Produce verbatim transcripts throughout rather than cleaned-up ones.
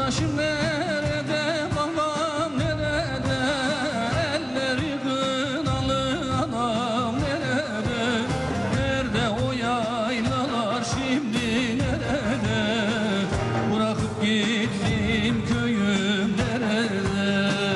Kardeşim nerede, babam nerede? Elleri kınalı anam nerede? Nerede o yaylalar şimdi nerede? Bırakıp gittim köyüm nerede?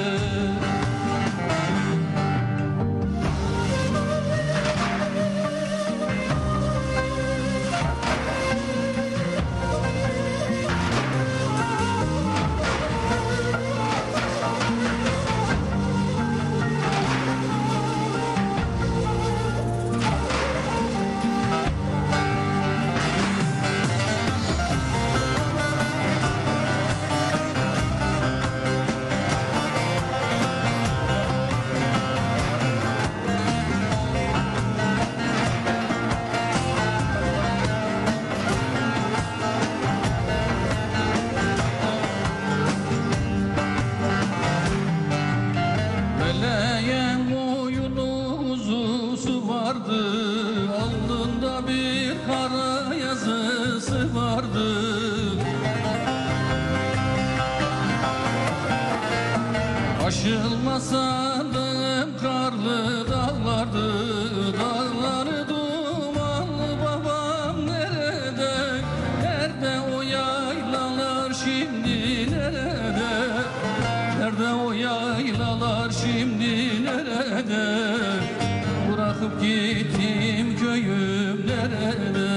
Meleğen boyunu uzusu vardı, alnında bir kara yazısı vardı. Aşılmasadım karlı dağlardı, dağları dumanlı babam nerede? Nerede o yaylalar şimdi nerede? Nerede o yaylalar şimdi nerede? Bırakıp gittim köyüm nerede?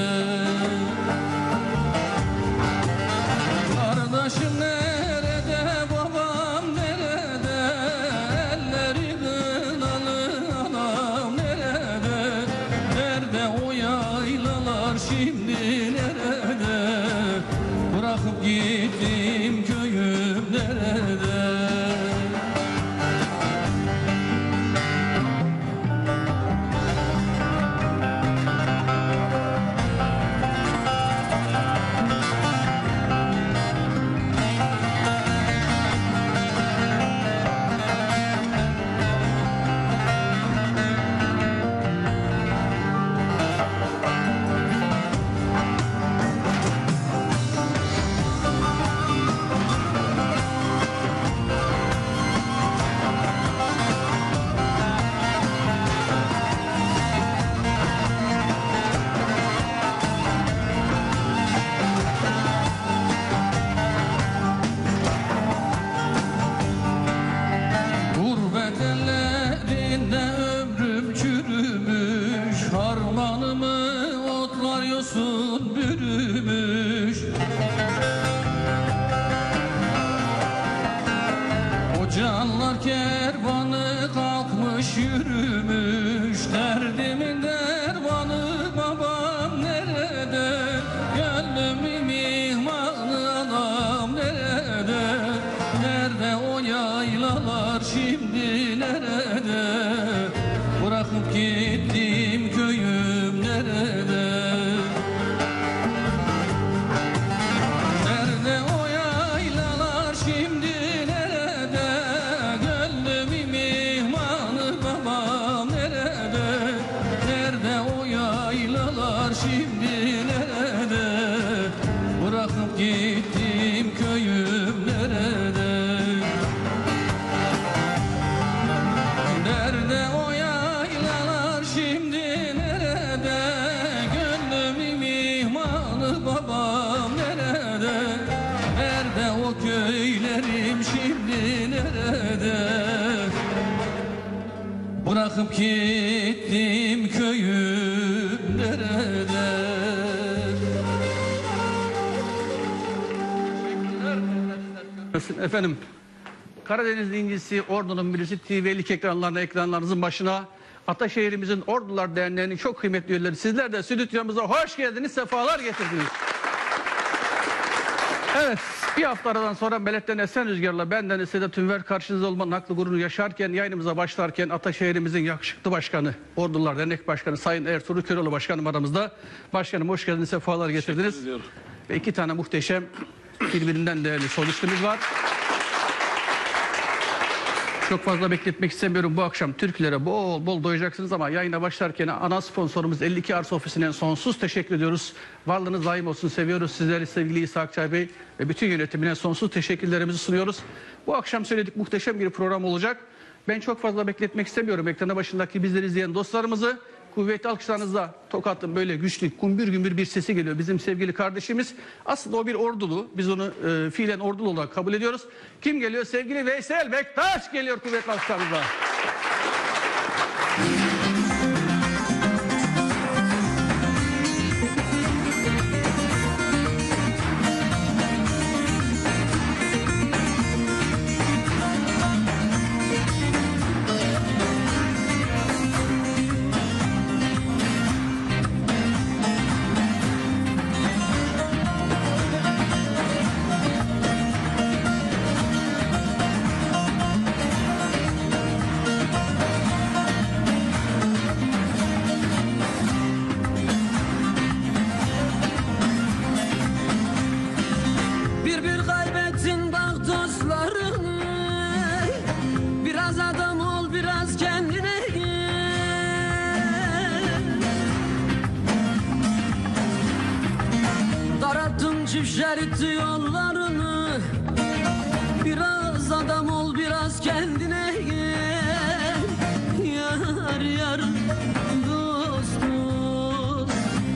Kardeşim nerede, babam nerede? Elleri kınalı anam nerede? Nerede o yaylalar şimdi nerede? Bırakıp gittim köyüm nerede? Gurbet ellerinde ömrüm çürümüş, harmanımı otlar yosun bürümüş. O canlar kervanı kalkmış yürümüş, derdimin dermanı babam nerede? Gönlümün mihmanı anam nerede? Nerede o yaylalar şimdi nerede? Bırakıp gittim köyüm nerede? Nerede o yaylalar şimdi nerede? Gönlümün mihmanı babam nerede? Nerede o yaylalar şimdi nerede? Bırakıp gittim köyüm nerede? Nerede o yaylalar şimdi nerede? Gönlümün mihmanı babam nerede? Nerede o köylerim şimdi nerede? Bırakıp gittim köyüm nerede? Efendim, Karadeniz incisi Ordu'nun birisi T V'lik ekranlarına, ekranlarınızın başına Ataşehir'imizin Ordular Derneği'nin çok kıymetli üyeleri, sizler de stüdyomuza hoş geldiniz, sefalar getirdiniz. Evet, bir hafta aradan sonra Melek'ten Esen Rüzgar'la benden Sedat Ünver karşınızda olmanın haklı gururunu yaşarken, yayınımıza başlarken Ataşehir'imizin yakışıklı başkanı, Ordular Dernek Başkanı Sayın Ertuğrul Köroğlu Başkanım aramızda. Başkanım hoş geldiniz, sefalar getirdiniz. Ve iki tane muhteşem, birbirinden değerli solistimiz var. Çok fazla bekletmek istemiyorum. Bu akşam türkülere bol bol doyacaksınız ama yayına başlarken ana sponsorumuz elli iki Arsa Ofisi'ne sonsuz teşekkür ediyoruz. Varlığınız daim olsun. Seviyoruz sizleri sevgili İsa Akçay Bey ve bütün yönetimine sonsuz teşekkürlerimizi sunuyoruz. Bu akşam söyledik, muhteşem bir program olacak. Ben çok fazla bekletmek istemiyorum. Ekrana başındaki bizleri izleyen dostlarımızı kuvvetli alkışlarınızla Tokat'ın böyle güçlü, gümbür gümbür bir sesi geliyor. Bizim sevgili kardeşimiz. Aslında o bir ordulu. Biz onu e, fiilen ordulu olarak kabul ediyoruz. Kim geliyor? Sevgili Veysel Bektaş geliyor kuvvetli alkışlarınızla. Şerit yollarını, biraz adam ol, biraz kendine gel. Yar yar, dost dost.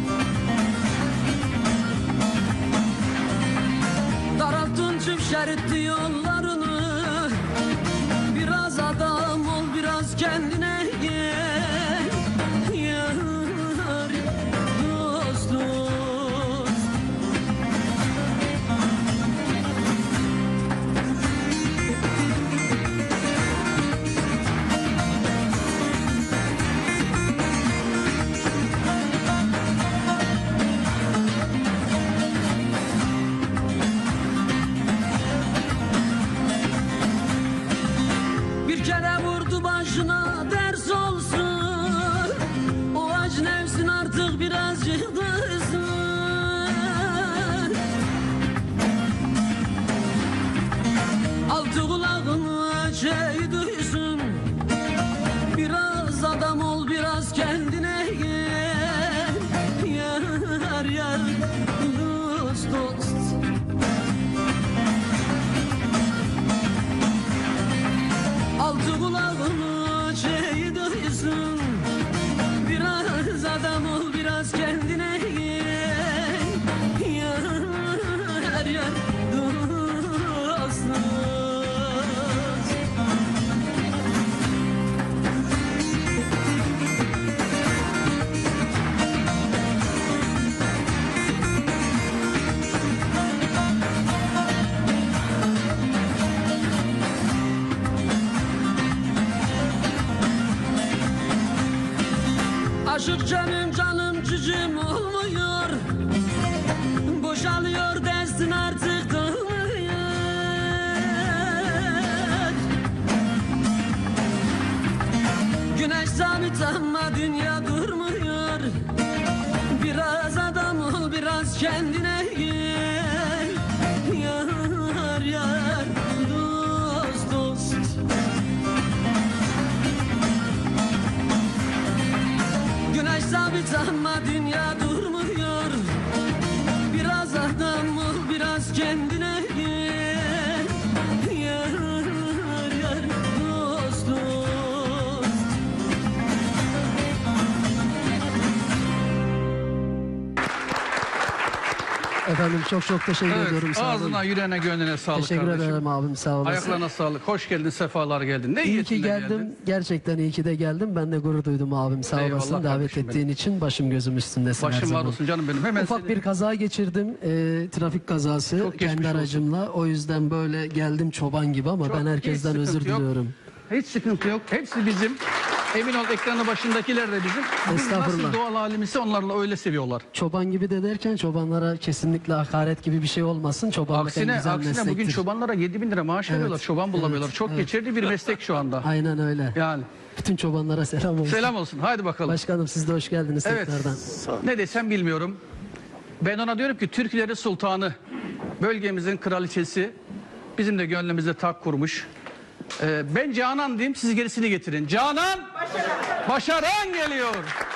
Daraltın çift şeritli yollarını, biraz adam ol, biraz kendine gel. Yar dost dost. Şey duysun, biraz adam ol, biraz kendine gel. Yar yar, dost dost. Altı kulağını şey duysun, biraz adam ol, biraz kendine gel. Yar yar, dost dost. Aşık canım canım cicim olmuyor, boşalıyor destin artık dolmuyor. Güneş sabit ama dünya durmuyor. Biraz adam ol, biraz kendine gel. Yar yar, dost dost. Güneş sabit ama dünya durmuyor. Biraz adam ol, biraz kendine gel. Yar yar, dost dost. Efendim çok çok teşekkür Evet, ediyorum. Sağ olun. ağzına, yüreğine, gönlüne sağlık Teşekkür kardeşim. ederim abim, sağ olasın. Ayaklarına sağlık. Hoş geldin, sefalar geldin. Ne İyi ki niyetinle geldim. geldin? Gerçekten iyi ki de geldim. Ben de gurur duydum abim. Sağ Eyvallah olasın. Davet kardeşim ettiğin benim. için başım gözüm üstündesin her Başım var zaman. olsun canım benim. Hemen Ufak seni- bir kaza geçirdim. e, trafik kazası. Çok geçmiş Kendi olsun. aracımla. O yüzden böyle geldim çoban gibi ama Çok- ben hiç herkesten sıkıntı özür yok. diliyorum. Hiç sıkıntı yok. Hepsi bizim. Emin ol ekranı başındakiler de bizim. Biz Estağfurullah. nasıl doğal halimizi onlarla öyle seviyorlar. Çoban gibi de derken çobanlara kesinlikle hakaret gibi bir şey olmasın. Çobanlık en Aksine, güzel aksine meslektir. bugün çobanlara yedi bin lira maaş veriyorlar. Çoban bulamıyorlar. evet, Çok evet. geçerli bir meslek şu anda. Aynen öyle. Yani Bütün çobanlara selam olsun. selam olsun. Haydi bakalım. Başkanım siz de hoş geldiniz Evet. tekrardan. Ne desem bilmiyorum. Ben ona diyorum ki Türklerin sultanı, bölgemizin kraliçesi, bizim de gönlümüzde tak kurmuş. Ee, ben Canan diyeyim, siz gerisini getirin. Canan Başaran, Başaran geliyor.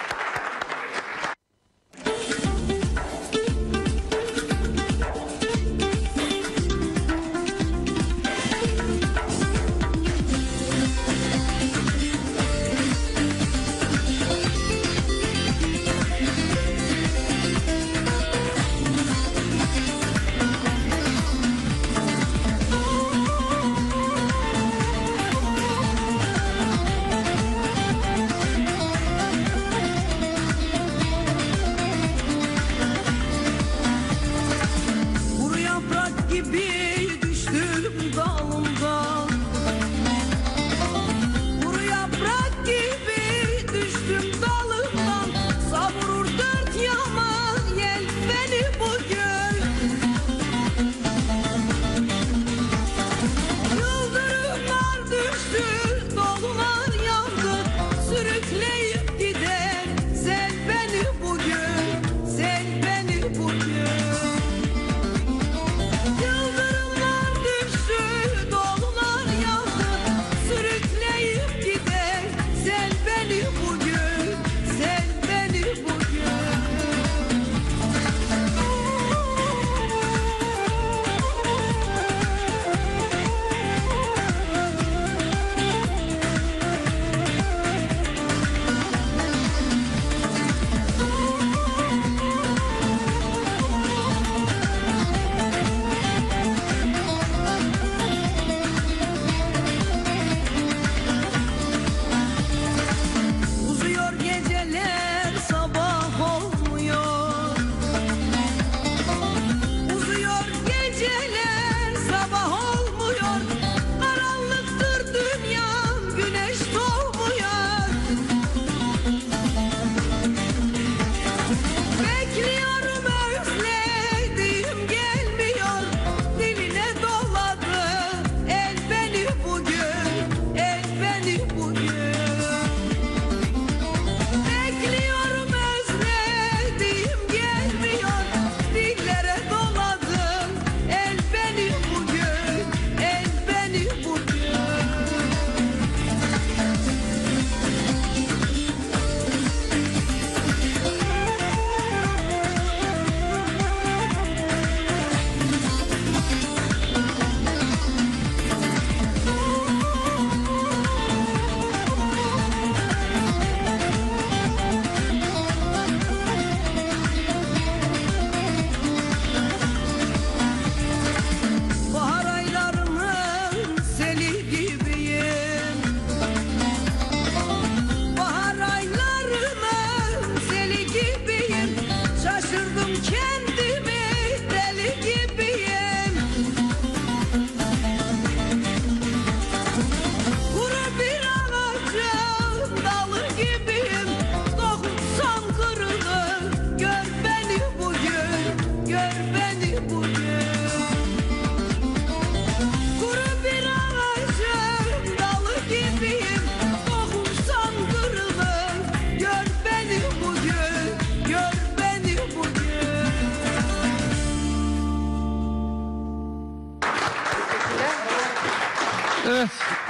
Evet.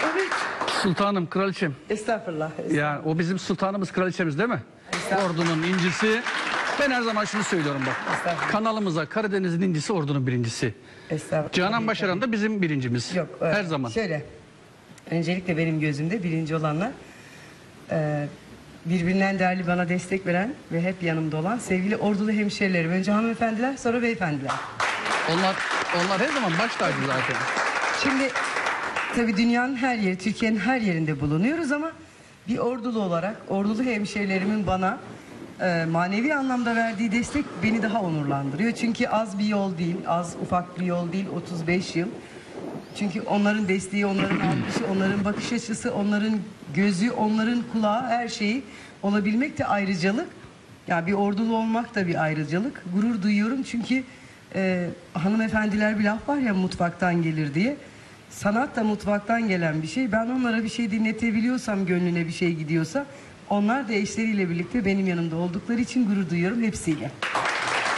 Sultanım, kraliçem. Estağfurullah. estağfurullah. Ya o bizim sultanımız, kraliçemiz değil mi? Ordunun incisi. Ben her zaman şunu söylüyorum bak. Kanalımıza Karadeniz'in incisi, ordunun birincisi. Estağfurullah. Canan Başaran da bizim birincimiz. Yok. Her evet. zaman. Şöyle. Öncelikle benim gözümde birinci olanlar e, birbirinden değerli, bana destek veren ve hep yanımda olan sevgili ordulu hemşerilerim. Önce hanımefendiler, sonra beyefendiler. Onlar onlar her zaman baş tacı zaten. Şimdi tabii dünyanın her yeri, Türkiye'nin her yerinde bulunuyoruz ama bir ordulu olarak ordulu hemşerilerimin bana e, manevi anlamda verdiği destek beni daha onurlandırıyor. Çünkü az bir yol değil, az ufak bir yol değil, otuz beş yıl. Çünkü onların desteği, onların alkışı, onların bakış açısı, onların gözü, onların kulağı, her şeyi olabilmek de ayrıcalık. Ya bir ordulu olmak da bir ayrıcalık. Gurur duyuyorum çünkü e, hanımefendiler bir laf var ya, mutfaktan gelir diye. Sanat da mutfaktan gelen bir şey. Ben onlara bir şey dinletebiliyorsam, gönlüne bir şey gidiyorsa, onlar da eşleriyle birlikte benim yanımda oldukları için gurur duyuyorum hepsiyle.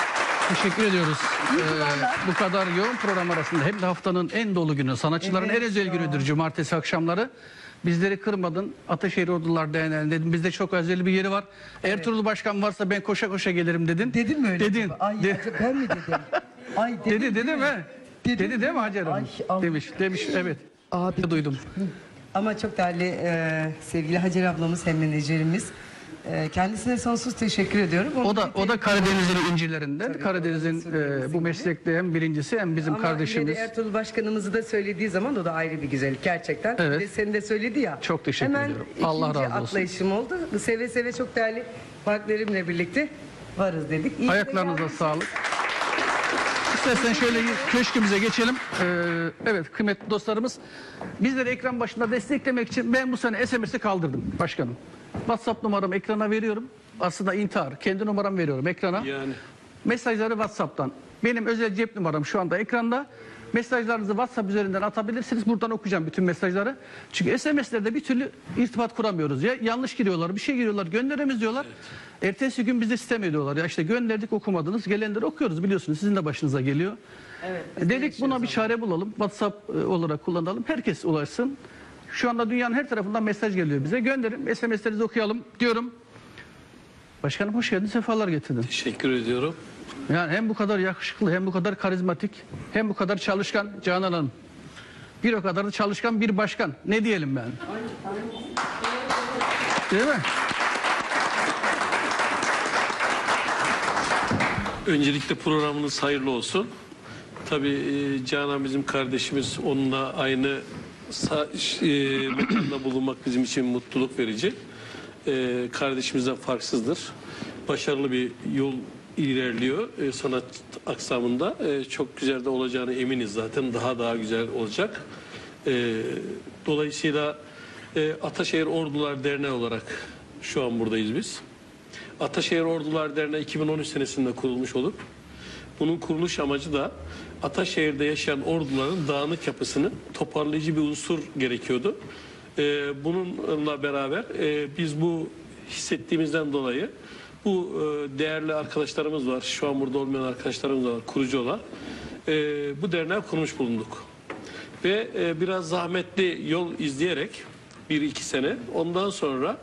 Teşekkür ediyoruz. İyi ki Ee, varlar. bu kadar yoğun program arasında hem de haftanın en dolu günü, sanatçıların Evet en özel ya. günüdür cumartesi akşamları. Bizleri kırmadın. Ataşehir Ordular Derneği'nin dedim. Bizde çok özel bir yeri var. Ertuğrul Başkan varsa ben koşa koşa gelirim dedin. Dedin mi öyle? Dedin. acaba? Ay De- acaba ben mi dedim? Ay dedim. dedi dedi değil mi? Dedim, Dedi değil mi Hacer Hanım? Ay, Allah. Demiş, demiş evet. Abi Duydum. Ama çok değerli e, sevgili Hacer ablamız hem menajerimiz. E, kendisine sonsuz teşekkür ediyorum. Onu O da o da bir- Karadeniz'in incilerinden. Tabii, Karadeniz'in orası söylediğiniz e, bu gibi. meslekte hem birincisi hem bizim Ama kardeşimiz. yine de Ertuğrul Başkanımızı da söylediği zaman o da ayrı bir güzellik gerçekten. Evet. Bir de senin de söyledi ya. Çok teşekkür Hemen ediyorum. Allah ikinci razı olsun. atlayışım oldu. Seve seve çok değerli partnerimle birlikte varız dedik. İyi ki de Ayaklarınıza geldiniz. sağlık. İstersen şöyle köşkümüze geçelim. Ee, evet kıymetli dostlarımız. Bizleri ekran başında desteklemek için ben bu sene S M S'i kaldırdım başkanım. WhatsApp numaramı ekrana veriyorum. Aslında intihar. Kendi numaramı veriyorum ekrana. Yani. Mesajları WhatsApp'tan. Benim özel cep numaram şu anda ekranda. Mesajlarınızı WhatsApp üzerinden atabilirsiniz. Buradan okuyacağım bütün mesajları. Çünkü S M S'lerde bir türlü irtibat kuramıyoruz. Ya yanlış giriyorlar, bir şey giriyorlar, gönderemiz diyorlar. Ertesi gün bize sistem ediyorlar. Ya işte gönderdik okumadınız. Gelenleri okuyoruz biliyorsunuz. Sizin de başınıza geliyor. Evet, Dedik buna bir çare bulalım. WhatsApp e, olarak kullanalım. Herkes ulaşsın. Şu anda dünyanın her tarafından mesaj geliyor bize. Gönderin. S M S'lerinizi okuyalım diyorum. Başkanım hoş geldin. Sefalar getirdin. Teşekkür ediyorum. Yani hem bu kadar yakışıklı, hem bu kadar karizmatik, hem bu kadar çalışkan Canan Hanım. Bir o kadar da çalışkan bir başkan. Ne diyelim ben? Değil mi? Öncelikle programınız hayırlı olsun. Tabii e, Canan bizim kardeşimiz, onunla aynı sa- e, mekanda bulunmak bizim için mutluluk verici. E, kardeşimizden farksızdır. Başarılı bir yol ilerliyor e, sanat aksamında. E, çok güzel de olacağını eminiz zaten. Daha daha güzel olacak. E, dolayısıyla e, Ataşehir Ordular Derneği olarak şu an buradayız biz. Ataşehir Ordular Derneği iki bin on üç senesinde kurulmuş olup bunun kuruluş amacı da Ataşehir'de yaşayan orduların dağınık yapısını toparlayıcı bir unsur gerekiyordu. Ee, bununla beraber e, biz bu hissettiğimizden dolayı bu e, değerli arkadaşlarımız var. Şu an burada olmayan arkadaşlarımız var. Kurucu olan. E, bu derneği kurmuş bulunduk. Ve e, biraz zahmetli yol izleyerek bir iki sene ondan sonra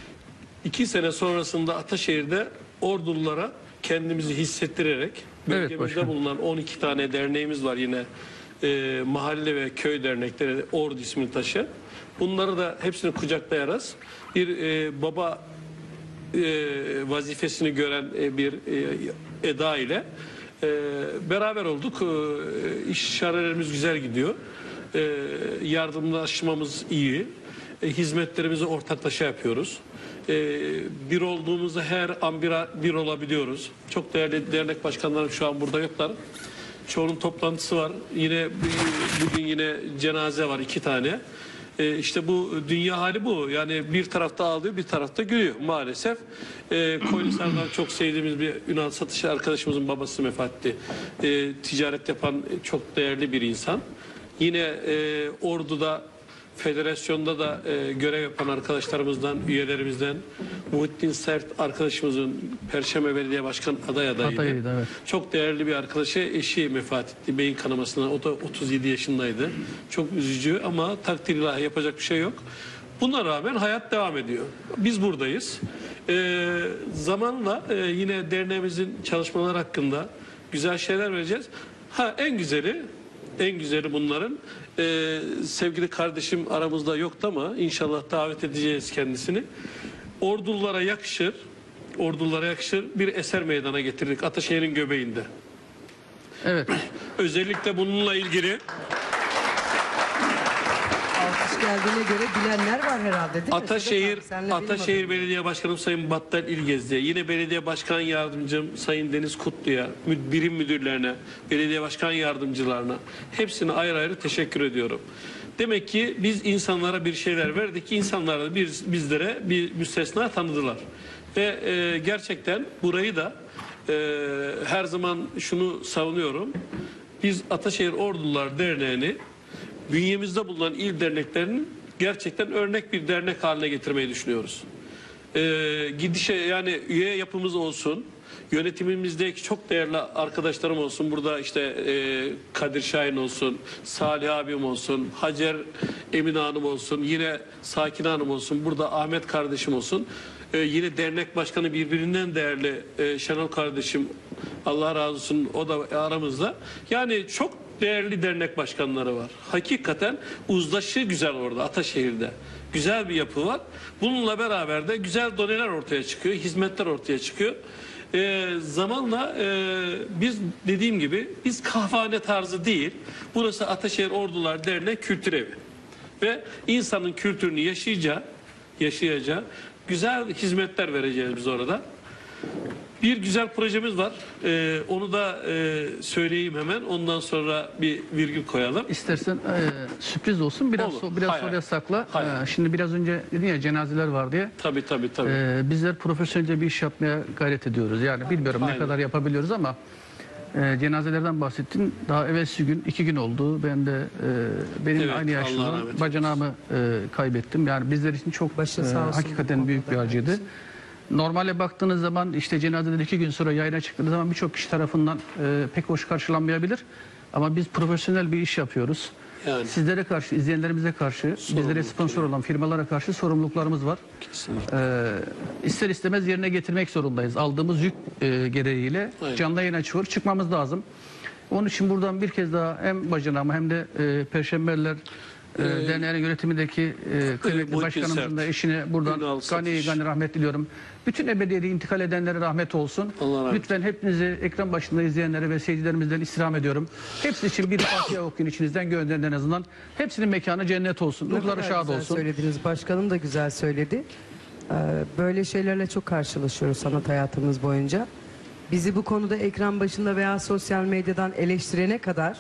İki sene sonrasında Ataşehir'de Ordululara kendimizi hissettirerek bölgemizde başkanım. bulunan on iki tane derneğimiz var yine e, mahalle ve köy dernekleri Ordu ismini taşıyan. Bunları da hepsini kucaklayarak bir e, baba e, vazifesini gören e, bir e, eda ile e, beraber olduk. E, işarelerimiz güzel gidiyor. E, yardımlaşmamız iyi. E, hizmetlerimizi ortaklaşa yapıyoruz. E, bir olduğumuzda her an bir, bir olabiliyoruz. Çok değerli dernek başkanlarım şu an burada yoklar. Çoğunun toplantısı var. Yine bugün yine cenaze var iki tane. E, işte bu dünya hali bu. Yani bir tarafta ağlıyor, bir tarafta gülüyor maalesef. E, Koyunhisar'dan çok sevdiğimiz bir Ünal Satıcı arkadaşımızın babası vefat etti. E, ticaret yapan çok değerli bir insan. Yine e, Ordu'da federasyonda da e, görev yapan arkadaşlarımızdan, üyelerimizden Muhittin Sert arkadaşımızın Perşembe Belediye Başkan aday adayıydı. Adayıydı, evet. Çok değerli bir arkadaşı, eşi vefat etti beyin kanamasından. O da otuz yedi yaşındaydı. Çok üzücü ama takdir ilahi, yapacak bir şey yok. Buna rağmen hayat devam ediyor. Biz buradayız. E, zamanla e, yine derneğimizin çalışmaları hakkında güzel şeyler vereceğiz. Ha en güzeli En güzeli bunların e, sevgili kardeşim aramızda yoktu ama inşallah davet edeceğiz kendisini. Ordulara yakışır, ordulara yakışır bir eser meydana getirdik Ataşehir'in göbeğinde. Evet. Özellikle bununla ilgili Alkış geldiğine göre bilenler var herhalde değil mi? Ataşehir Sedat abi, senle benim Ataşehir adım. Belediye Başkanım Sayın Battal İlgez'de, yine Belediye Başkan Yardımcım Sayın Deniz Kutlu'ya, mü- birim müdürlerine, belediye başkan yardımcılarına hepsine ayrı ayrı teşekkür ediyorum. Demek ki biz insanlara bir şeyler verdik ki insanlar da bir, bizlere bir müstesna tanıdılar. Ve e, gerçekten burayı da e, her zaman şunu savunuyorum. Biz Ataşehir Ordular Derneği'ni bünyemizde bulunan il derneklerinin gerçekten örnek bir dernek haline getirmeyi düşünüyoruz. e, gidişe yani üye yapımız olsun. Yönetimimizdeki çok değerli arkadaşlarım olsun. Burada işte e, Kadir Şahin olsun, Salih abim olsun, Hacer Emine Hanım olsun, yine Sakin Hanım olsun, burada Ahmet kardeşim olsun. E, yine dernek başkanı birbirinden değerli e, Şenol kardeşim, Allah razı olsun, o da aramızda. Yani çok değerli dernek başkanları var. Hakikaten uzlaşı güzel orada Ataşehir'de. Güzel bir yapı var. Bununla beraber de güzel doneler ortaya çıkıyor, hizmetler ortaya çıkıyor. Ee, zamanla e, biz dediğim gibi biz kahvehane tarzı değil. Burası Ataşehir Ordular Dernek Kültür Evi. Ve insanın kültürünü yaşayacağı, yaşayacağı güzel hizmetler vereceğiz biz orada. Bir güzel projemiz var. Ee, onu da e, söyleyeyim hemen. Ondan sonra bir virgül koyalım. İstersen e, sürpriz olsun. Biraz Olur. so- biraz Hayır, soruya hayır. sakla. Hayır. E, şimdi biraz önce dedin ya cenazeler var diye. Tabii tabii tabii. E, bizler profesyonelce bir iş yapmaya gayret ediyoruz. Yani bilmiyorum Aynen. ne kadar yapabiliyoruz ama e, cenazelerden bahsettin. Daha evvelsi gün iki gün oldu. Ben de e, benim Evet, aynı Allah rahmet yaşta eylesin. bacanağımı e, kaybettim. Yani bizler için çok Başı e, sağ olsun bu hakikaten konuda büyük bir da acıydı. kardeşim. Normale baktığınız zaman işte cenazeden iki gün sonra yayına çıktığı zaman birçok kişi tarafından e, pek hoş karşılanmayabilir. Ama biz profesyonel bir iş yapıyoruz. Yani. Sizlere karşı, izleyenlerimize karşı, bizlere sponsor olan firmalara karşı sorumluluklarımız var. Kesinlikle. Ee, ister istemez yerine getirmek zorundayız. Aldığımız yük e, gereğiyle Aynen. canlı yayına çıkıyor, çıkmamız lazım. Onun için buradan bir kez daha hem bacanağıma hem de e, Perşembeler e, Derneği'nin yönetimindeki e, kıymetli Muhittin başkanımızın da Sert, eşine buradan Ünal gani Satış. gani rahmet diliyorum. Bütün ebediyete intikal edenlere rahmet olsun. Allah rahmet Lütfen hepinizi ekran başında izleyenlere ve seyircilerimizden istirham ediyorum. Hepsi için bir Fatiha okuyun içinizden gönderin en azından. Hepsinin mekanı cennet olsun. Ne Ruhları kadar şad güzel olsun. söylediniz. Başkanım da güzel söyledi. Ee, Böyle şeylerle çok karşılaşıyoruz sanat hayatımız boyunca. Bizi bu konuda ekran başında veya sosyal medyadan eleştirene kadar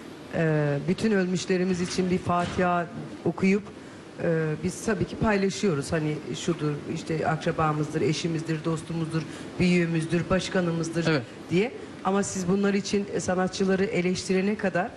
e, bütün ölmüşlerimiz için bir Fatiha okuyup e, biz tabii ki paylaşıyoruz. Hani şudur, işte akrabamızdır, eşimizdir, dostumuzdur, büyüğümüzdür, başkanımızdır Evet. diye. Ama siz bunlar için sanatçıları eleştirene kadar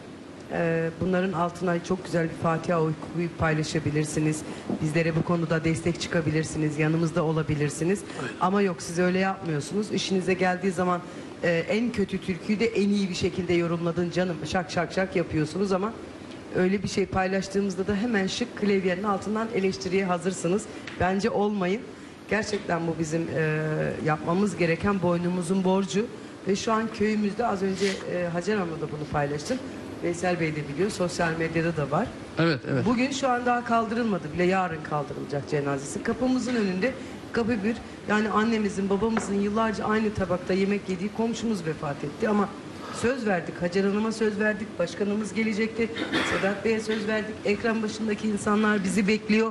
e, bunların altına çok güzel bir Fatiha okuyup paylaşabilirsiniz. Bizlere bu konuda destek çıkabilirsiniz, yanımızda olabilirsiniz. Ama yok, siz öyle yapmıyorsunuz. İşinize geldiği zaman e, en kötü türküyü de en iyi bir şekilde yorumladın canım. Şak şak şak yapıyorsunuz ama öyle bir şey paylaştığımızda da hemen şık klavyenin altından eleştiriye hazırsınız. Bence olmayın. Gerçekten bu bizim e, yapmamız gereken boynumuzun borcu. Ve şu an köyümüzde az önce e, Hacer Hanım'la da bunu paylaştım. Veysel Bey de biliyor, sosyal medyada da var. Evet, evet. Bugün şu an daha kaldırılmadı bile, yarın kaldırılacak cenazesi. Kapımızın önünde kapı bir, yani annemizin babamızın yıllarca aynı tabakta yemek yediği komşumuz vefat etti ama söz verdik, Hacer Hanım'a söz verdik, başkanımız gelecekti, Sedat Bey'e söz verdik, ekran başındaki insanlar bizi bekliyor,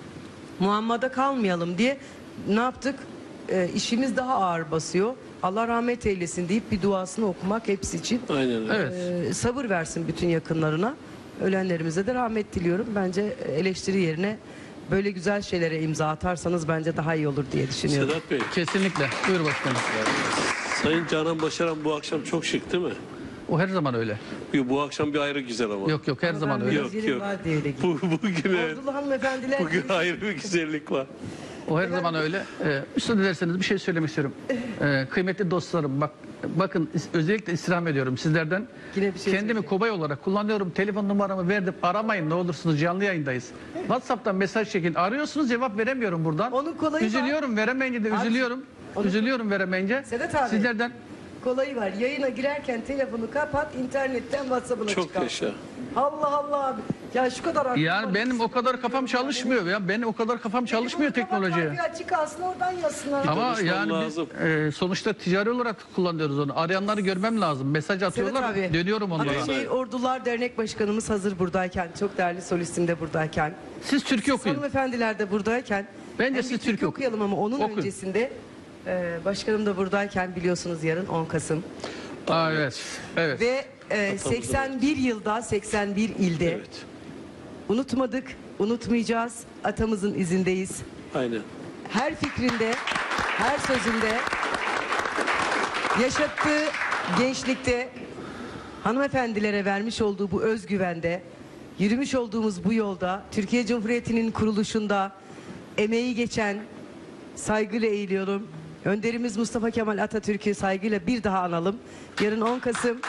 muammada kalmayalım diye ne yaptık? E, işimiz daha ağır basıyor. Allah rahmet eylesin deyip bir duasını okumak hepsi için. Aynen öyle. Evet. Ee, sabır versin bütün yakınlarına. Ölenlerimize de rahmet diliyorum. Bence eleştiri yerine böyle güzel şeylere imza atarsanız bence daha iyi olur diye düşünüyorum. Sedat Bey, Kesinlikle. Buyur başkanım. Sayın Canan Başaran bu akşam çok şık değil mi? O her zaman öyle. Bu, bu akşam bir ayrı güzel ama. Yok yok her Ama zaman ben öyle. biraz Yok, yerim yok. var diye öyle Bu, bugün, Ordulu hanımefendiler bugün gibi- ayrı bir güzellik var. O her zaman öyle. Ee, müsaade ederseniz bir şey söylemek istiyorum. Ee, kıymetli dostlarım bak bakın is- özellikle istirham ediyorum sizlerden. Yine bir şey Kendimi söyleyeceğim. kobay olarak kullanıyorum. Telefon numaramı verdim. Aramayın ne olursunuz, canlı yayındayız. WhatsApp'tan mesaj çekin. Arıyorsunuz, cevap veremiyorum buradan. Onun kolayı var. Üzülüyorum veremeyince de Abi, üzülüyorum. onun- Üzülüyorum veremeyince. Sedat abi. Sizlerden Kolayı var. Yayına girerken telefonu kapat, internetten WhatsApp'ına Çok çıkar. yaşa. Allah Allah abi. Ya şu kadar aklım yani var. benim o kadar kafam çalışmıyor ya. Benim o kadar kafam çalışmıyor Telefonu kapat, teknolojiye. radyo açık alsın, oradan yazsınlar. Ama Konuşmam yani biz, lazım. e, sonuçta ticari olarak kullanıyoruz onu. Arayanları görmem lazım. Mesaj Sedat atıyorlar. abi, Dönüyorum onlara. Ataşehir Ordular Dernek Başkanımız hazır buradayken, çok değerli solistim de buradayken, Siz türkü okuyun. hanımefendiler de buradayken, Bence hem siz bir türkü türkü okuyun. okuyalım ama onun Okuyun. öncesinde e, başkanım da buradayken biliyorsunuz yarın on Kasım Aa, evet. Evet. ve e, seksen bir yılda seksen bir ilde Evet. unutmadık, unutmayacağız, atamızın izindeyiz. Aynen. Her fikrinde, her sözünde, yaşattığı gençlikte, hanımefendilere vermiş olduğu bu özgüvende, yürümüş olduğumuz bu yolda, Türkiye Cumhuriyeti'nin kuruluşunda emeği geçen, saygıyla eğiliyorum. Önderimiz Mustafa Kemal Atatürk'ü saygıyla bir daha analım. Yarın on Kasım.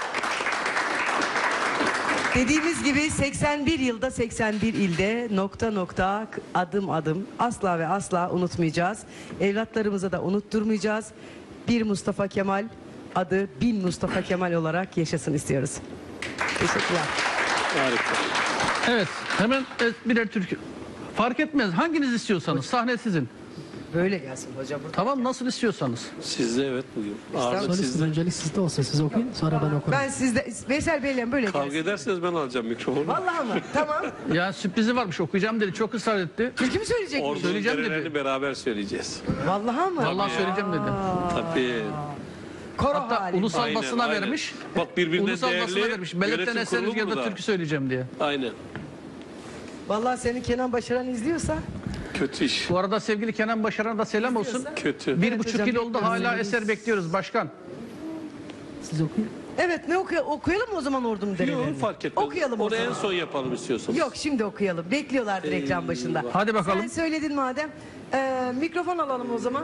Dediğimiz gibi seksen bir yılda seksen bir ilde nokta nokta adım adım asla ve asla unutmayacağız. Evlatlarımıza da unutturmayacağız. Bir Mustafa Kemal adı bin Mustafa Kemal olarak yaşasın istiyoruz. Teşekkürler. Harika. Evet, hemen e, birer türkü. Fark etmez, hanginiz istiyorsanız, sahne sizin. Böyle gelsin hocam. Tamam, nasıl istiyorsanız. Sizde evet bugün. Ağırlık Solistim, sizde. öncelik sizde olsun. Siz okuyun, sonra ben okurum. Ben sizde Veysel Bey'le böyle Kavga gelsin. ederseniz ben alacağım mikrofonu. Vallahi mı? Tamam. Ya sürprizi varmış, okuyacağım dedi, çok ısrar etti. Türkü mü söyleyecek mi? Ordunun söyleyeceğim dedi. derelerini beraber söyleyeceğiz. Vallahi mı? Vallahi söyleyeceğim dedi. Tabii. Koro Hatta hali. ulusal Aynen, basına aynen. vermiş. Bak birbirine ulusal değerli basına vermiş. Melekten yönetim Esen kurulu Rüzgar'da burada. türkü söyleyeceğim diye. Aynen. Vallahi senin Kenan Başaran izliyorsa Kötü iş. Bu arada sevgili Kenan Başaran'a da selam olsun. Kötü. Bir Evet buçuk hocam, yıl oldu, bekliyoruz. hala eser bekliyoruz başkan. Siz okuyun. evet ne okuy okuyalım mı o zaman ordunun derelerini? Yok fark etmez. Okuyalım o Onu en zaman. son yapalım istiyorsanız. Yok şimdi okuyalım. Bekliyorlardır ekran başında. Hadi bakalım. Sen söyledin madem. Ee, mikrofon alalım o zaman.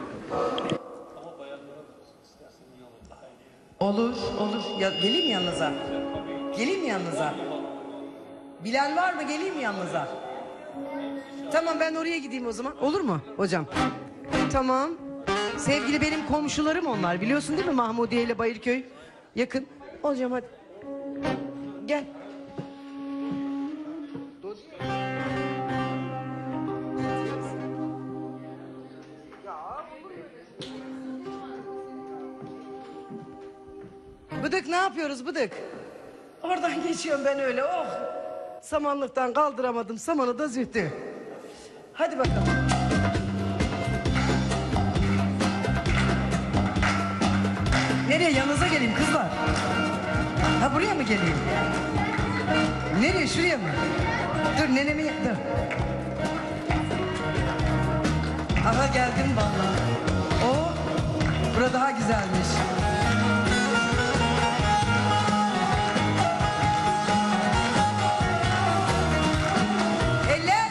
Olur, olur. Ya, geleyim mi yanınıza? Geleyim mi yanınıza? Bilen var mı? Geleyim mi yanınıza? Tamam ben oraya gideyim o zaman. Olur mu hocam? Tamam. Sevgili benim komşularım onlar. Biliyorsun değil mi? Mahmudiye ile Bayırköy yakın. Hocam hadi. Gel. Bıdık ne yapıyoruz Bıdık? Oradan geçiyorum ben öyle oh. Samanlıktan kaldıramadım samanı da zühtü. Hadi bakalım. Nereye yanınıza geleyim kızlar? Ha buraya mı geleyim? Nereye şuraya mı? Dur nenemi dur. Aha geldim vallahi. O burada daha güzelmiş. Eller.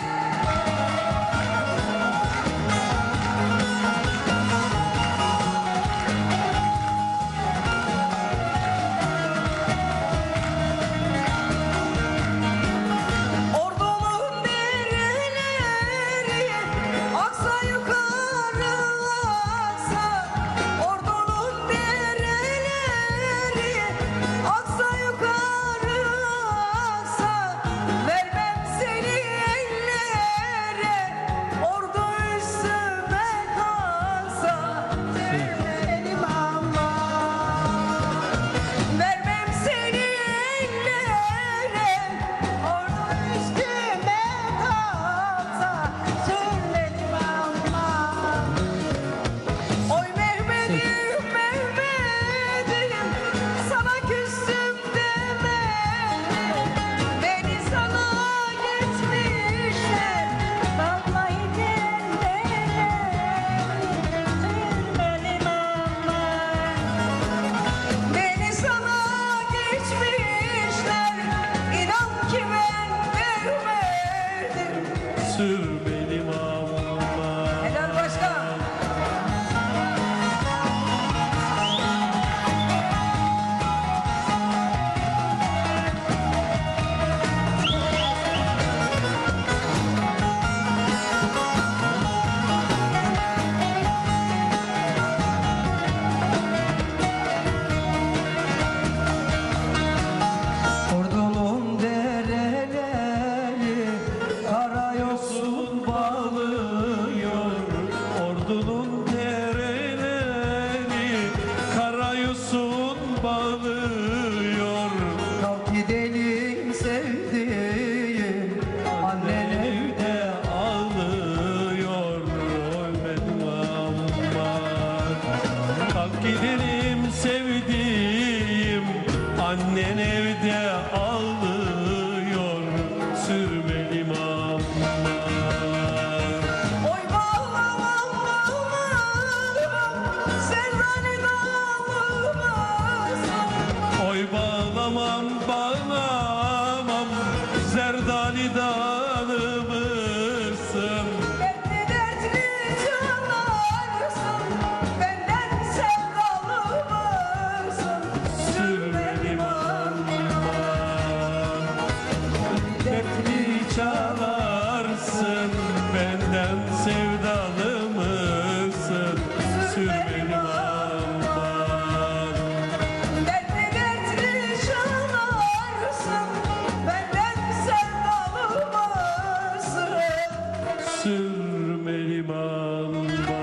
Ordunun dereleri aksa yukarı aksa. Ordunun dereleri aksa yukarı aksa. Vermem seni ellere ordu üstüme kalsa. Benim ama. Vermem seni ellere ordu üstüme kalsa. Söyledim ama. Oy Mehmet'im Mehmet'im sana küstüm deme. Beni sana geçmişler vallahi benim ama. Beni sana geçmişler inan ki ben vermedim. Sür benim amma. Helal başkan. Ordunun dereleri kara yosun çalarsın, benden sevdalı mısın? Sürmeli aman. Dertli dertli çalarsın, benden sevdalı mısın? Sürmeli aman.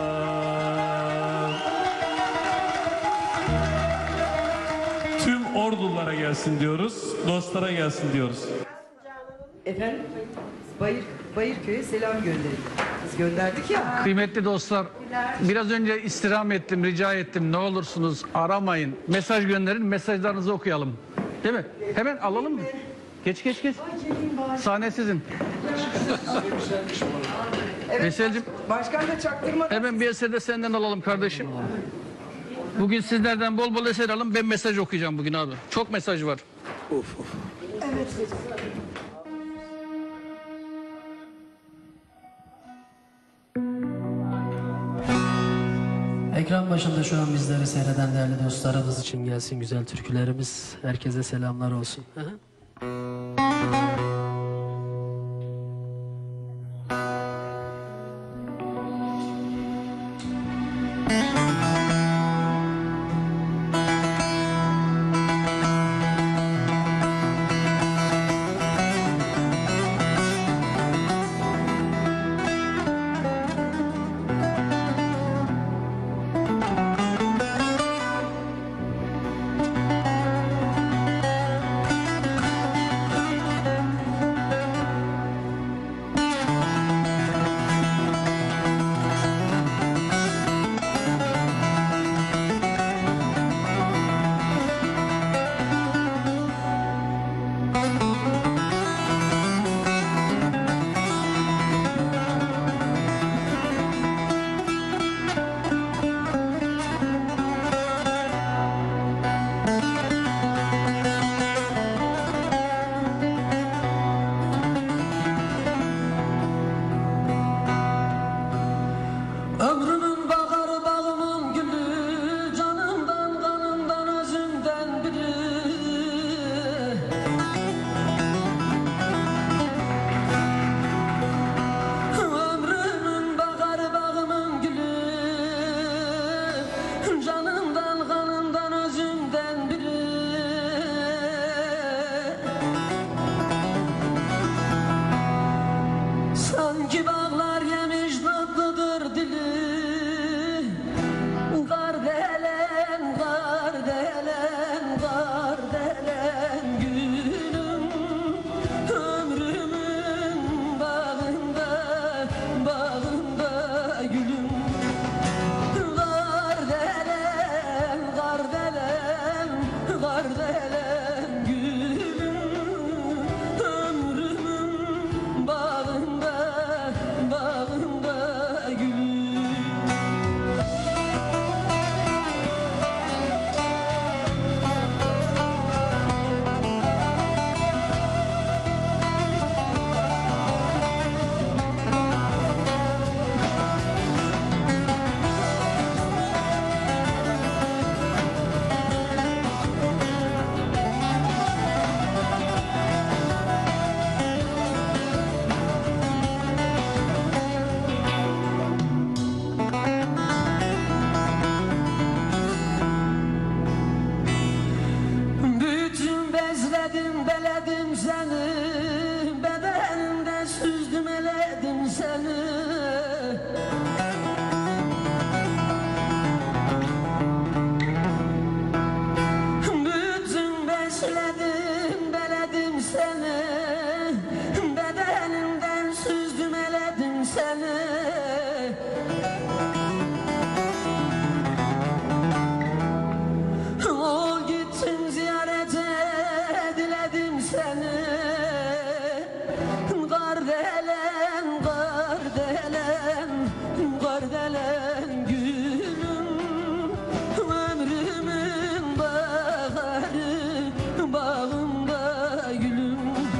Tüm ordulara gelsin diyoruz, dostlara gelsin diyoruz. Efendim Bayır, Bayırköy'e selam gönderin. Biz gönderdik ya. Kıymetli dostlar, biraz önce istirham ettim, rica ettim. Ne olursunuz aramayın. Mesaj gönderin, mesajlarınızı okuyalım. Değil mi? Hemen alalım mı? Geç geç geç. Sahne sizin. Veysel'cim, Başkan da çaktırma. hemen bir eser de senden alalım kardeşim. Bugün sizlerden bol bol eser alın. Ben mesaj okuyacağım bugün abi. Çok mesaj var. Ekran başında şu an bizleri seyreden değerli dostlarımız için gelsin güzel türkülerimiz. Herkese selamlar olsun. Hı hı. Ömrümün baharı, bağımın gülü, canımdan, kanımdan, özümden biri. Ömrümün baharı, bağımın gülü, canımdan, kanımdan, özümden biri. Sanki bağlar yemiş tatlıdır dili. Kardelen, kardelen, kardelen gülüm. Ömrümün bağında, bağında gülüm. Kardelen, kardelen, kardelen gülüm. Ömrümün bağında, bağında gülüm. Bütün bezledim, beledim seni, bedenimde süzdüm, eledim seni. Bütün besledim, beledim seni, bedenimden süzdüm, eledim seni. O gittim ziyarete, diledim seni. Kardelen, kardelen, kardelen gülüm. Ömrümün baharı, bağımda gülüm.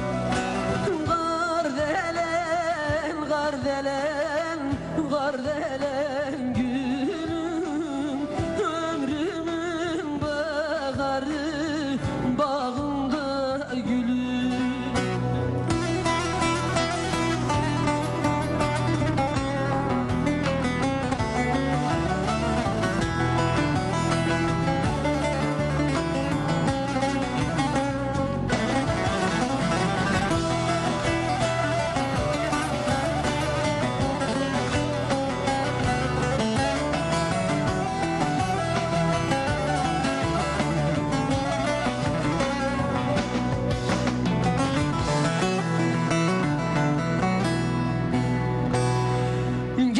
Kardelen, kardelen, kardelen gülüm. Ömrümün baharı, bağımda gülüm.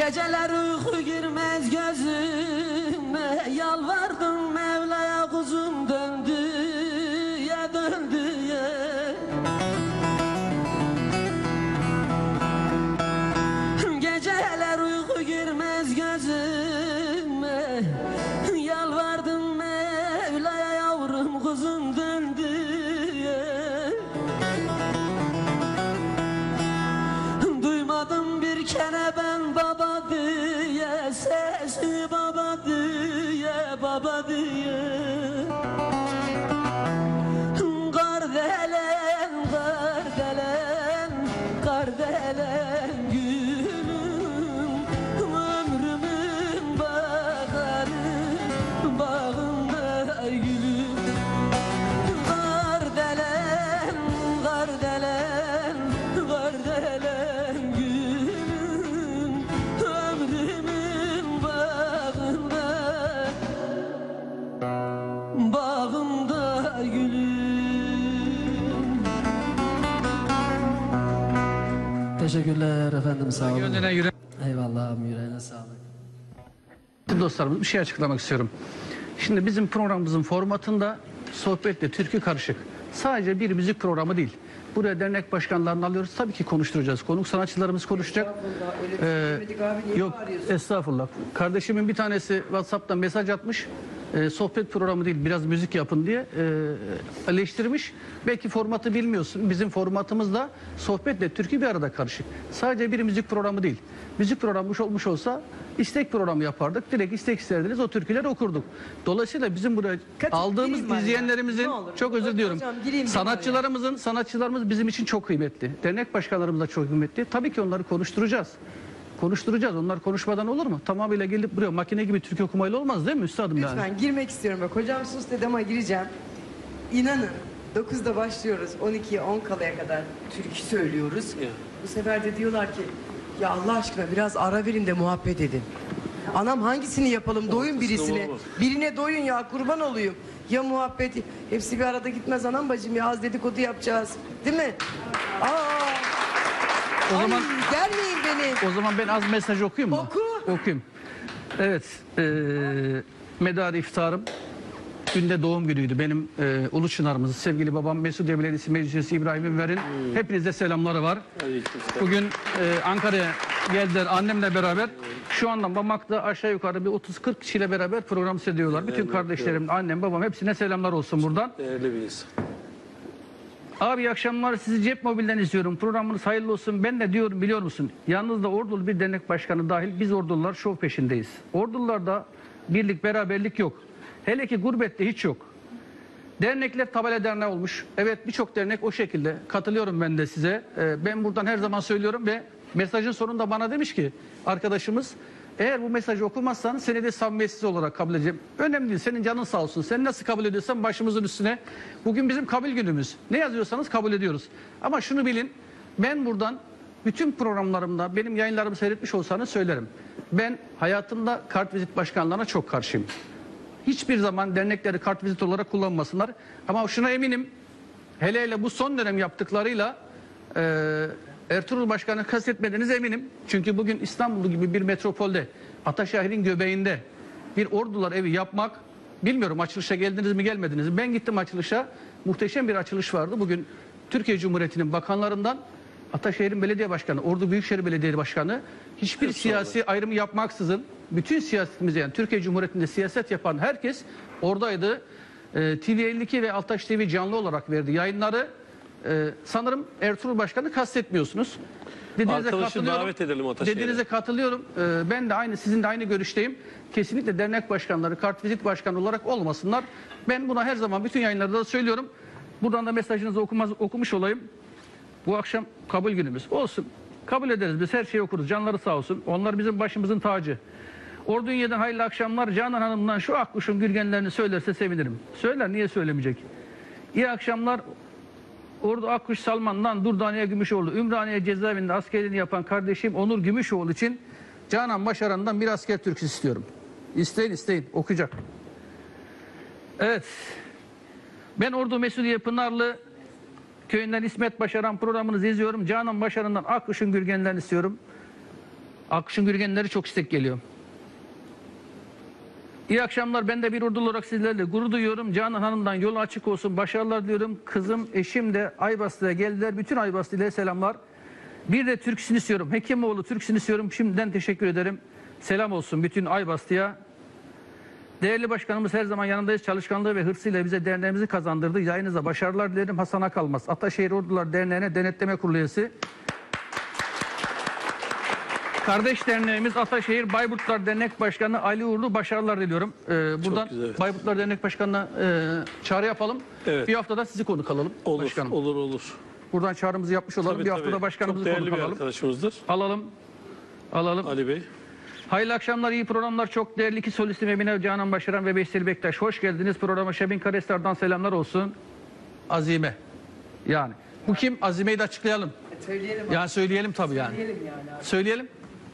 Geceler uyku girmez gözüme, yalvardım Mevla'ya kuzum döndü ya döndü ya. Geceler uyku girmez gözüme, yalvardım Mevla'ya yavrum kuzum döndü ya. Duymadım bir kere ben baba diye, sesi baba diye, baba diye. Kardelen, kardelen, kardelen gülüm, ömrümün baharı, bağımda gülüm. Kardelen, kardelen, kardelen gülüm, ömrümün bağında, bağımda gülüm. Teşekkürler efendim, sağ olun. Gönlüne yüre- Eyvallah abi, yüreğine sağlık. Dostlarımız bir şey açıklamak istiyorum. Şimdi bizim programımızın formatında sohbetle türkü karışık. Sadece bir müzik programı değil. Buraya dernek başkanlarını alıyoruz. Tabii ki konuşturacağız. Konuk sanatçılarımız konuşacak. Ee, yok estağfurullah. Kardeşimin bir tanesi WhatsApp'tan mesaj atmış. Ee, sohbet programı değil, biraz müzik yapın diye e, eleştirmiş. Belki formatı bilmiyorsun. Bizim formatımızda sohbetle türkü bir arada karışık. Sadece bir müzik programı değil. Müzik programı olmuş olsa istek programı yapardık. Direkt istek isterdiniz, o türküleri okurduk. Dolayısıyla bizim buraya Kaçıp aldığımız gireyim araya. izleyenlerimizin, Ne olur. çok özür diliyorum. Hocam, gireyim ben Sanatçılarımızın, sanatçılarımız bizim için çok kıymetli. Dernek başkanlarımız da çok kıymetli. Tabii ki onları konuşturacağız. Konuşturacağız. Onlar konuşmadan olur mu? Tamamıyla gelip buraya makine gibi türkü okumayla olmaz değil mi üstadım yani? Lütfen girmek istiyorum bak. Hocam sus dedi ama gireceğim. İnanın dokuzda başlıyoruz. on ikiye on kalaya kadar türkü söylüyoruz. Ya. Bu sefer de diyorlar ki ya Allah aşkına biraz ara verin de muhabbet edin. Anam hangisini yapalım? Doyun birisine. olmaz. Birine doyun ya, kurban olayım. Ya muhabbet. Hepsi bir arada gitmez anam bacım ya, az dedikodu yapacağız. Değil mi? Aa. O Ay, zaman germeyin beni. o zaman ben az mesaj okuyayım mı? Oku. Okuyayım. Evet. E, Medar iftarım. Günde doğum günüydü. Benim e, Ulu Çınar'ımız, sevgili babam Mesudiye Belediyesi Meclis Üyesi İbrahim Ünver'in hepinize selamları var. Aleykümselam. Bugün e, Ankara'ya geldiler annemle beraber. Şu anda Mamak'ta aşağı yukarı bir otuz kırk kişiyle beraber program seyrediyorlar. Bütün kardeşlerim, annem, babam hepsine selamlar olsun buradan. Değerli bir insan. Abi iyi akşamlar, sizi Cep Mobil'den izliyorum. Programınız hayırlı olsun. Ben de diyorum, biliyor musun? Yalnız da Ordulu bir dernek başkanı dahil biz Ordulular şov peşindeyiz. Ordulularda birlik, beraberlik yok. Hele ki gurbette hiç yok. Dernekler tabela derneği olmuş. Evet, birçok dernek o şekilde. Katılıyorum ben de size. Ee, ben buradan her zaman söylüyorum ve mesajın sonunda bana demiş ki arkadaşımız, eğer bu mesajı okumazsan seni de samimiyetsiz olarak kabul edeceğim. Önemli değil, senin canın sağ olsun. Sen nasıl kabul ediyorsan başımızın üstüne. Bugün bizim kabul günümüz. Ne yazıyorsanız kabul ediyoruz. Ama şunu bilin, ben buradan bütün programlarımda benim yayınlarımı seyretmiş olsanız söylerim. Ben hayatımda kartvizit başkanlarına çok karşıyım. Hiçbir zaman dernekleri kartvizit olarak kullanmasınlar. Ama şuna eminim, hele hele bu son dönem yaptıklarıyla e, Ertuğrul Başkan'ı kastetmediğinize eminim. Çünkü bugün İstanbul gibi bir metropolde, Ataşehir'in göbeğinde bir ordular evi yapmak, bilmiyorum açılışa geldiniz mi gelmediniz mi? Ben gittim açılışa, muhteşem bir açılış vardı. Bugün Türkiye Cumhuriyeti'nin bakanlarından Ataşehir'in belediye başkanı, Ordu Büyükşehir Belediye Başkanı hiçbir Hepsi siyasi ayrımı yapmaksızın bütün siyasetimizi, yani Türkiye Cumhuriyeti'nde siyaset yapan herkes oradaydı. Ee, T V elli iki ve Altaş T V canlı olarak verdi yayınları. Ee, sanırım Ertuğrul Başkan'ı kastetmiyorsunuz. Dediğinize Arkadaşı katılıyorum. davet edelim Ataşehir'e. Dediğinize katılıyorum. Ee, ben de aynı, sizin de aynı görüşteyim. Kesinlikle dernek başkanları kartvizit başkanı olarak olmasınlar. Ben buna her zaman bütün yayınlarda da söylüyorum. Buradan da mesajınızı okumaz, okumuş olayım. Bu akşam kabul günümüz. Olsun. Kabul ederiz. Biz her şeyi okuruz. Canları sağ olsun. Onlar bizim başımızın tacı. Ordunye'den hayırlı akşamlar. Canan Hanım'dan şu Akkuş'un gürgenlerini söylerse sevinirim. Söyler. Niye söylemeyecek? İyi akşamlar. Ordu Akkuş Salman'dan Durdaniye Gümüşoğlu. Ümraniye cezaevinde askerliğini yapan kardeşim Onur Gümüşoğlu için Canan Başaran'dan bir asker türküsü istiyorum. İsteyin isteyin. Okuyacak. Evet. Ben Ordu Mesudiye Pınarlı köyünden İsmet Başaran programınızı izliyorum. Canan Başaran'dan Akkuş'un gürgenlerini istiyorum. Akşın Gürgenleri çok istek geliyor. İyi akşamlar. Ben de bir Ordulu olarak sizlerle gurur duyuyorum. Canan Hanım'dan yolu açık olsun. Başarılar diliyorum. Kızım, eşim de Aybastı'ya geldiler. Bütün Aybastı'ya ile selamlar. Bir de türküsünü istiyorum. Hekimoğlu türküsünü istiyorum. Şimdiden teşekkür ederim. Selam olsun bütün Aybastı'ya. Değerli başkanımız her zaman yanındayız. Çalışkanlığı ve hırsıyla bize derneğimizi kazandırdı. Yayınıza başarılar dilerim. Hasan Akalmaz, Ataşehir Ordular Derneği'ne denetleme kurulu üyesi. Kardeş derneğimiz Ataşehir Bayburtlar Dernek Başkanı Ali Uğurlu başarılar diliyorum. Ee, buradan güzel, evet. Bayburtlar Dernek Başkanı'na e, çağrı yapalım. Evet. Bir haftada sizi konuk alalım. Olur, başkanım. olur, olur. Buradan çağrımızı yapmış olalım. Tabii, bir haftada tabii. başkanımızı Çok değerli konuk bir alalım. arkadaşımızdır Alalım. Alalım. Ali Bey. Hayırlı akşamlar, iyi programlar. Çok değerli iki solistim Emine Canan Başaran ve Veysel Bektaş. Hoş geldiniz. Programa Şebin Karestar'dan selamlar olsun. Azime. Yani. Bu kim? Azime'yi de açıklayalım. Söyleyelim. Yani söyleyelim tabii yani. Söyleyelim yani abi. Söyleyelim.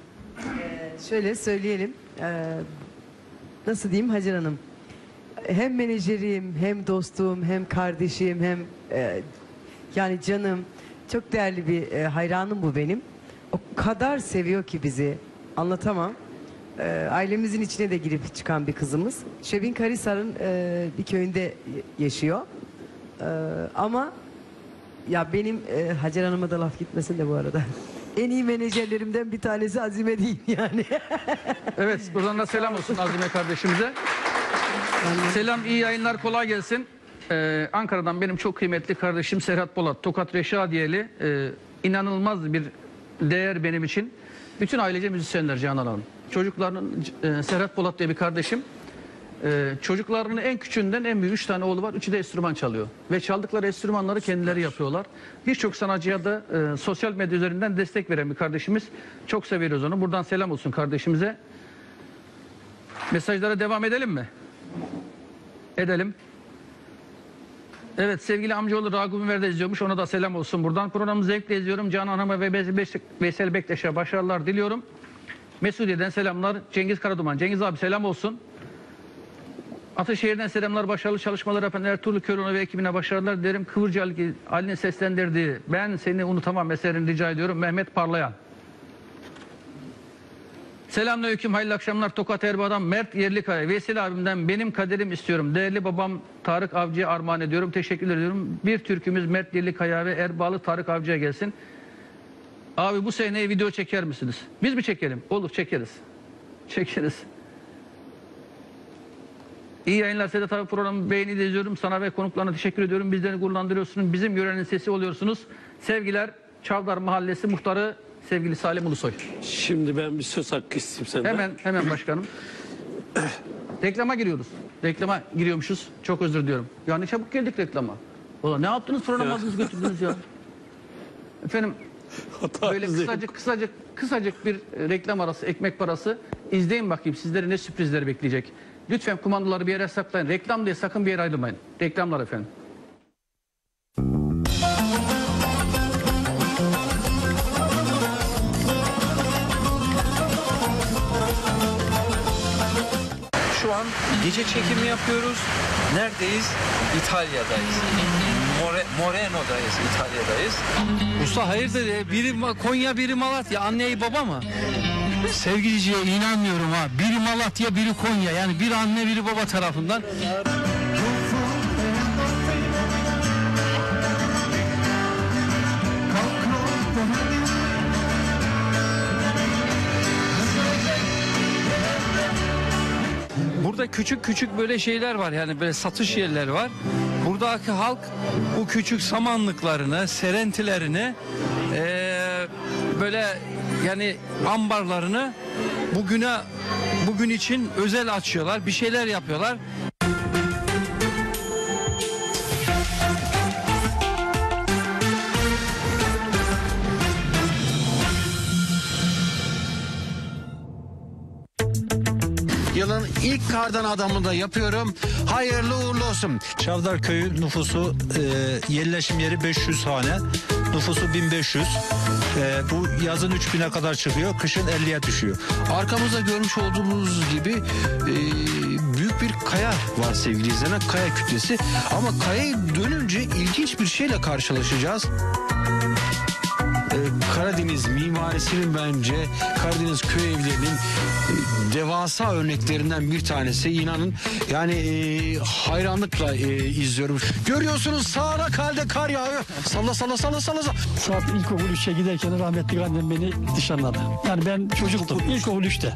Şöyle söyleyelim. Ee, nasıl diyeyim Hacer Hanım? Hem menajerim, hem dostum, hem kardeşim, hem e, yani canım. Çok değerli bir e, hayranım bu benim. O kadar seviyor ki bizi. Anlatamam. Ee, ailemizin içine de girip çıkan bir kızımız. Şebin Karisar'ın e, bir köyünde y- yaşıyor. Ee, ama ya benim e, Hacer Hanım'a da laf gitmesin de bu arada. En iyi menajerlerimden bir tanesi Azime değil yani. Evet, buradan da selam olsun Azime kardeşimize. Selam, iyi yayınlar, kolay gelsin. Ee, Ankara'dan benim çok kıymetli kardeşim Serhat Polat, Tokat Reşadiyeli. Ee, inanılmaz bir değer benim için. Bütün ailece müzisyenler Canan Hanım. Çocuklarının, e, Serhat Polat diye bir kardeşim. Ee, çocuklarının en küçüğünden en büyük üç tane oğlu var. Üçü de enstrüman çalıyor. Ve çaldıkları enstrümanları kendileri yapıyorlar. Birçok sanatçıya da e, sosyal medya üzerinden destek veren bir kardeşimiz. Çok seviyoruz onu. Buradan selam olsun kardeşimize. Mesajlara devam edelim mi? Edelim. Evet, sevgili amcaoğlu Ragıp Ümer'de izliyormuş. Ona da selam olsun buradan. Programı zevkle izliyorum. Canan Hanım'a ve Veysel Bektaş'a başarılar diliyorum. Mesudiye'den selamlar. Cengiz Karaduman. Cengiz abi selam olsun. Ataşehir'den selamlar, başarılı çalışmalar yapan Ertuğrul Köroğlu ve ekibine başarılar dilerim. Kıvırcı Ali- Ali'nin seslendirdiği Ben Seni Unutamam eserini rica ediyorum. Mehmet Parlayan. Selamünaleyküm, hayırlı akşamlar. Tokat Erbaa'dan Mert Yerlikaya. Veysel abimden Benim Kaderim istiyorum. Değerli babam Tarık Avcı'ya armağan ediyorum. Teşekkür ediyorum. Bir türkümüz Mert Yerlikaya ve Erbağlı Tarık Avcı'ya gelsin. Abi bu seneye video çeker misiniz? Biz mi çekelim? Olur, çekeriz. Çekeriz. İyi yayınlar Sedat abi, programı beğeniyle izliyorum. Sana ve konuklarına teşekkür ediyorum. Bizleri gururlandırıyorsunuz. Bizim yörenin sesi oluyorsunuz. Sevgiler, Çavdar Mahallesi Muhtarı sevgili Salim Ulusoy. Şimdi ben bir söz hakkı isteyeyim senden. Hemen hemen başkanım. Reklama giriyoruz. Reklama giriyormuşuz. Çok özür diliyorum. Ya ne çabuk geldik reklama. Ulan ne yaptınız, programı adınızı götürdünüz ya. Efendim Hata böyle bize. kısacık kısacık kısacık bir reklam arası, ekmek parası. İzleyin bakayım sizleri ne sürprizler bekleyecek. Lütfen kumandaları bir yere saklayın. Reklam diye sakın bir yere ayrılmayın. Reklamlar efendim. Şu an gece çekimi yapıyoruz. Neredeyiz? İtalya'dayız. More, Moreno'dayız, İtalya'dayız. Usta hayırdır ya? Biri Ma- Konya, biri Malatya. Anneyi baba mı? Sevgiliciye inanmıyorum ha. Biri Malatya, biri Konya. Yani bir anne, biri baba tarafından. Burada küçük küçük böyle şeyler var, yani böyle satış yerleri var. Buradaki halk bu küçük samanlıklarını, serentilerini eee, böyle yani ambarlarını bugüne bugün için özel açıyorlar, bir şeyler yapıyorlar. Yılın ilk kardan adamını da yapıyorum. Hayırlı uğurlu olsun. Çavdar Köyü nüfusu e, yerleşim yeri beş yüz hane. Nüfusu bin beş yüz. E, bu yazın üç bine kadar çıkıyor. Kışın elliye düşüyor. Arkamızda görmüş olduğunuz gibi e, büyük bir kaya var sevgili izleyenler. Kaya kütlesi. Ama kayaya dönünce ilginç bir şeyle karşılaşacağız. E, Karadeniz mimarisinin bence Karadeniz köy evlerinin e, devasa örneklerinden bir tanesi. İnanın yani e, hayranlıkla e, izliyorum. Görüyorsunuz sağına kalde kar yağıyor. Salla salla salla salla. salla. Saat ilkokul üçe giderken rahmetli annem beni nişanladı. Yani ben çocuktum. İlkokul üçte.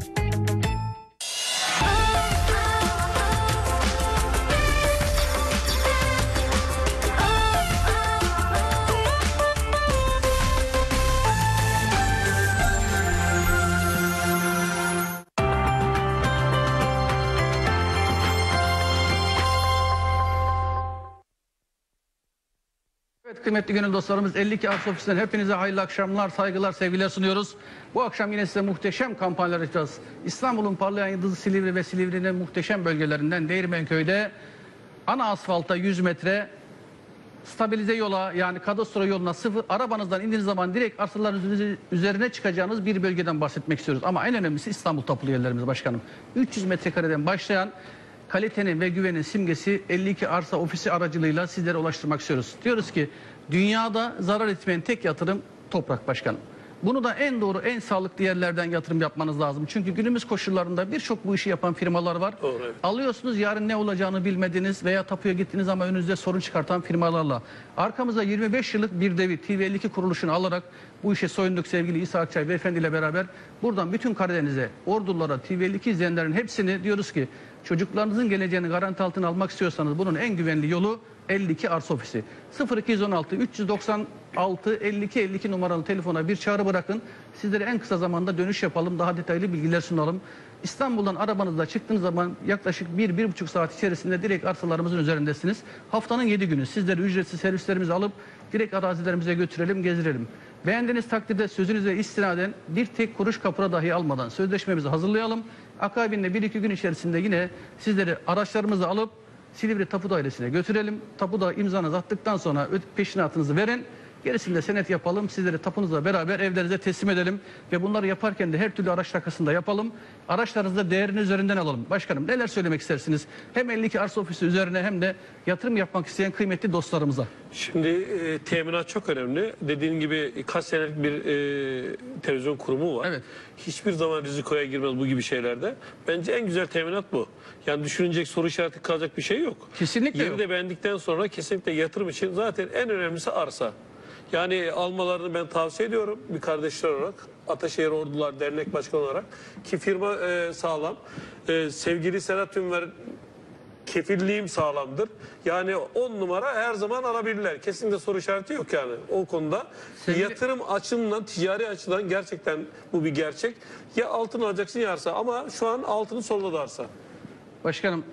Evet kıymetli gönül dostlarımız, elli iki Arsa Ofisi'nden hepinize hayırlı akşamlar, saygılar, sevgiler sunuyoruz. Bu akşam yine size muhteşem kampanyalar yapacağız. İstanbul'un parlayan yıldızı Silivri ve Silivri'nin muhteşem bölgelerinden Değirmenköy'de ana asfalta yüz metre, stabilize yola yani kadastro yoluna sıfır, arabanızdan indiğiniz zaman direkt arsaların üzerine çıkacağınız bir bölgeden bahsetmek istiyoruz. Ama en önemlisi İstanbul tapulu yerlerimiz başkanım. üç yüz metrekareden başlayan kalitenin ve güvenin simgesi elli iki Arsa Ofisi aracılığıyla sizlere ulaştırmak istiyoruz. Diyoruz ki dünyada zarar etmeyen tek yatırım toprak başkanım. Bunu da en doğru, en sağlıklı yerlerden yatırım yapmanız lazım. Çünkü günümüz koşullarında birçok bu işi yapan firmalar var. Doğru, evet. Alıyorsunuz, yarın ne olacağını bilmediniz veya tapuya gittiniz ama önünüzde sorun çıkartan firmalarla. Arkamıza yirmi beş yıllık bir devi T V elli iki kuruluşunu alarak bu işe soyunduk sevgili İsa Akçay Beyefendi ile beraber. Buradan bütün Karadeniz'e, Ordulara, T V elli iki izleyenlerin hepsini diyoruz ki çocuklarınızın geleceğini garanti altına almak istiyorsanız bunun en güvenli yolu elli iki Arsa Ofisi. sıfır iki on altı üç doksan altı elli iki elli iki numaralı telefona bir çağrı bırakın. Sizlere en kısa zamanda dönüş yapalım. Daha detaylı bilgiler sunalım. İstanbul'dan arabanızda çıktığınız zaman yaklaşık bir bir buçuk saat içerisinde direkt arsalarımızın üzerindesiniz. Haftanın yedi günü sizleri ücretsiz servislerimizi alıp direkt arazilerimize götürelim, gezdirelim. Beğendiğiniz takdirde sözünüze istinaden bir tek kuruş kapora dahi almadan sözleşmemizi hazırlayalım. Akabinde bir iki gün içerisinde yine sizleri araçlarımızı alıp Silivri Tapu Dairesi'ne götürelim. Tapuda imzanızı attıktan sonra peşinatınızı verin. Gerisinde senet yapalım. Sizleri tapunuzla beraber evlerinize teslim edelim. Ve bunları yaparken de her türlü araç takasını da yapalım. Araçlarınızı da değerini üzerinden alalım. Başkanım neler söylemek istersiniz? Hem elli iki Arsa Ofisi üzerine hem de yatırım yapmak isteyen kıymetli dostlarımıza. Şimdi e, teminat çok önemli. Dediğin gibi kaç senelik bir e, televizyon kurumu var. Evet. Hiçbir zaman rizikoya girmez bu gibi şeylerde. Bence en güzel teminat bu. Yani düşünecek, soru işareti kalacak bir şey yok. Kesinlikle Yeri yok. de beğendikten sonra kesinlikle yatırım için zaten en önemlisi arsa. Yani almalarını ben tavsiye ediyorum bir kardeşler olarak. Ataşehir Ordular Dernek Başkanı olarak. Ki firma e, sağlam. E, sevgili Serhat Ünver kefilliğim sağlamdır. Yani on numara her zaman alabilirler. Kesinlikle soru işareti yok yani o konuda. Sevgili... Yatırım açımından, ticari açıdan gerçekten bu bir gerçek. Ya altın alacaksın ya arsa ama şu an altını solladı arsa. Başkanım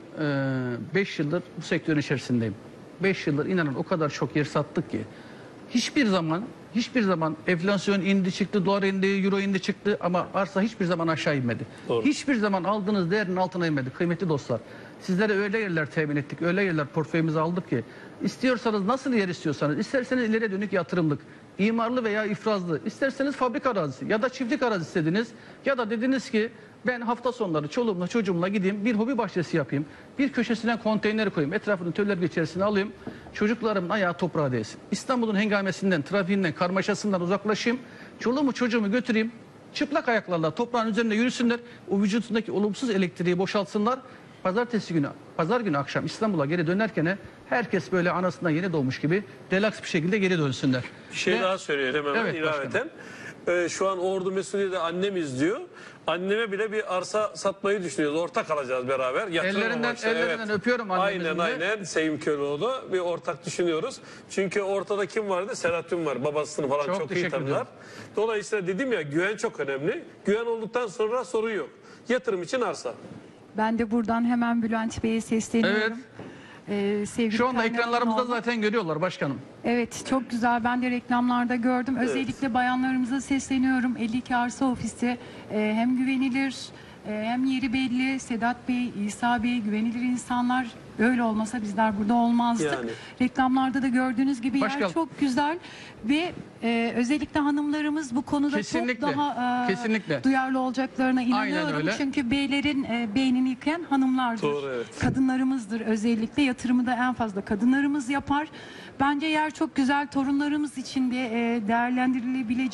beş yıldır bu sektörün içerisindeyim. beş yıldır inanın o kadar çok yer sattık ki hiçbir zaman hiçbir zaman enflasyon indi çıktı, dolar indi, euro indi çıktı ama arsa hiçbir zaman aşağı inmedi. Doğru. Hiçbir zaman aldığınız değerin altına inmedi kıymetli dostlar. Sizlere öyle yerler temin ettik, öyle yerler portföyümüze aldık ki istiyorsanız nasıl yer istiyorsanız, isterseniz ileriye dönük yatırımlık, imarlı veya ifrazlı, isterseniz fabrika arazisi ya da çiftlik arazisi istediniz ya da dediniz ki ben hafta sonları çoluğumla çocuğumla gideyim bir hobi bahçesi yapayım. Bir köşesine konteyner koyayım. Etrafını töllerge içerisine alayım. Çocuklarımın ayağı toprağa değsin. İstanbul'un hengamesinden, trafiğinden, karmaşasından uzaklaşayım. Çoluğumu çocuğumu götüreyim. Çıplak ayaklarla toprağın üzerinde yürüsünler. O vücudundaki olumsuz elektriği boşaltsınlar. Pazartesi günü, pazar günü akşam İstanbul'a geri dönerken herkes böyle anasından yeni doğmuş gibi relax bir şekilde geri dönsünler. Bir şey Ve, daha söyleyeyim hemen evet, ilaveten. Ee, şu an Ordu Mesudiye'de annem izliyor. Anneme bile bir arsa satmayı düşünüyoruz. Ortak alacağız beraber. Yatırım Ellerinden, amaçlı. ellerinden Evet. öpüyorum annemizin Aynen de. aynen Sevim Köroğlu bir ortak düşünüyoruz. Çünkü ortada kim vardı? Serhat Ün var. Babasını falan Çok çok, iyi teşekkür tanırlar. ederim. Dolayısıyla dedim ya güven çok önemli. Güven olduktan sonra sorun yok. Yatırım için arsa. Ben de buradan hemen Bülent Bey'e sesleniyorum. Evet. Ee, sevgili Şu anda Kaynar ekranlarımızda Hanım. zaten görüyorlar başkanım. Evet, çok güzel. Ben de reklamlarda gördüm. Evet. Özellikle bayanlarımıza sesleniyorum. elli iki Arsa Ofisi e, hem güvenilir e, hem yeri belli. Sedat Bey, İsa Bey güvenilir insanlar. Öyle olmasa bizler burada olmazdık. Yani. Reklamlarda da gördüğünüz gibi Başkanım. yer çok güzel ve e, özellikle hanımlarımız bu konuda Kesinlikle, çok daha e, kesinlikle. duyarlı olacaklarına inanıyorum. öyle. Çünkü beylerin e, beynini yıkayan hanımlardır. Doğru, evet. Kadınlarımızdır özellikle. Yatırımı da en fazla kadınlarımız yapar. Bence yer çok güzel. Torunlarımız için de e, değerlendirilebilecek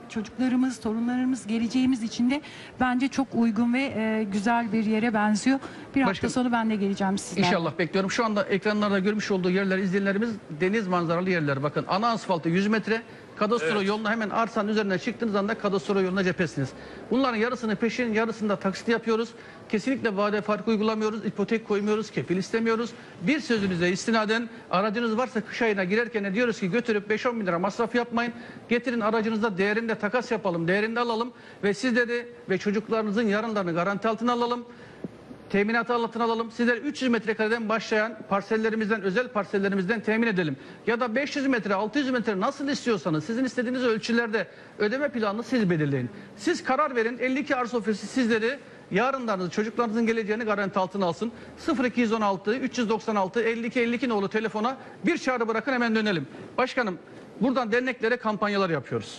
çocuklarımız, torunlarımız, geleceğimiz için de bence çok uygun ve e, güzel bir yere benziyor. Bir hafta Başkanım, sonra ben de geleceğim sizlerle. İnşallah bekliyorum. Şu anda ekranlarda görmüş olduğu yerler, izleyenlerimiz deniz manzaralı yerler. Bakın ana asfaltı yüz metre, kadastro Evet. yoluna hemen arsanın üzerine çıktığınız anda kadastro yoluna cephesiniz. Bunların yarısını peşin, yarısını da taksit yapıyoruz. Kesinlikle vade farkı uygulamıyoruz, ipotek koymuyoruz, kefil istemiyoruz. Bir sözünüze istinaden aracınız varsa kış ayına girerken de diyoruz ki götürüp beş on bin lira masraf yapmayın. Getirin aracınızda değerinde takas yapalım, değerinde alalım ve sizleri ve çocuklarınızın yarınlarını garanti altına alalım. Teminatı altına alalım. Sizler üç yüz metrekareden başlayan parsellerimizden, özel parsellerimizden temin edelim. Ya da beş yüz metre, altı yüz metre nasıl istiyorsanız sizin istediğiniz ölçülerde ödeme planını siz belirleyin. Siz karar verin. elli iki Arsa Ofisi sizleri yarınlarınızı, çocuklarınızın geleceğini garanti altına alsın. sıfır iki on altı üç doksan altı elli iki elli iki nolu telefona bir çağrı bırakın, hemen dönelim. Başkanım, buradan derneklere kampanyalar yapıyoruz.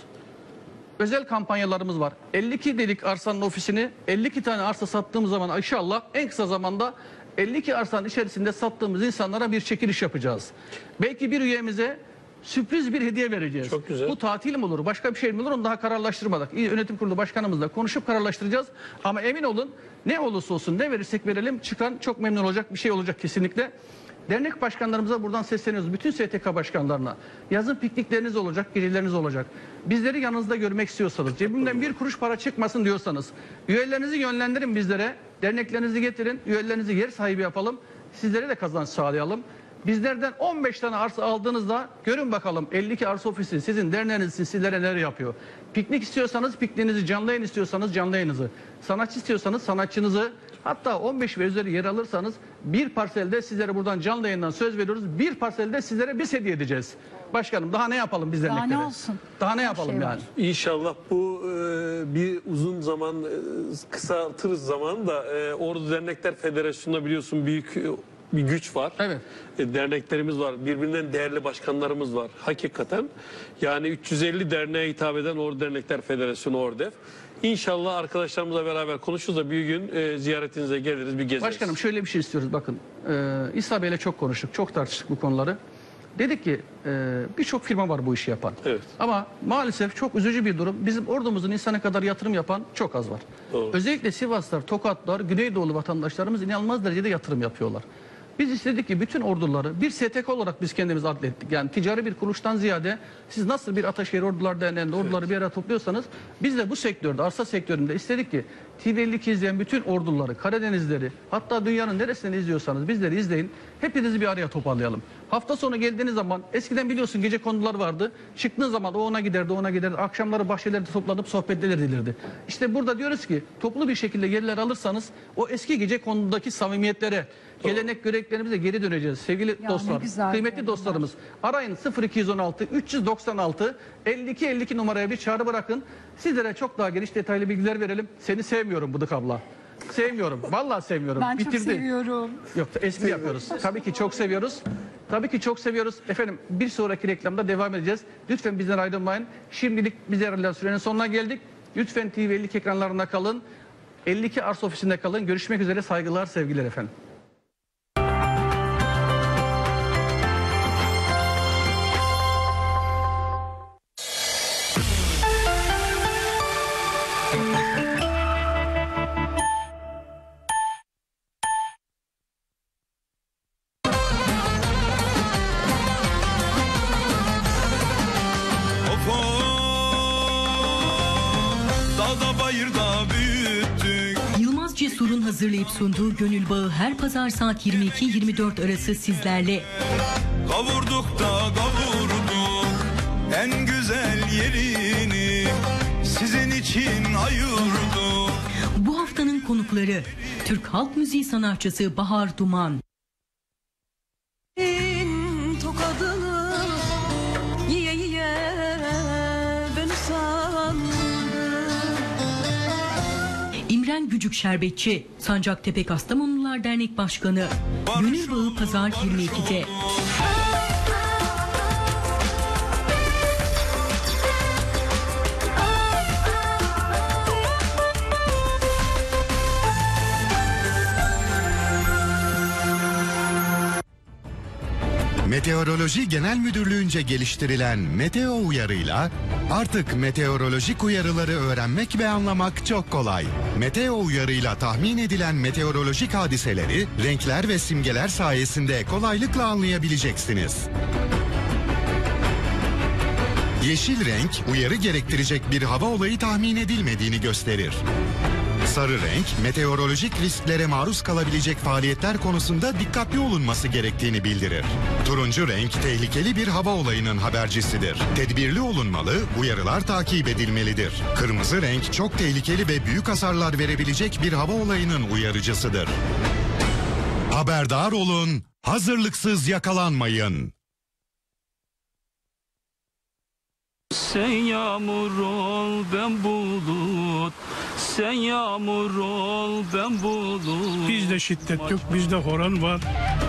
Özel kampanyalarımız var. elli iki dedik arsanın ofisini, elli iki tane arsa sattığımız zaman inşallah en kısa zamanda elli iki arsanın içerisinde sattığımız insanlara bir çekiliş yapacağız. Belki bir üyemize sürpriz bir hediye vereceğiz. Çok güzel. Bu tatil mi olur, başka bir şey mi olur, onu daha kararlaştırmadık. İl Yönetim Kurulu Başkanımızla konuşup kararlaştıracağız. Ama emin olun, ne olursa olsun, ne verirsek verelim, çıkan çok memnun olacak bir şey olacak kesinlikle. Dernek başkanlarımıza buradan sesleniyoruz. Bütün S T K başkanlarına. Yazın piknikleriniz olacak, geceleriniz olacak. Bizleri yanınızda görmek istiyorsanız, cebimden bir kuruş para çıkmasın diyorsanız, üyelerinizi yönlendirin bizlere. Derneklerinizi getirin, üyelerinizi yer sahibi yapalım. Sizlere de kazanç sağlayalım. Bizlerden on beş tane arsa aldığınızda görün bakalım elli iki Arsa Ofisi sizin derneğiniz için sizlere neler yapıyor. Piknik istiyorsanız pikniğinizi, canlı yayın istiyorsanız canlı yayınınızı, sanatçı istiyorsanız sanatçınızı, hatta on beş ve üzeri yer alırsanız bir parselde sizlere buradan canlı yayından söz veriyoruz. Bir parselde sizlere biz hediye edeceğiz. Başkanım, daha ne yapalım biz Daha derneklere? ne olsun? Daha ne yapalım şey var. yani? İnşallah bu e, bir uzun zaman e, kısaltırız zaman da e, Ordu Dernekler Federasyonu'nda biliyorsun büyük e, bir güç var. Evet. E, derneklerimiz var. Birbirinden değerli başkanlarımız var. Hakikaten. Yani üç yüz elli derneğe hitap eden Ordu Dernekler Federasyonu Ordef. İnşallah arkadaşlarımızla beraber konuşuruz da bir gün e, ziyaretinize geliriz, bir gezeriz. Başkanım, şöyle bir şey istiyoruz bakın. E, İsa Bey'le çok konuştuk, çok tartıştık bu konuları. Dedik ki e, birçok firma var bu işi yapan. Evet. Ama maalesef çok üzücü bir durum. Bizim ordumuzun insana kadar yatırım yapan çok az var. Doğru. Özellikle Sivaslar, Tokatlar, Güneydoğulu vatandaşlarımız inanılmaz derecede yatırım yapıyorlar. Biz istedik ki bütün orduları bir S T K olarak biz kendimiz adlettik. Yani ticari bir kuruluştan ziyade siz nasıl bir Ataşehir Ordular Derneği'nde orduları evet. bir araya topluyorsanız biz de bu sektörde, arsa sektöründe istedik ki T V elli iki izleyen bütün orduları, Karadenizleri, hatta dünyanın neresinden izliyorsanız bizleri izleyin. Hepinizi bir araya toparlayalım. Hafta sonu geldiğiniz zaman eskiden biliyorsun gece konular vardı. Çıktığın zaman o ona giderdi, ona giderdi. Akşamları bahçelerde toplanıp sohbetler edilirdi. İşte burada diyoruz ki toplu bir şekilde yerler alırsanız o eski gece konudaki samimiyetlere, gelenek göreneklerimize geri döneceğiz. Sevgili Ya dostlar, ne güzel kıymetli ya, dostlarımız, arayın sıfır iki on altı üç doksan altı elli iki elli iki numaraya bir çağrı bırakın. Sizlere çok daha geniş detaylı bilgiler verelim. Seni sevmiyorum Bıdık abla. Sevmiyorum. Vallahi sevmiyorum. Ben Bitirdi. çok seviyorum. Yok, espri yapıyoruz. Tabii ki çok seviyoruz. Tabii ki çok seviyoruz. Efendim, bir sonraki reklamda devam edeceğiz. Lütfen bizden ayrılmayın. Şimdilik bize ayrılan sürenin sonuna geldik. Lütfen T V elli iki ekranlarında kalın. elli iki Arsa Ofisi'nde kalın. Görüşmek üzere. Saygılar, sevgiler efendim. Yılmaz Cesur'un hazırlayıp sunduğu Gönül Bağı her pazar saat yirmi iki yirmi dört arası sizlerle. Kavurduk da kavurduk en güzel yerini sizin için ayırdık. Bu haftanın konukları Türk halk müziği sanatçısı Bahar Duman. Tokadını yiye yiye ben usandım. İmren Gücük Şerbetçi, Sancaktepe Kastamonular Dernek Başkanı. Gönül Bağı pazar yirmi ikide. Meteoroloji Genel Müdürlüğü'nce geliştirilen Meteo Uyarı'yla artık meteorolojik uyarıları öğrenmek ve anlamak çok kolay. Meteo Uyarı'yla tahmin edilen meteorolojik hadiseleri renkler ve simgeler sayesinde kolaylıkla anlayabileceksiniz. Yeşil renk, uyarı gerektirecek bir hava olayı tahmin edilmediğini gösterir. Sarı renk, meteorolojik risklere maruz kalabilecek faaliyetler konusunda dikkatli olunması gerektiğini bildirir. Turuncu renk, tehlikeli bir hava olayının habercisidir. Tedbirli olunmalı, uyarılar takip edilmelidir. Kırmızı renk, çok tehlikeli ve büyük hasarlar verebilecek bir hava olayının uyarıcısıdır. Haberdar olun, hazırlıksız yakalanmayın. Sen yağmur ol ben bulut, sen yağmur ol ben bulut. Bizde şiddet yok, bizde horon var.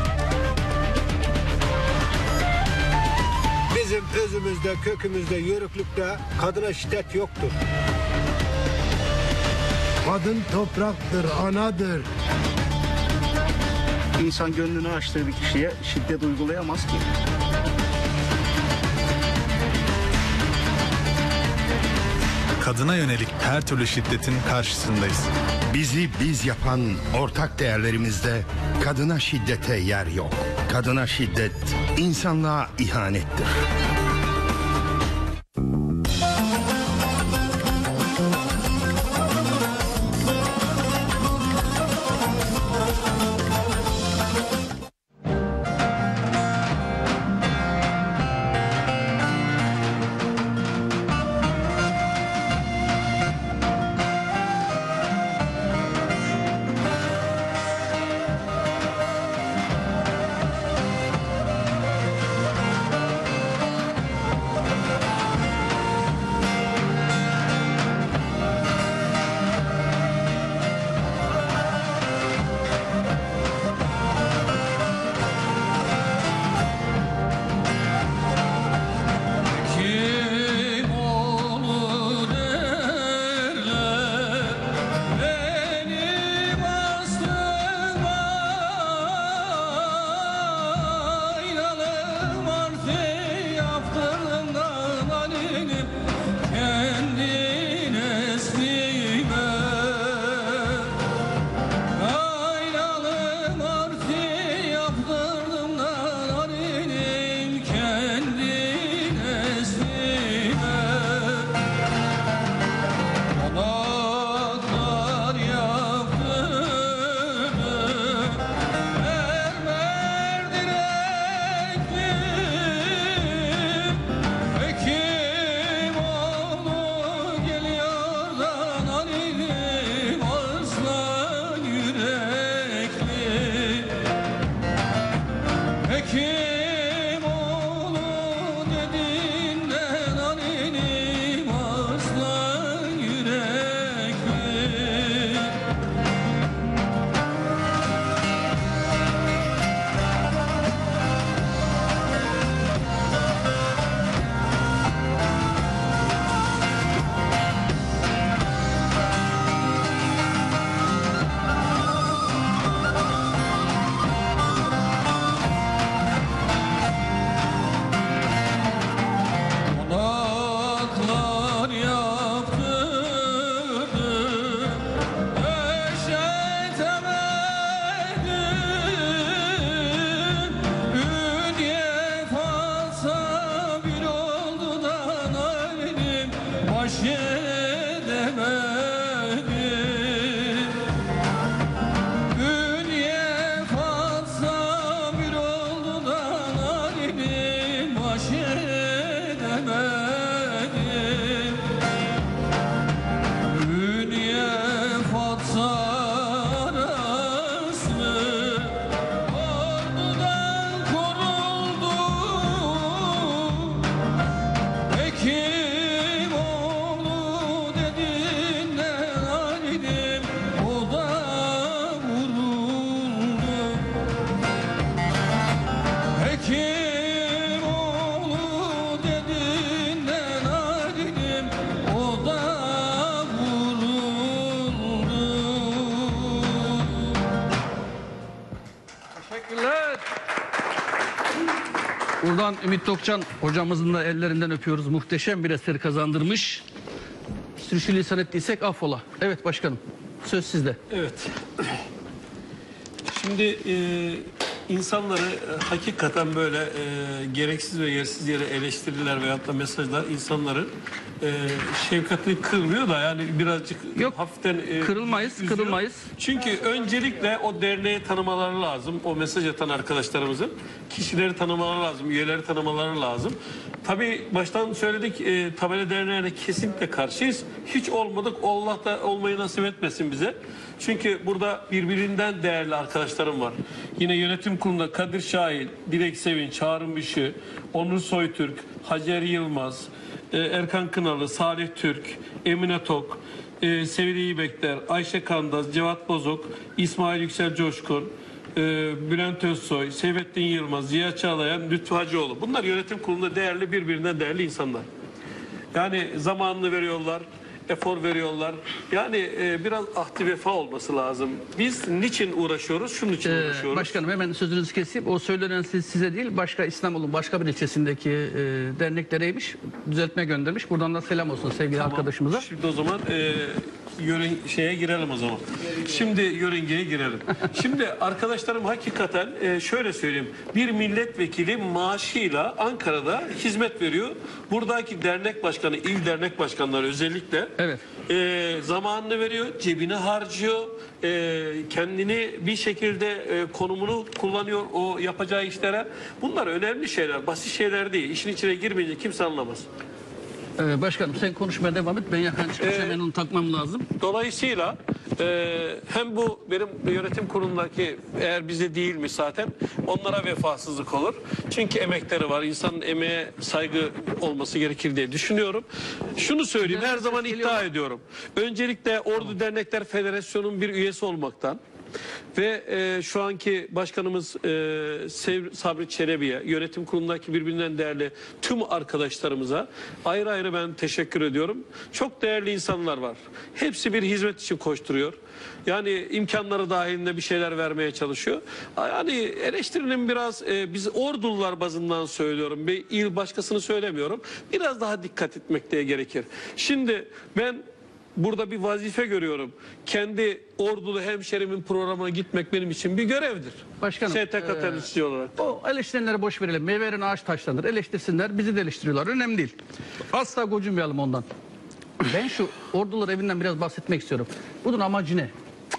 Bizim özümüzde, kökümüzde, yörüklükte kadına şiddet yoktur. Kadın topraktır, anadır. İnsan gönlünü açtığı bir kişiye şiddet uygulayamaz ki. Kadına yönelik her türlü şiddetin karşısındayız. Bizi biz yapan ortak değerlerimizde kadına şiddete yer yok. Kadına şiddet insanlığa ihanettir. Buradan Ümit Tokcan hocamızın da ellerinden öpüyoruz. Muhteşem bir eser kazandırmış. Sürçülisan ettiysek affola. Evet başkanım, söz sizde. Evet. Şimdi e, insanları e, hakikaten böyle e, gereksiz ve yersiz yere eleştiriler veyahut da mesajlar insanların e, şefkatini kırmıyor da yani birazcık Yok, hafiften e, kırılmayız, üzüyor. kırılmayız. Çünkü öncelikle o derneği tanımaları lazım. O mesaj atan arkadaşlarımızın kişileri tanımaları lazım, üyeleri tanımaları lazım. Tabii baştan söyledik, e, Tabela Derneği'ne kesinlikle karşıyız. Hiç olmadık, Allah da olmayı nasip etmesin bize. Çünkü burada birbirinden değerli arkadaşlarım var. Yine yönetim kurulunda Kadir Şahin, Dilek Sevinç, Harun Bişi, Onur Soytürk, Hacer Yılmaz, e, Erkan Kınalı, Salih Türk, Emine Tok, e, Sevili İyibekler, Ayşe Kandaz, Cevat Bozok, İsmail Yüksel Coşkun, e, Bülent Özsoy, Seyfettin Yılmaz, Ziya Çağlayan, Lütfü Hacıoğlu. Bunlar yönetim kurulunda değerli, birbirinden değerli insanlar. Yani zamanını veriyorlar, efor veriyorlar. Yani e, biraz ahdi vefa olması lazım. Biz niçin uğraşıyoruz? Şunun için Ee, uğraşıyoruz. başkanım hemen sözünüzü keseyim. O söylenen siz, size değil, başka İstanbul'un başka bir ilçesindeki e, derneklereymiş. Düzeltme göndermiş. Buradan da selam olsun sevgili Tamam. arkadaşımıza. Şimdi o zaman e, yören, şeye girelim o zaman. Şimdi yörüngeye girelim. Şimdi arkadaşlarım hakikaten e, şöyle söyleyeyim. Bir milletvekili maaşıyla Ankara'da hizmet veriyor. Buradaki dernek başkanı, il dernek başkanları özellikle evet. e, zamanını veriyor, cebine harcıyor, e, kendini bir şekilde e, konumunu kullanıyor o yapacağı işlere. Bunlar önemli şeyler, basit şeyler değil. İşin içine girmeyince kimse anlamaz. Ee, başkanım sen konuşmaya devam et. Ben yakın çıkmış Ee, hemen onu takmam lazım. Dolayısıyla e, hem bu benim yönetim kurulundaki eğer bize değilmiş zaten onlara vefasızlık olur. Çünkü emekleri var. İnsanın emeğe saygı olması gerekir diye düşünüyorum. Şunu söyleyeyim, her zaman iddia ediyorum. Öncelikle Ordu Dernekler Federasyonu'nun bir üyesi olmaktan ve e, şu anki başkanımız e, Sev, Sabri Çelebi'ye, yönetim kurulundaki birbirinden değerli tüm arkadaşlarımıza ayrı ayrı ben teşekkür ediyorum. Çok değerli insanlar var. Hepsi bir hizmet için koşturuyor. Yani imkanları dahilinde bir şeyler vermeye çalışıyor. Yani eleştirinin biraz e, biz Ordulular bazından söylüyorum. Bir il başkasını söylemiyorum. Biraz daha dikkat etmek gerekir. Şimdi ben burada bir vazife görüyorum. Kendi ordulu hemşerimin programına gitmek benim için bir görevdir. Başkanım. S T K e, temsilcisi olarak. O eleştirenleri boş verelim. Meyvelerin ağaç taşlanır. Eleştirsinler. Bizi de eleştiriyorlar. Önemli değil. Asla gocunmayalım ondan. Ben şu ordular evinden biraz bahsetmek istiyorum. Bunun amacı ne?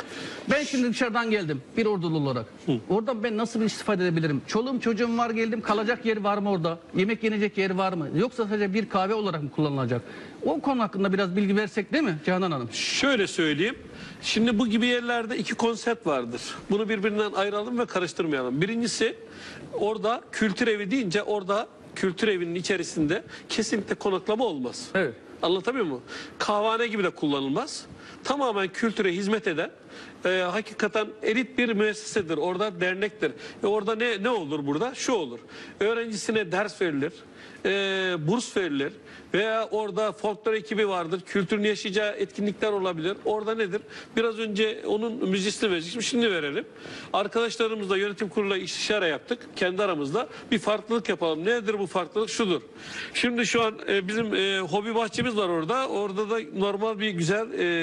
Ben şimdi dışarıdan geldim bir ordulu olarak. Hı. Oradan ben nasıl bir istifade edebilirim? Çoluğum çocuğum var geldim, kalacak yer var mı orada? Yemek yenecek yer var mı? Yoksa sadece bir kahve olarak mı kullanılacak? O konu hakkında biraz bilgi versek değil mi Canan Hanım? Şöyle söyleyeyim. Şimdi bu gibi yerlerde iki konsept vardır. Bunu birbirinden ayıralım ve karıştırmayalım. Birincisi orada kültür evi deyince orada kültür evinin içerisinde kesinlikle konaklama olmaz. Evet. Anlatabiliyor muyum? Kahvehane gibi de kullanılmaz. Tamamen kültüre hizmet eden e, hakikaten elit bir müessesedir. Orada dernektir. Ve orada ne ne olur burada? Şu olur. Öğrencisine ders verilir. E, burs verilir. Veya orada folklor ekibi vardır. Kültürün yaşayacağı etkinlikler olabilir. Orada nedir? Biraz önce onun müziğini verecektim. Şimdi verelim. Arkadaşlarımızla yönetim kuruluyla istişare yaptık. Kendi aramızda bir farklılık yapalım. Nedir bu farklılık? Şudur. Şimdi şu an e, bizim e, hobi bahçemiz var orada. Orada da normal bir güzel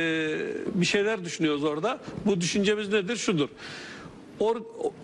e, bir şeyler düşünüyoruz orada. Bu düşüncemiz nedir? Şudur. Or,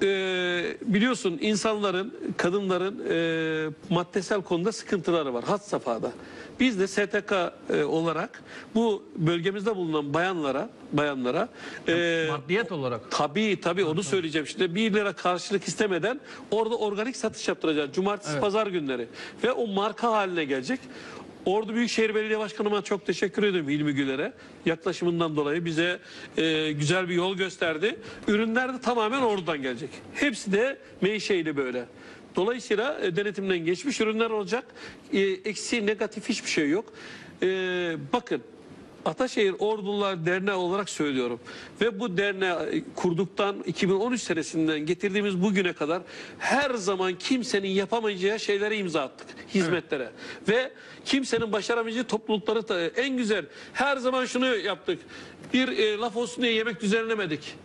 e, biliyorsun insanların, kadınların e, maddesel konuda sıkıntıları var. Had safhada. Biz de S T K e, olarak bu bölgemizde bulunan bayanlara, bayanlara e, maddiyet olarak. Tabii tabii onu söyleyeceğim. Şimdi bir lira karşılık istemeden orada organik satış yaptıracağız. Cumartesi, Evet. pazar günleri. Ve o marka haline gelecek. Ordu Büyükşehir Belediye Başkanıma çok teşekkür ediyorum Hilmi Güler'e. Yaklaşımından dolayı bize e, güzel bir yol gösterdi. Ürünler de tamamen Ordu'dan gelecek. Hepsi de menşeili böyle. Dolayısıyla e, denetimden geçmiş ürünler olacak. E, eksi, negatif hiçbir şey yok. E, bakın. Ataşehir Ordulular Derneği olarak söylüyorum. Ve bu derneği kurduktan iki bin on üç senesinden getirdiğimiz bugüne kadar her zaman kimsenin yapamayacağı şeylere imza attık. Hizmetlere. Evet. Ve kimsenin başaramayacağı toplulukları da en güzel. Her zaman şunu yaptık. Bir e, laf olsun diye yemek düzenlemedik.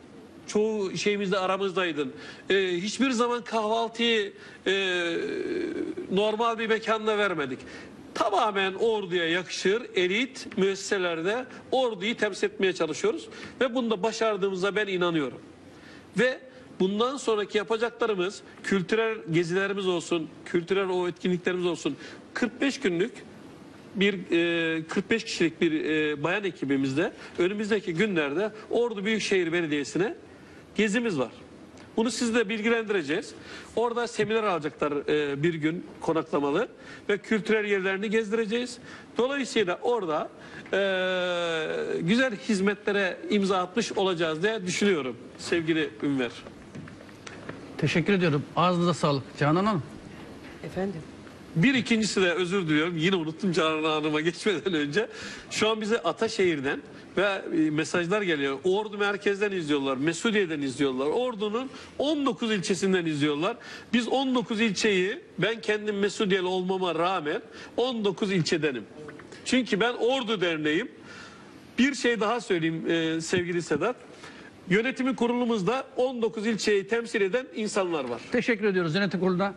çoğu şeyimizde aramızdaydın. E, hiçbir zaman kahvaltıyı e, normal bir mekanda vermedik. Tamamen orduya yakışır, elit müesseselerde orduyu temsil etmeye çalışıyoruz. Ve bunda başardığımıza ben inanıyorum. Ve bundan sonraki yapacaklarımız, kültürel gezilerimiz olsun, kültürel o etkinliklerimiz olsun. kırk beş günlük bir e, kırk beş kişilik bir e, bayan ekibimizde önümüzdeki günlerde Ordu Büyükşehir Belediyesi'ne gezimiz var. Bunu sizle bilgilendireceğiz. Orada seminer alacaklar e, bir gün konaklamalı ve kültürel yerlerini gezdireceğiz. Dolayısıyla orada e, güzel hizmetlere imza atmış olacağız diye düşünüyorum sevgili Ünver. Teşekkür ediyorum. Ağzınıza sağlık. Canan Hanım. Efendim. Bir ikincisi de özür diliyorum. Yine unuttum Canan Hanım'a geçmeden önce. Şu an bize Ataşehir'den ve mesajlar geliyor. Ordu merkezden izliyorlar. Mesudiye'den izliyorlar. Ordu'nun on dokuz ilçesinden izliyorlar. Biz on dokuz ilçeyi, ben kendim Mesudiyeli olmama rağmen on dokuz ilçedenim. Çünkü ben Ordu Derneği'yim. Bir şey daha söyleyeyim e, sevgili Sedat. Yönetimi kurulumuzda on dokuz ilçeyi temsil eden insanlar var. Teşekkür ediyoruz yönetim kuruluna.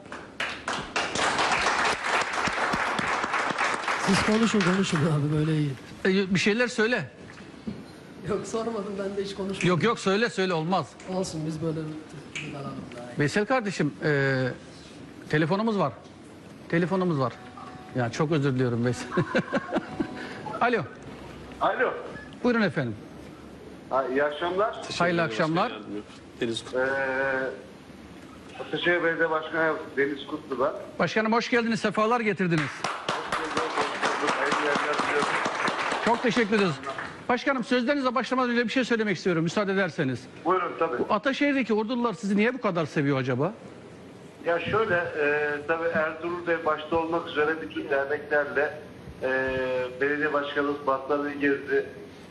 Siz konuşun konuşun abi böyle iyi. E, bir şeyler söyle. Yok sormadım ben de hiç konuşmadım. Yok yok söyle söyle olmaz. Olsun biz böyle alalım daha iyi. Veysel kardeşim e, telefonumuz var. Telefonumuz var. Ya çok özür diliyorum Veysel. Alo. Alo. Buyurun efendim. Ha, iyi akşamlar. Hayırlı akşamlar. Deniz Ee, Ataşehir Belediye Başkanı Deniz Kutlu ben. Başkanım hoş geldiniz. Sefalar getirdiniz. Hayırlı yayınlar diliyorum. Çok teşekkür ederiz. Başkanım sözlerinize başlamadan önce bir şey söylemek istiyorum müsaade ederseniz. Buyurun tabii. Bu Ataşehir'deki ordular sizi niye bu kadar seviyor acaba? Ya şöyle e, tabii Ertuğrul Bey başta olmak üzere bütün derneklerle e, belediye başkanımız Battal Gezdi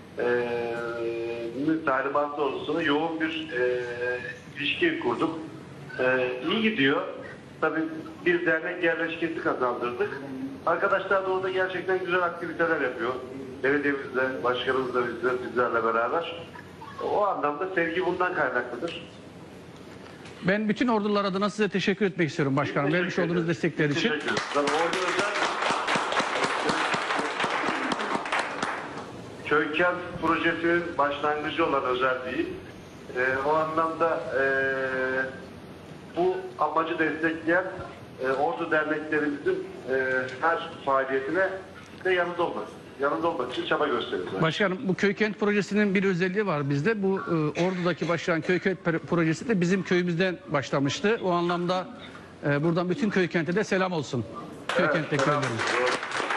e, talimatı doğrultusunda yoğun bir e, ilişki kurduk. E, iyi gidiyor. Tabii bir dernek yerleşkesi kazandırdık. Arkadaşlar da orada gerçekten güzel aktiviteler yapıyor. Belediyemizle, başkanımızla bizler, bizlerle beraber. O anlamda sevgi bundan kaynaklıdır. Ben bütün ordular adına size teşekkür etmek istiyorum başkanım. Teşekkür Vermiş olduğunuz destekler için. Teşekkür ederim. Tabii orada özel Köykent projesinin başlangıcı olan özel değil. Ee, o anlamda e, bu amacı destekleyen e, Ordu derneklerimizin e, her faaliyetine de yanında olmak. Yanında olmak için çaba gösteriyoruz. Başkanım bu Köykent projesinin bir özelliği var bizde. Bu e, Ordu'daki başlayan Köykent projesi de bizim köyümüzden başlamıştı. O anlamda e, buradan bütün Köykent'e de selam olsun. Köykent'teki selam. köylerin.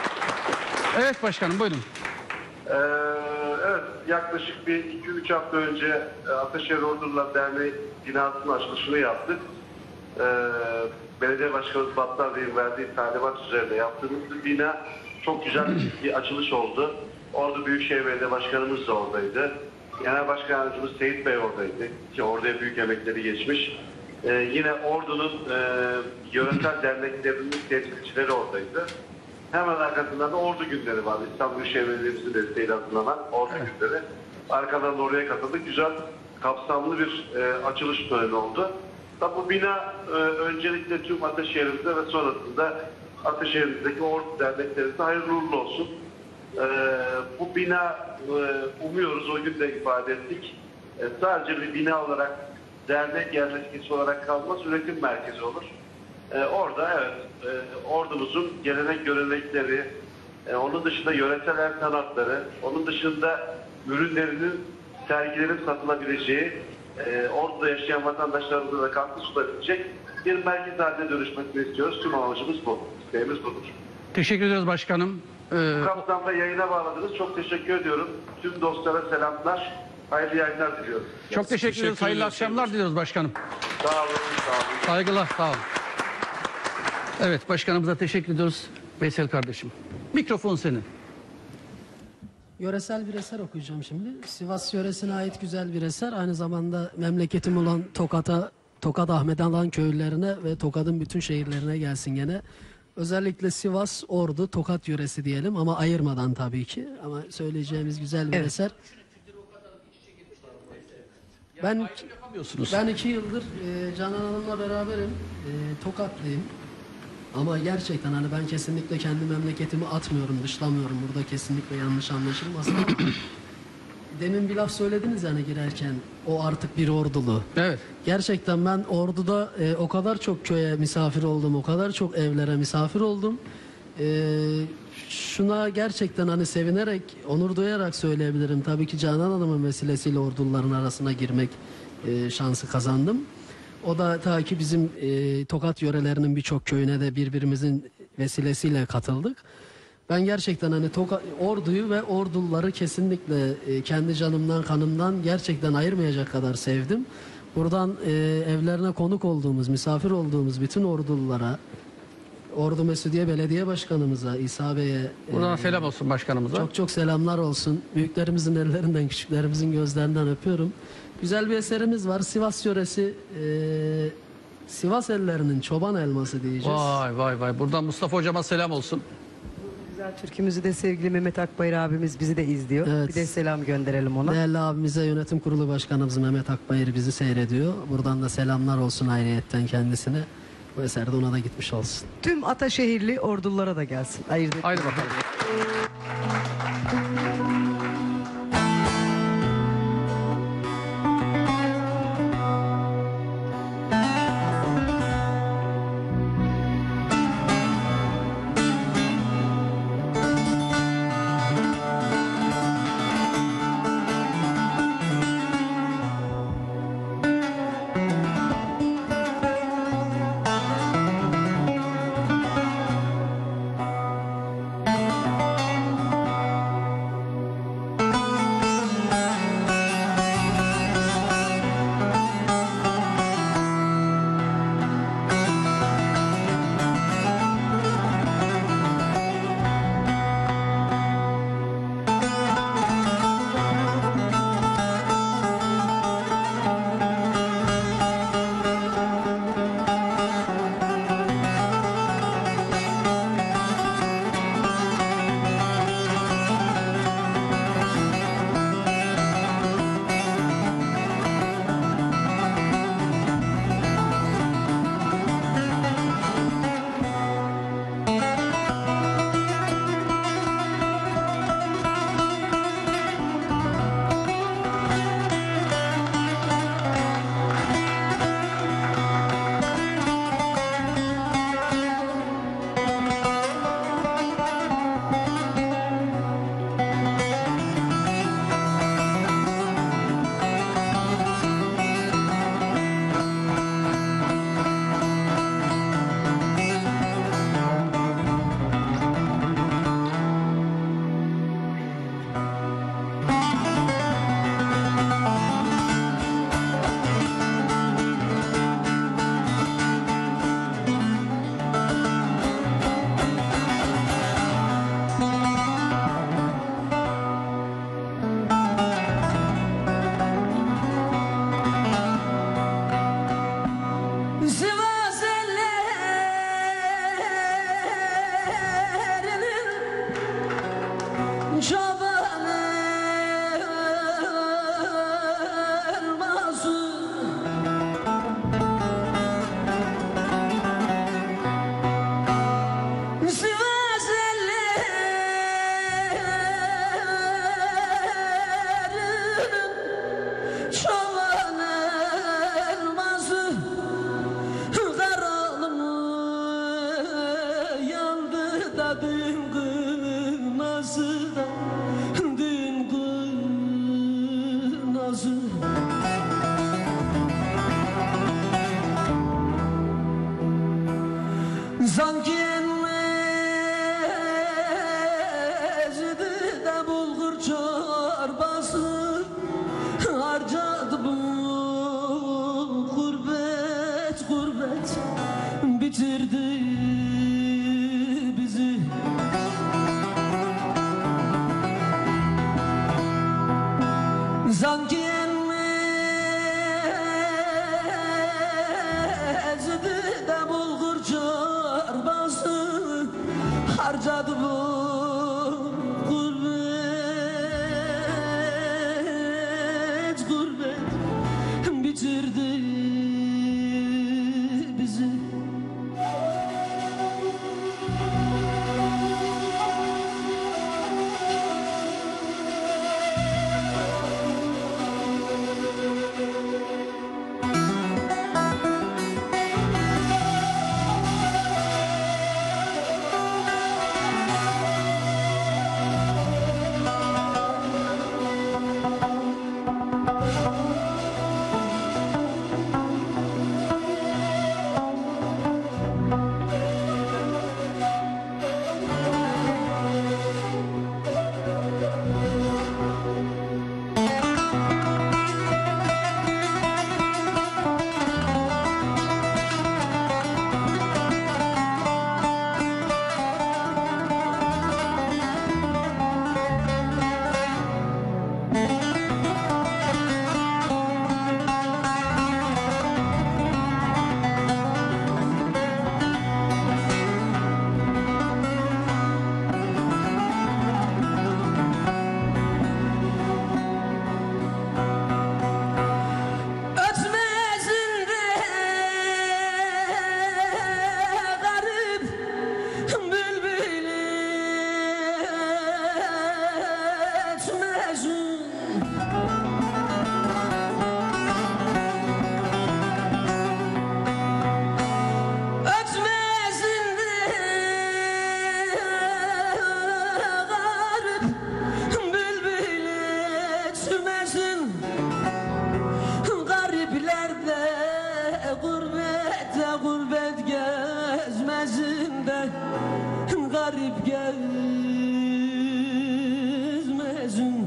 Evet başkanım buyurun. Ee, evet yaklaşık bir iki üç hafta önce e, Ataşehir Ordular Derneği binasının açılışını yaptık. Ee, Belediye Başkanımız Battal Bey'in verdiği talimat üzerine yaptığımız bir bina çok güzel bir açılış oldu. Ordu Büyükşehir Belediye Başkanımız da oradaydı. Genel Başkan Yardımcımız Seyit Bey oradaydı ki orada büyük emekleri geçmiş. Ee, yine Ordu'nun e, yöresel derneklerinin temsilcileri oradaydı. Hemen arkasından da Ordu Günleri vardı. İstanbul Büyükşehir Belediye'mizin desteğiyle hazırlanan Ordu evet. Günleri. Arkadan da oraya katıldık. Güzel, kapsamlı bir e, açılış töreni oldu. Tabi bu bina e, öncelikle tüm Ataşehir'imizde ve sonrasında Ataşehir'imizdeki Ordu derneklerimize hayırlı uğurlu olsun. E, bu bina e, umuyoruz, o gün de ifade ettik. E, sadece bir bina olarak, dernek yerleşkesi olarak kalmaz, üretim merkezi olur. Ee, orada evet, e, ordumuzun gelenek görenekleri, e, onun dışında yöresel el sanatları, onun dışında ürünlerinin sergilerin satılabileceği, e, orada yaşayan vatandaşlarımıza da katkı sunabilecek bir merkez haline dönüşmesini istiyoruz. Tüm amacımız bu, isteğimiz budur. Teşekkür ediyoruz başkanım. Ee... Bu kapsamda yayına bağladınız. Çok teşekkür ediyorum. Tüm dostlara selamlar, hayırlı yayınlar diliyorum. Çok teşekkür, teşekkür ediyoruz. Hayırlı akşamlar diliyoruz başkanım. Sağ olun, sağ olun. Saygılar, sağ olun. Evet, başkanımıza teşekkür ediyoruz. Veysel kardeşim. Mikrofon senin. Yöresel bir eser okuyacağım şimdi. Sivas yöresine ait güzel bir eser. Aynı zamanda memleketim olan Tokat'a, Tokat Ahmet Alan köylerine ve Tokat'ın bütün şehirlerine gelsin gene. Özellikle Sivas, Ordu, Tokat yöresi diyelim ama ayırmadan tabii ki. Ama söyleyeceğimiz güzel bir Evet. eser. Ben ben iki yıldır e, Canan Hanım'la beraberim. E, Tokatlıyım. Ama gerçekten hani ben kesinlikle kendi memleketimi atmıyorum, dışlamıyorum. Burada kesinlikle yanlış anlaşılmasın. Demin bir laf söylediniz yani girerken, o artık bir ordulu. Evet. Gerçekten ben Ordu'da e, o kadar çok köye misafir oldum, o kadar çok evlere misafir oldum. E, şuna gerçekten hani sevinerek, onur duyarak söyleyebilirim. Tabii ki Canan Hanım'ın vesilesiyle Orduluların arasına girmek e, şansı kazandım. O da ta ki bizim e, Tokat yörelerinin birçok köyüne de birbirimizin vesilesiyle katıldık. Ben gerçekten hani Tokat, Ordu'yu ve Orduluları kesinlikle e, kendi canımdan kanımdan gerçekten ayırmayacak kadar sevdim. Buradan e, evlerine konuk olduğumuz, misafir olduğumuz bütün Ordululara, Ordu Mesudiye Belediye Başkanımıza, İsa Bey'e buradan e, selam olsun başkanımıza. Çok çok selamlar olsun. Büyüklerimizin ellerinden, küçüklerimizin gözlerinden öpüyorum. Güzel bir eserimiz var. Sivas yöresi, e, Sivas ellerinin çoban elması diyeceğiz. Vay vay vay. Buradan Mustafa hocama selam olsun. Güzel türkümüzü de sevgili Mehmet Akbayır abimiz bizi de izliyor. Evet. Bir de selam gönderelim ona. Değerli abimize, yönetim kurulu başkanımız Mehmet Akbayır bizi seyrediyor. Buradan da selamlar olsun ayrıyetten kendisine. Bu eser de ona da gitmiş olsun. Tüm Ataşehirli ordulara da gelsin. Hayırlı. Haydi bakalım. Sanki enzedi de bulgur çorbası harcadı bu gurbet gurbet bitirdi bizi. Sanki enzedi de bulgur çorbası harcadı bu gurbet gurbet garip gezmezim.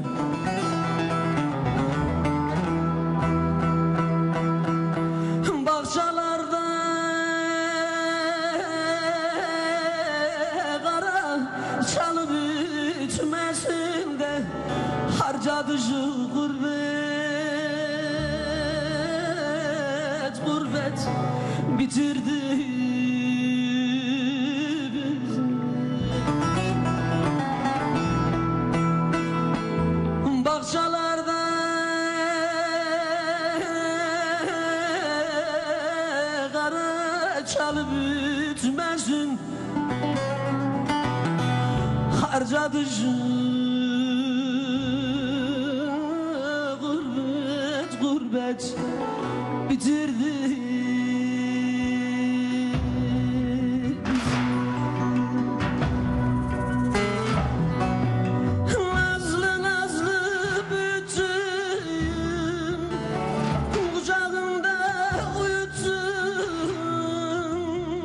Bahçelerde kara çalıp ütmesin de harcadı şu gurbet, gurbet bitirdi bizi. Bahçelerde kara çalıp ütmesin, harcadı şu gurbet, gurbet bitirdi. Nazlı nazlı bütün kucağımda uyutsun.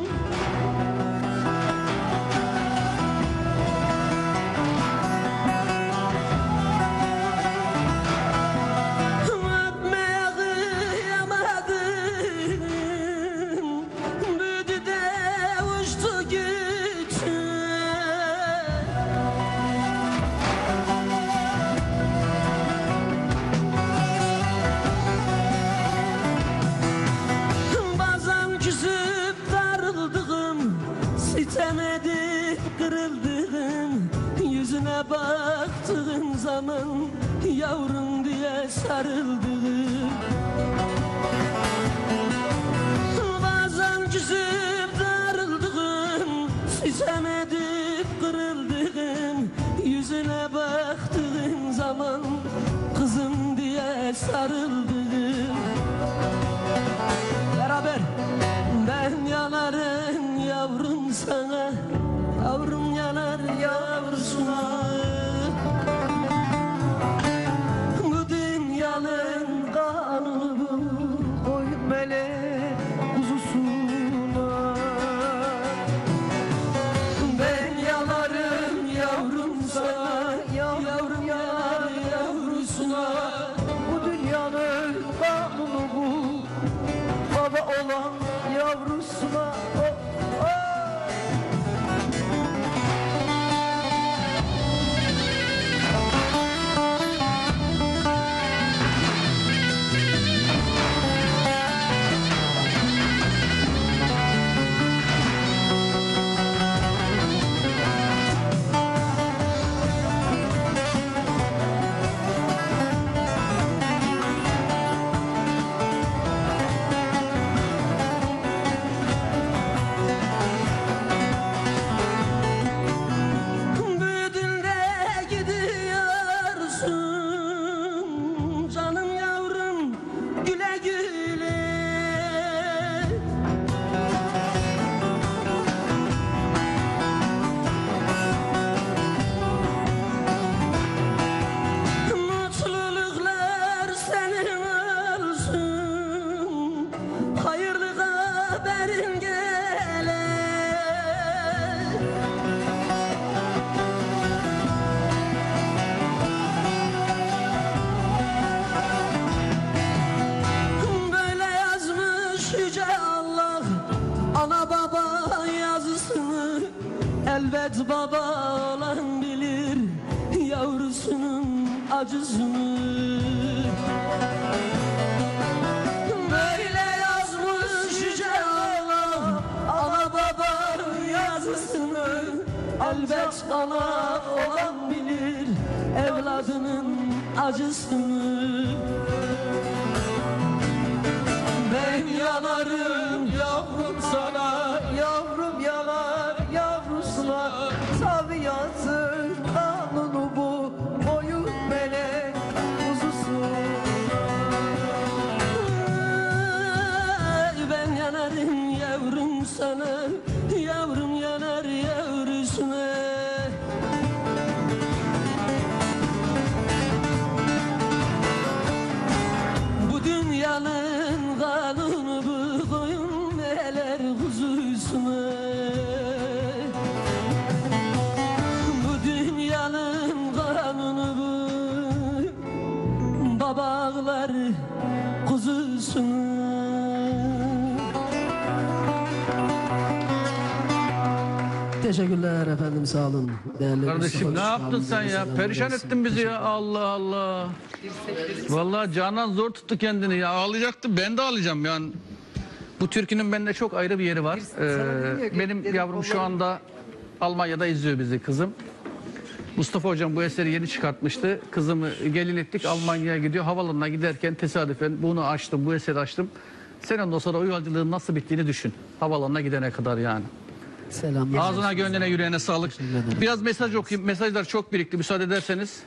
Öpmeye kıyamadım, büyüdü de uçtu gitti. Bazen küsüp darıldığım, sitem edip kırıldığım, yüzüne baktığım zaman yavrum diye sarıldığım. Bazen küsüp darıldığım, sitem edip kırıldığım, yüzüne baktığım zaman kızım diye sarıldığım. Beraber ben yanarım yavrum sana, yavrum yanar yavrusuna. Bu dünyanın kanunu bu, koyun melek kuzusuna. Ben yanarım yavrum sana, yavrum yanar yavrusuna. Bu dünyanın kanunu bu, baba olan yavrusuna. Oh, oh. Büyüdün de gidiyorsun canım yavrum, güle güle. Mutluluklar senin olsun, hayırlı haberin gele. Böyle yazmış yüce Allah, ana baba yazısını. Elbet baba olan bilir yavrusunun acısını. Böyle yazmış yüce Allah, ana baba yazısını. Elbet ana olan bilir evladının acısını. Ben yanarım yavrum sana, yavrum yanar yavrusuna. Tabiatın kanunu bu, boyun melek kuzusu. Ben yanarım yavrum sana, yavrum yanar yavrusuna. Bu dünyanın kanunu bu, koyun bağla bağlar kuzusunu. Teşekkürler efendim, sağ olun. Değerli Kardeşim Mustafa ne yaptın sen ya? Perişan ettin bizi ya. Allah Allah. Vallahi Canan zor tuttu kendini ya. Ağlayacaktı. Ben de ağlayacağım yani. Bu türkünün bende çok ayrı bir yeri var. Ee, benim yavrum şu anda Almanya'da izliyor bizi, kızım. Mustafa hocam bu eseri yeni çıkartmıştı. Kızımı gelin ettik, Almanya'ya gidiyor. Havalanına giderken tesadüfen bunu açtım, bu eseri açtım. Sen ondan sonra o yolculuğun nasıl bittiğini düşün. Havalanına gidene kadar yani. Selam. Ağzına, gönlüne, yüreğine sağlık. Biraz mesaj okuyayım. Mesajlar çok birikti, müsaade ederseniz.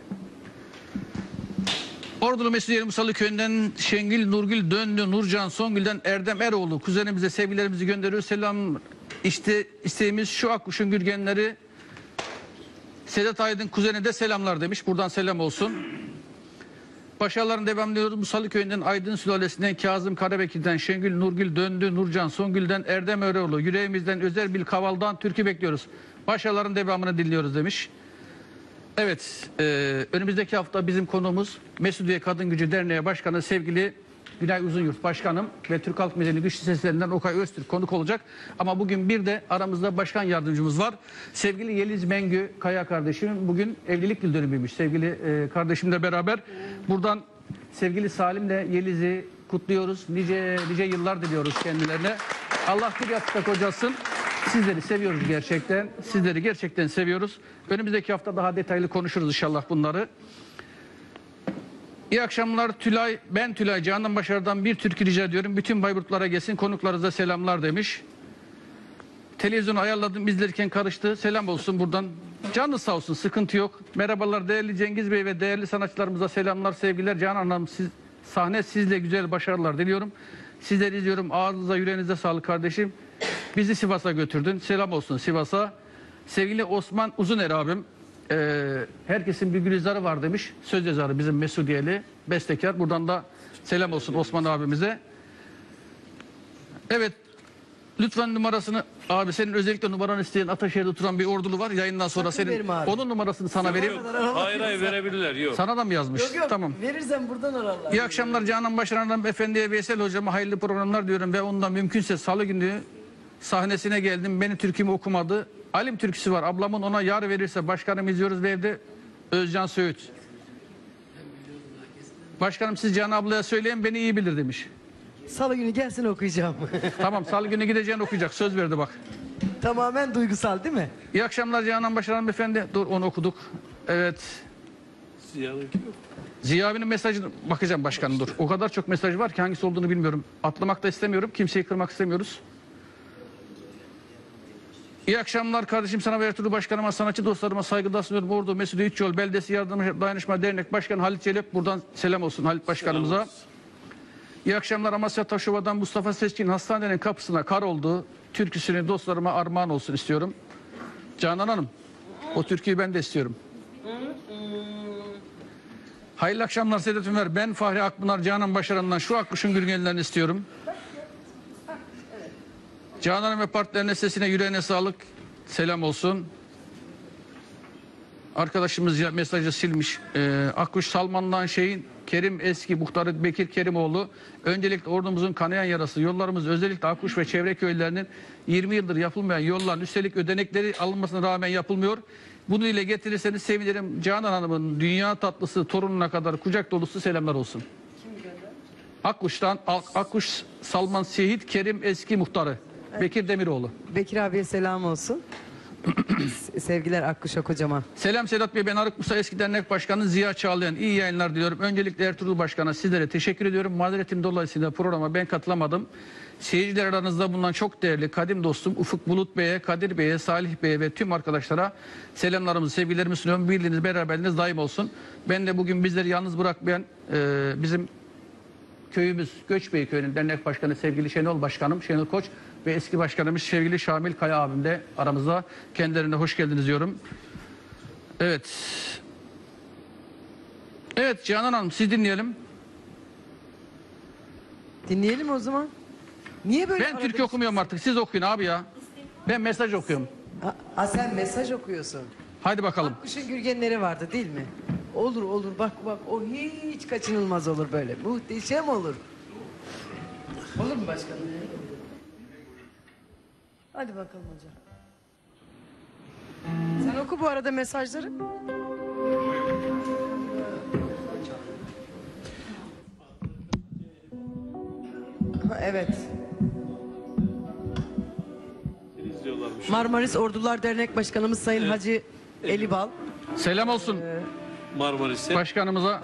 Ordulu Mesudiye Musalı Köyü'nden Şengül Nurgül döndü. Nurcan Songül'den Erdem Eroğlu. Kuzenimize sevgilerimizi gönderiyor. Selam. İşte isteğimiz şu Akkuş'un Gürgenleri. Sedat Aydın kuzeni de selamlar demiş. Buradan selam olsun. Başarıların devamlı ediyoruz. Musalı Köyü'nden Aydın Sülalesi'nden Kazım Karabekir'den Şengül Nurgül döndü. Nurcan Songül'den Erdem Eroğlu. Yüreğimizden özel bir kavaldan türkü bekliyoruz. Başarıların devamını dinliyoruz demiş. Evet, e, önümüzdeki hafta bizim konuğumuz Mesudiye Kadın Gücü Derneği Başkanı sevgili Günay Uzunyurt Başkanım ve Türk Halk Müziği Güçlü Seslerinden Okay Öztürk konuk olacak. Ama bugün bir de aramızda başkan yardımcımız var. Sevgili Yeliz Mengü Kaya kardeşim bugün evlilik yıl dönümüymüş. Sevgili e, kardeşimle beraber buradan sevgili Salim'le Yeliz'i kutluyoruz. Nice nice yıllar diliyoruz kendilerine. Allah bir yastıkta kocasın. Sizleri seviyoruz gerçekten. Sizleri gerçekten seviyoruz. Önümüzdeki hafta daha detaylı konuşuruz inşallah bunları. İyi akşamlar Tülay. Ben Tülay Canan Başar'dan bir türkü rica ediyorum. Bütün Bayburtlara gelsin. Konuklarınıza selamlar demiş. Televizyonu ayarladım, izlerken karıştı. Selam olsun buradan. Canınız sağ olsun, sıkıntı yok. Merhabalar değerli Cengiz Bey ve değerli sanatçılarımıza selamlar, sevgiler. Canan Hanım siz, sahne sizle güzel başarılar diliyorum. Sizleri izliyorum. Ağzınıza yüreğinize sağlık kardeşim. Bizi Sivas'a götürdün. Selam olsun Sivas'a. Sevgili Osman Uzuner abim. Ee, herkesin bir gülizarı var demiş. Söz yazarı bizim Mesudiyeli bestekar. Buradan da selam olsun Osman abimize. Evet. Lütfen numarasını abi senin özellikle numaranı isteyen Ataşehir'de oturan bir ordulu var. Yayından sonra senin onun numarasını sana vereyim. Hayır hayır verebilirler yok. Sana da mı yazmış? Yok yok, Tamam. verirsen buradan ararlar. İyi akşamlar Canan Başaran'dan Efendi'ye Veysel hocama hayırlı programlar diyorum ve ondan mümkünse salı günü sahnesine geldim. Beni türkümü okumadı. Alim türküsü var. Ablamın ona yar verirse başkanım izliyoruz ve evde Özcan Söğüt. Başkanım siz Canan ablaya söyleyin beni iyi bilir demiş. Salı günü gelsin okuyacağım. Tamam salı günü gideceğini okuyacak. Söz verdi bak. Tamamen duygusal değil mi? İyi akşamlar Canan Başaran Efendi. Dur onu okuduk. Evet. Ziya abinin mesajına bakacağım başkanım dur. O kadar çok mesaj var ki hangisi olduğunu bilmiyorum. Atlamak da istemiyorum. Kimseyi kırmak istemiyoruz. İyi akşamlar kardeşim sana ve Ertuğrul Başkanıma, sanatçı dostlarıma saygıda sunuyorum. Ordu Mesudiye Üçyol Beldesi Yardım Dayanışma Dernek Başkanı Halit Celep. Buradan selam olsun Halit Başkanımıza. Selam. İyi akşamlar Amasya Taşova'dan Mustafa Seçkin hastanenin kapısına kar oldu. Türküsünü dostlarıma armağan olsun istiyorum. Canan Hanım o türküyü ben de istiyorum. Hayırlı akşamlar Sedat Ömer. Ben Fahri Akpınar Canan Başaran'dan şu Akkuş'un Gürgenlerini istiyorum. Canan ve partilerine sesine yüreğine sağlık. Selam olsun. Arkadaşımız ya mesajı silmiş. Ee, Akkuş Salman'dan şeyin Kerim Eski Muhtarı Bekir Kerimoğlu. Öncelikle ordumuzun kanayan yarası yollarımız özellikle Akkuş ve çevre köylerinin yirmi yıldır yapılmayan yolların üstelik ödenekleri alınmasına rağmen yapılmıyor. Bunu ile getirirseniz sevinirim. Canan Hanım'ın dünya tatlısı torununa kadar kucak dolusu selamlar olsun. Akkuş'tan Akkuş Salman Seyit Kerim Eski Muhtarı. Bekir Demiroğlu. Bekir abiye selam olsun. Sevgiler Akkuş'a kocaman. Selam Sedat Bey, ben Arık Musa Eski Dernek Başkanı Ziya Çağlayan. İyi yayınlar diliyorum. Öncelikle Ertuğrul Başkan'a sizlere teşekkür ediyorum. Mazeretim dolayısıyla programa ben katılamadım. Seyirciler aranızda bulunan çok değerli kadim dostum Ufuk Bulut Bey'e, Kadir Bey'e, Salih Bey'e ve tüm arkadaşlara selamlarımızı, sevgilerimi sunuyorum. Birliğiniz, beraberliğiniz daim olsun. Ben de bugün bizleri yalnız bırakmayan e, bizim köyümüz Göçbey Köyü'nün dernek başkanı sevgili Şenol Başkanım, Şenol Koç ve eski başkanımız sevgili Şamil Kaya abim de aramızda. Kendilerine hoş geldiniz diyorum. Evet. Evet Canan Hanım siz dinleyelim. Dinleyelim o zaman. Niye böyle? Ben türkü okumuyorum artık. Siz okuyun abi ya. Ben mesaj okuyorum. Ha, ha, sen mesaj okuyorsun. Haydi bakalım. Akkuş'un Gürgenleri vardı değil mi? Olur olur bak bak o hiç kaçınılmaz olur böyle. Muhteşem olur. Olur mu başkanım? Hadi bakalım hocam. Sen oku bu arada mesajları. Ha, evet. Marmaris Ordular Dernek Başkanımız Sayın Evet. Hacı Elibal. Selam olsun Marmaris'e. başkanımıza.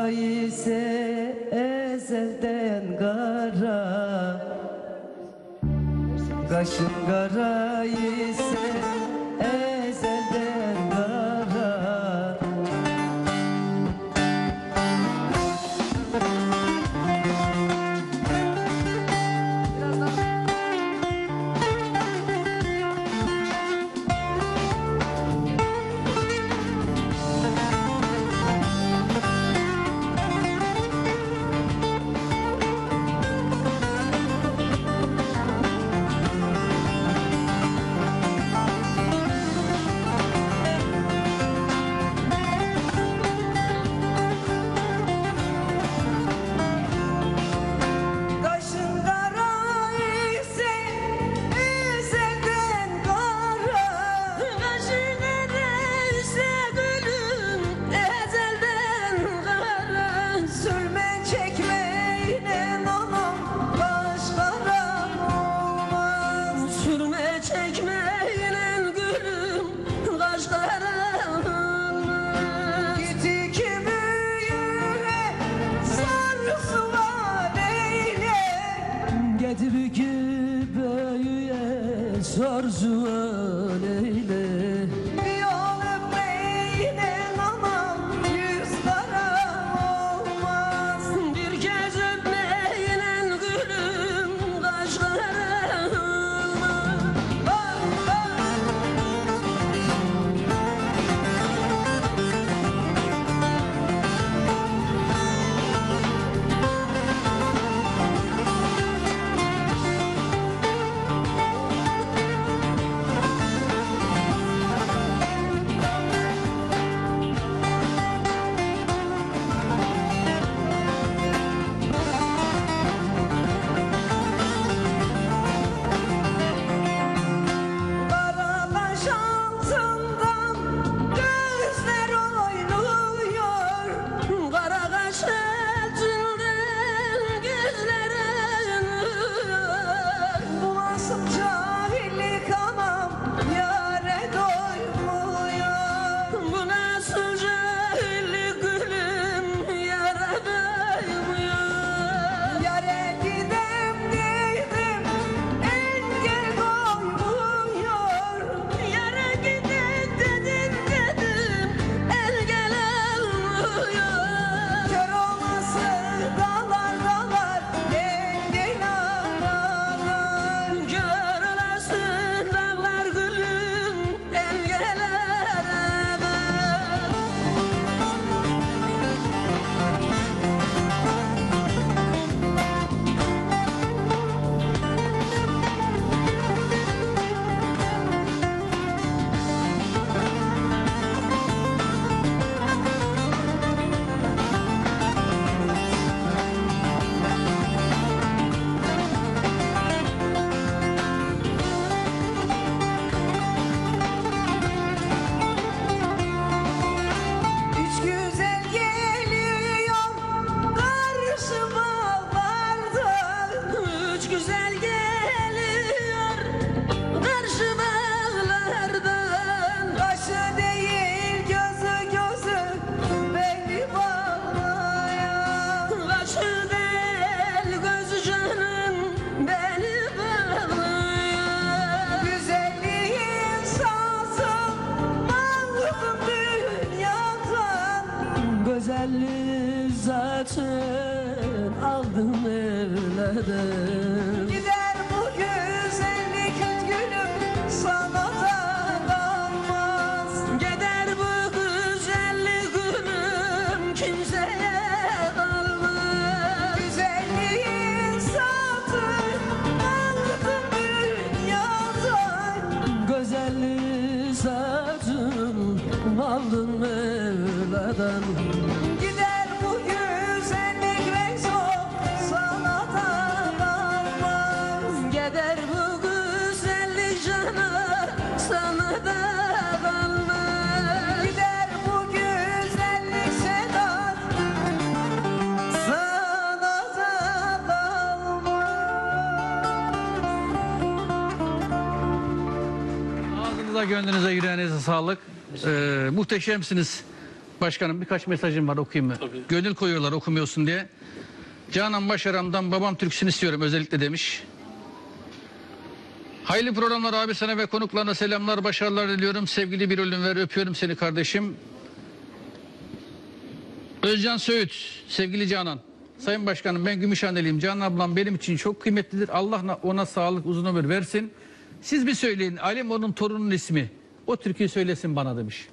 kara ise ezelden kara, kaşın kara ise ezelden kara. Kaşın kara ise ezelden kara, kaşın ise gülüm ezelden kara. Sürme çekmeyle anam baş karam olmaz, sürme çekmeyle gülüm kaş karam olmaz. Gitti ki büyüğe sarısı var eyle, getir ki büyüğe sarısı var eyle. Bir yol öpmeyle anam yüz karam olmaz, bir kez öpmeyle gülüm kaş karam olmaz. Oh, oh. Karabaş altından gözler oynuyor, Karakaş altından gözler oynuyor. Bu nasıl cahillik anam, yâre doymuyor. Bu nasıl cahillik gülüm, yâre doymuyor. Yâre gidem dedim, engel koymuyor. Yâre gidem dedim dedim, engel olmuyor. Kör olması dağlar dağlar, engel ağlar. Kör olası dağlar gülüm, engel ağlar. Üç güzel geliyor karşıma vardı. Üç güzel geliyor karşıma bağlardan. Kaşı değil gözü gözü beni bağlayan. Kaşı değil gözü canım beni bağlayan. Güzelliğin sazı mağlup dünyadan, güzelliği zaten aldım evlerden. Gider bu güzellik gülüm, sana da kalmaz. Gider bu güzellik gülüm, kimseye kalmaz. Güzelliğin satın aldım dünyadan, güzelliği satın aldım evlerden. Gider bu güzellik ve çok, sana da kalmaz. Gider bu güzellik cana, sana da kalmaz. Gider bu güzellik Sedat, sana da kalmaz. Ağzınıza, gönlünüze, yüreğinize sağlık. Ee, muhteşemsiniz. Başkanım birkaç mesajım var, okuyayım mı? Tabii. Gönül koyuyorlar okumuyorsun diye. Canan Başaran'dan babam türküsünü istiyorum özellikle demiş. Hayırlı programlar abi, sana ve konuklarına selamlar, başarılar diliyorum. Sevgili bir ölüm ver, öpüyorum seni kardeşim. Özcan Söğüt, sevgili Canan. Sayın Başkanım, ben Gümüşhaneliyim. Canan ablam benim için çok kıymetlidir. Allah ona sağlık, uzun ömür versin. Siz bir söyleyin, Alim onun torunun ismi. O türküyü söylesin bana demiş.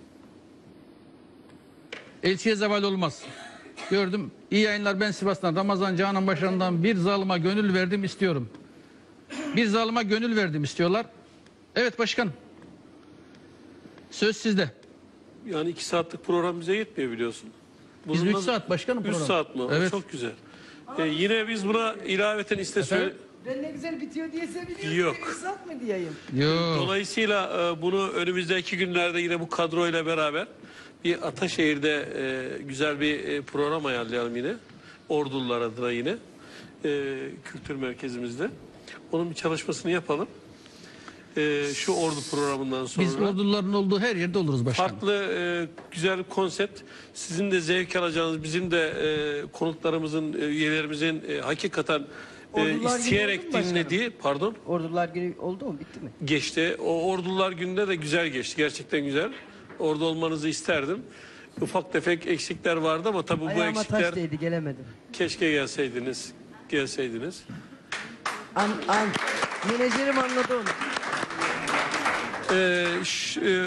Elçiye zeval olmaz. Gördüm. İyi yayınlar, ben Sivas'tan Ramazan Canan Başaran'dan bir zalıma gönül verdim istiyorum. Bir zalıma gönül verdim istiyorlar. Evet başkanım. Söz sizde. Yani iki saatlik program bize yetmiyor biliyorsun. Biz üç saat başkanım üç program. saat mi? Evet. Çok güzel. Ee, yine biz buna ilaveten iste söyle. Ben ne güzel bitiyor diye seviniyorum. Yok. Bir saat mı diyeyim? Yok. Dolayısıyla e, bunu önümüzdeki günlerde yine bu kadroyla beraber bir Ataşehir'de e, güzel bir e, program ayarlayalım yine. Ordular adına yine. E, kültür merkezimizde. Onun bir çalışmasını yapalım. E, şu ordu programından sonra. Biz orduların olduğu her yerde oluruz başkanım. Farklı e, güzel bir konsept. Sizin de zevk alacağınız, bizim de e, konuklarımızın, e, üyelerimizin e, hakikaten e, Ordular günü isteyerek oldu mu başkanım? dinlediği, pardon. Ordular günü oldu mu? Bitti mi? Geçti. O ordular gününde de güzel geçti. Gerçekten güzel. Orada olmanızı isterdim. Ufak tefek eksikler vardı ama tabii bu Ayağıma eksikler taş değdi, gelemedim. keşke gelseydiniz. Gelseydiniz. An, an. Menajerim anladı onu. Ee, ş- e,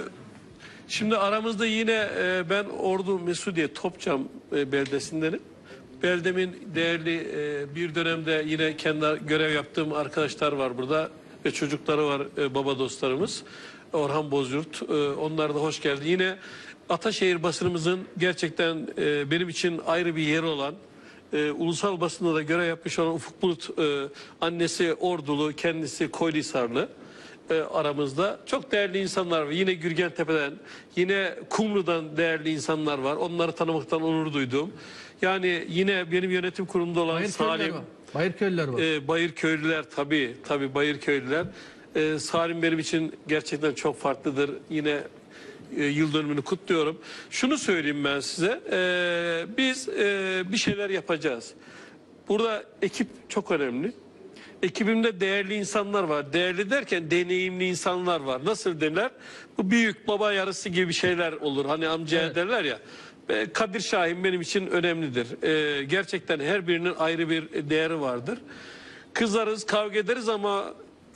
şimdi aramızda yine e, ben Ordu Mesudiye Topçam e, beldesindenim. Beldemin değerli e, bir dönemde yine kendi görev yaptığım arkadaşlar var burada ve çocukları var, e, baba dostlarımız. Orhan Bozyurt, e, onlar da hoş geldi. Yine Ataşehir basınımızın gerçekten e, benim için ayrı bir yeri olan, e, ulusal basında da görev yapmış olan Ufuk Bulut, e, annesi Ordulu, kendisi Koylisarlı. E, aramızda çok değerli insanlar var. Yine Gürgentepe'den, yine Kumru'dan değerli insanlar var. Onları tanımaktan onur duydum. Yani yine benim yönetim kurulumunda olan Bayırköylüler Salim, var. Bayırköylüler var. e, Bayırköylüler tabii, tabii Bayırköylüler. E, Salim benim için gerçekten çok farklıdır. Yine e, yıl dönümünü kutluyorum. Şunu söyleyeyim ben size. E, biz e, bir şeyler yapacağız. Burada ekip çok önemli. Ekibimde değerli insanlar var. Değerli derken deneyimli insanlar var. Nasıl derler? Bu büyük baba yarısı gibi şeyler olur. Hani amcaya Evet. derler ya. Ve Kadir Şahin benim için önemlidir. Ee, gerçekten her birinin ayrı bir değeri vardır. Kızarız, kavga ederiz ama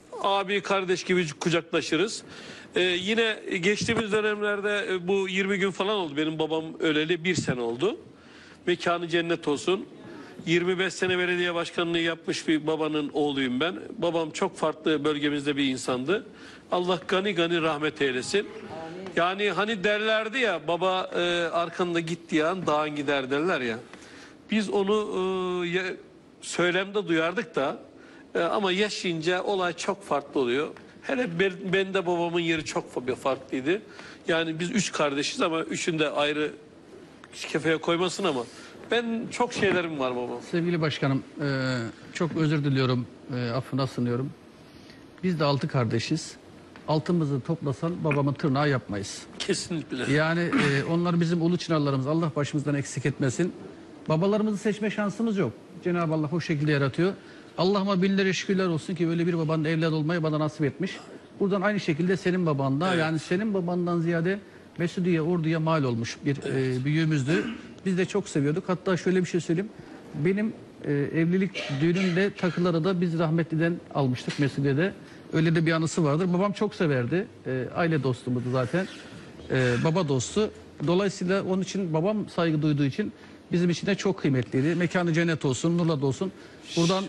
abi kardeş gibi kucaklaşırız. Ee, yine geçtiğimiz dönemlerde e, bu yirmi gün falan oldu. Benim babam öleli bir sene oldu. Mekanı cennet olsun. yirmi beş sene belediye başkanlığı yapmış bir babanın oğluyum ben. Babam çok farklı bölgemizde bir insandı. Allah gani gani rahmet eylesin. Yani hani derlerdi ya, baba e, arkanda gittiği an dağın gider derler ya. Biz onu e, ya, söylemde duyardık da e, ama yaşayınca olay çok farklı oluyor. Hele ben, ben de babamın yeri çok farklıydı. Yani biz üç kardeşiz ama üçünü de ayrı kefeye koymasın ama ben çok şeylerim var baba. Sevgili başkanım, e, çok özür diliyorum, e, affına sığınıyorum. Biz de altı kardeşiz. Altımızı toplasan babamın tırnağı yapmayız. Kesinlikle. Yani e, onlar bizim ulu çınarlarımız. Allah başımızdan eksik etmesin. Babalarımızı seçme şansımız yok. Cenab-ı Allah o şekilde yaratıyor. Allah'ıma binlerce şükürler olsun ki böyle bir babanın evlat olmayı bana nasip etmiş. Buradan aynı şekilde senin baban da, Evet. yani senin babandan ziyade Mesudiye, Ordu'ya mal olmuş bir Evet. e, büyüğümüzdü. Biz de çok seviyorduk. Hatta şöyle bir şey söyleyeyim. Benim e, evlilik düğünümde takıları da biz rahmetliden almıştık Mesudiye'de. Öyle de bir anısı vardır. Babam çok severdi. E, aile dostumuzdu zaten. E, baba dostu. Dolayısıyla onun için babam saygı duyduğu için bizim için de çok kıymetliydi. Mekanı cennet olsun, nurla olsun. Buradan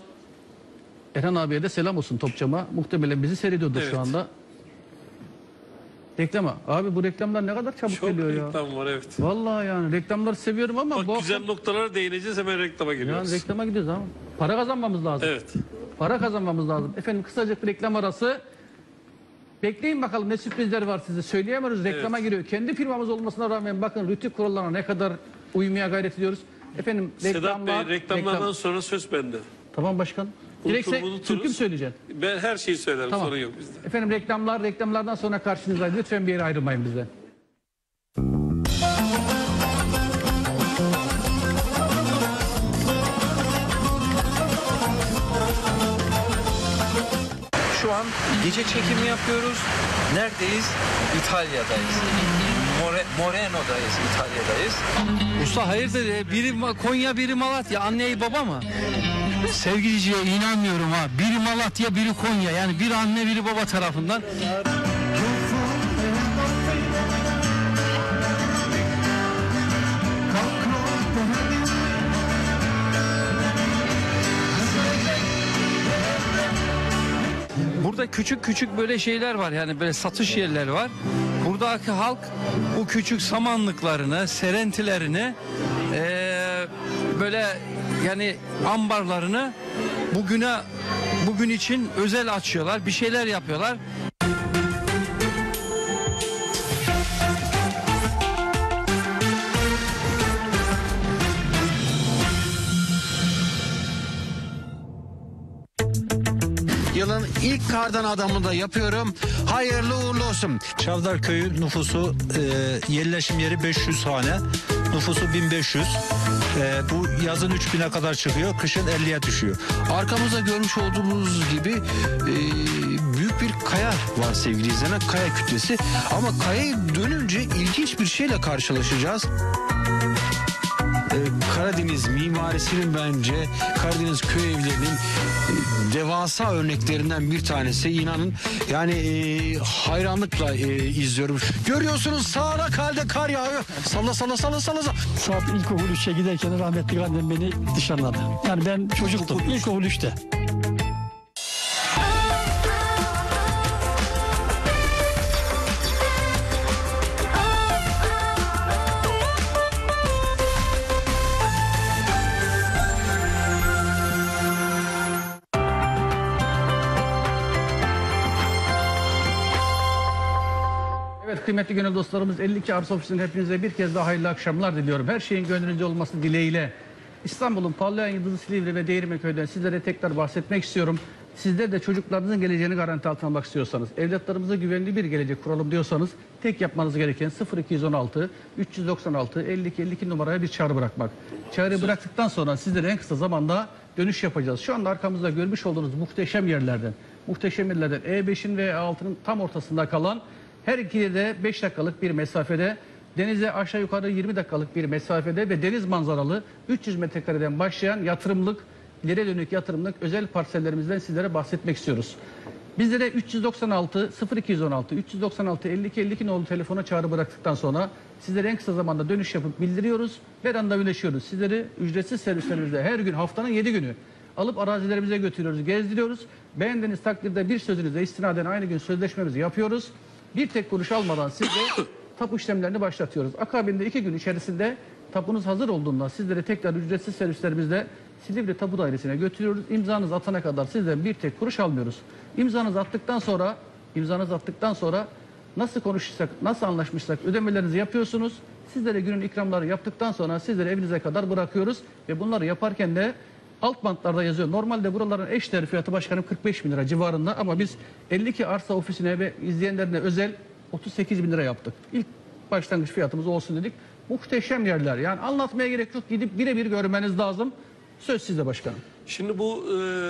Erhan abiye de selam olsun Topçam'a. Muhtemelen bizi seyrediyordur Evet. şu anda. Reklama. Abi bu reklamlar ne kadar çabuk Çok geliyor ya. reklam var, evet. Vallahi yani reklamları seviyorum ama Bak bu güzel akşam... noktalara değineceğiz, hemen reklama giriyoruz. Yani reklama gidiyoruz ama para kazanmamız lazım. Evet. Para kazanmamız lazım. Efendim kısacık bir reklam arası. Bekleyin bakalım ne sürprizler var size. Söyleyemiyoruz, reklama Evet. giriyor. Kendi firmamız olmasına rağmen bakın rütük kurallarına ne kadar uymaya gayret ediyoruz. Efendim Sedat reklamlar... Bey, reklamlardan reklam- sonra söz bende. Tamam başkan. Direkt Unutur- sen unuturuz. türkü mü söyleyeceksin? Ben her şeyi söylerim, Tamam. sorun yok bizde. Efendim reklamlar, reklamlardan sonra karşınızdayız. Lütfen bir yere ayrılmayın bizden. Şu an gece çekimi yapıyoruz. Neredeyiz? İtalya'dayız. More, Moreno'dayız, İtalya'dayız. Usta hayırdır? Biri Konya, biri Malatya. Anneyi baba mı? Sevgiliciye inanmıyorum ha. Biri Malatya, biri Konya. Yani bir anne, biri baba tarafından. Burada küçük küçük böyle şeyler var, yani böyle satış yerleri var. Buradaki halk bu küçük samanlıklarını, serentilerini, eee, böyle yani ambarlarını bugüne bugün için özel açıyorlar, bir şeyler yapıyorlar. Yılın ilk kardan adamını da yapıyorum. Hayırlı uğurlu olsun. Çavdar Köyü nüfusu, e, yerleşim yeri beş yüz hane. Nüfusu bin beş yüz. E, bu yazın üç bine kadar çıkıyor. Kışın elliye düşüyor. Arkamızda görmüş olduğunuz gibi e, büyük bir kaya var sevgili izleyenler. Kaya kütlesi. Ama kayaya dönünce ilginç bir şeyle karşılaşacağız. Ee, Karadeniz mimarisinin bence Karadeniz köy evlerinin e, devasa örneklerinden bir tanesi. İnanın yani e, hayranlıkla e, izliyorum. Görüyorsunuz sağda kalde kar yağıyor. Salla salla salla salla. Saat ilkokul üçe giderken rahmetli annem beni nişanladı. Yani ben çocuktum. İlkokul üçte. Evet kıymetli gönül dostlarımız, elli iki Arsa Ofisi'nin hepinize bir kez daha hayırlı akşamlar diliyorum. Her şeyin gönlünüzce olması dileğiyle. İstanbul'un parlayan yıldızı Silivri ve Değirmenköy'den sizlere tekrar bahsetmek istiyorum. Sizler de çocuklarınızın geleceğini garanti altına almak istiyorsanız, evlatlarımıza güvenli bir gelecek kuralım diyorsanız tek yapmanız gereken sıfır iki yüz on altı üç yüz doksan altı elli iki elli iki numaraya bir çağrı bırakmak. Çağrı bıraktıktan sonra sizlere en kısa zamanda dönüş yapacağız. Şu anda arkamızda görmüş olduğunuz muhteşem yerlerden, muhteşem yerlerden E beşin ve E altının tam ortasında kalan, her ikide de beş dakikalık bir mesafede, denize aşağı yukarı yirmi dakikalık bir mesafede ve deniz manzaralı üç yüz metrekareden başlayan yatırımlık, ileriye dönük yatırımlık özel parsellerimizden sizlere bahsetmek istiyoruz. Bizlere üç yüz doksan altı sıfır iki yüz on altı üç yüz doksan altı elli iki elli iki nolu telefona çağrı bıraktıktan sonra sizlere en kısa zamanda dönüş yapıp bildiriyoruz ve randevuleşiyoruz. Sizleri ücretsiz servislerimizde her gün, haftanın yedi günü alıp arazilerimize götürüyoruz, gezdiriyoruz. Beğendiğiniz takdirde bir sözünüze istinaden aynı gün sözleşmemizi yapıyoruz. Bir tek kuruş almadan sizde tapu işlemlerini başlatıyoruz. Akabinde iki gün içerisinde tapunuz hazır olduğunda sizlere tekrar ücretsiz servislerimizle Silivri Tapu Dairesi'ne götürüyoruz. İmzanız atana kadar sizden bir tek kuruş almıyoruz. İmzanızı attıktan sonra, imzanızı attıktan sonra nasıl konuşursak, nasıl anlaşmışsak ödemelerinizi yapıyorsunuz. Sizlere günün ikramları yaptıktan sonra sizleri evinize kadar bırakıyoruz ve bunları yaparken de alt bantlarda yazıyor. Normalde buraların eş değer fiyatı başkanım kırk beş bin lira civarında ama biz elli iki Arsa Ofisi'ne ve izleyenlerine özel otuz sekiz bin lira yaptık. İlk başlangıç fiyatımız olsun dedik. Muhteşem yerler, yani anlatmaya gerek yok, gidip birebir görmeniz lazım. Söz sizde başkanım. Şimdi bu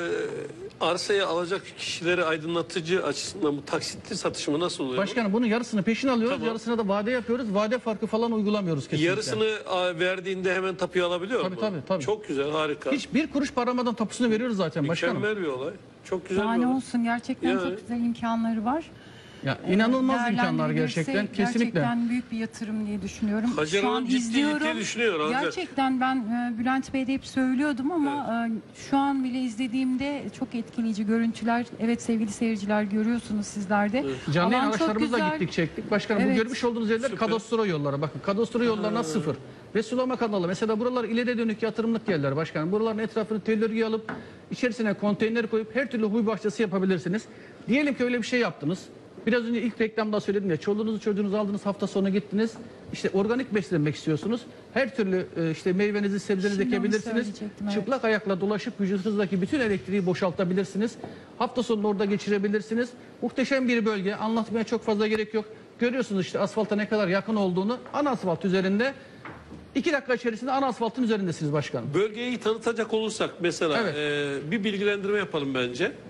e, arsayı alacak kişileri aydınlatıcı açısından bu taksitli satışı mı nasıl oluyor? Başkanım bunun yarısını peşin alıyoruz, Tamam. yarısına da vade yapıyoruz. Vade farkı falan uygulamıyoruz kesinlikle. Yarısını a, verdiğinde hemen tapuyu alabiliyor Tabii, mu? tabii, tabii. Çok güzel, harika. Hiç bir kuruş para almadan tapusunu veriyoruz zaten başkanım. Mükemmel bir olay. Çok güzel Daha bir ne olay. olsun, gerçekten Yani. çok güzel imkanları var. Ya inanılmaz Ee, imkanlar gerçekten, değerlendirilirse kesinlikle. Gerçekten büyük bir yatırım diye düşünüyorum. Hacer Şu an Hanım ciddi izliyorum. ciddi düşünüyor Hacer. Gerçekten ben e, Bülent Bey'de hep söylüyordum ama e, şu an bile izlediğimde çok etkileyici görüntüler. Evet sevgili seyirciler, görüyorsunuz sizler de. Canlı yayın Alan çok araçlarımızla güzel. gittik çektik. Başkanım bu Evet. görmüş olduğunuz yerler Süper. kadastro yolları. Bakın kadastro yollarına sıfır. Ve sulama kanalı. Mesela buralar ileriye dönük yatırımlık yerler başkanım. Buraların etrafını tel örgü alıp içerisine konteyner koyup her türlü huy bahçesi yapabilirsiniz. Diyelim ki öyle bir şey yaptınız. Biraz önce ilk reklamda söyledim ya, çoluğunuzu çocuğunuzu aldınız, hafta sonu gittiniz. İşte organik beslenmek istiyorsunuz. Her türlü e, işte meyvenizi, sebzenizi Şimdi onu ekebilirsiniz. söyleyecektim, evet. Çıplak ayakla dolaşıp vücudunuzdaki bütün elektriği boşaltabilirsiniz. Hafta sonunu orada geçirebilirsiniz. Muhteşem bir bölge. Anlatmaya çok fazla gerek yok. Görüyorsunuz işte asfalta ne kadar yakın olduğunu. Ana asfalt üzerinde. İki dakika içerisinde ana asfaltın üzerindesiniz başkanım. Bölgeyi tanıtacak olursak mesela Evet. e, bir bilgilendirme yapalım bence.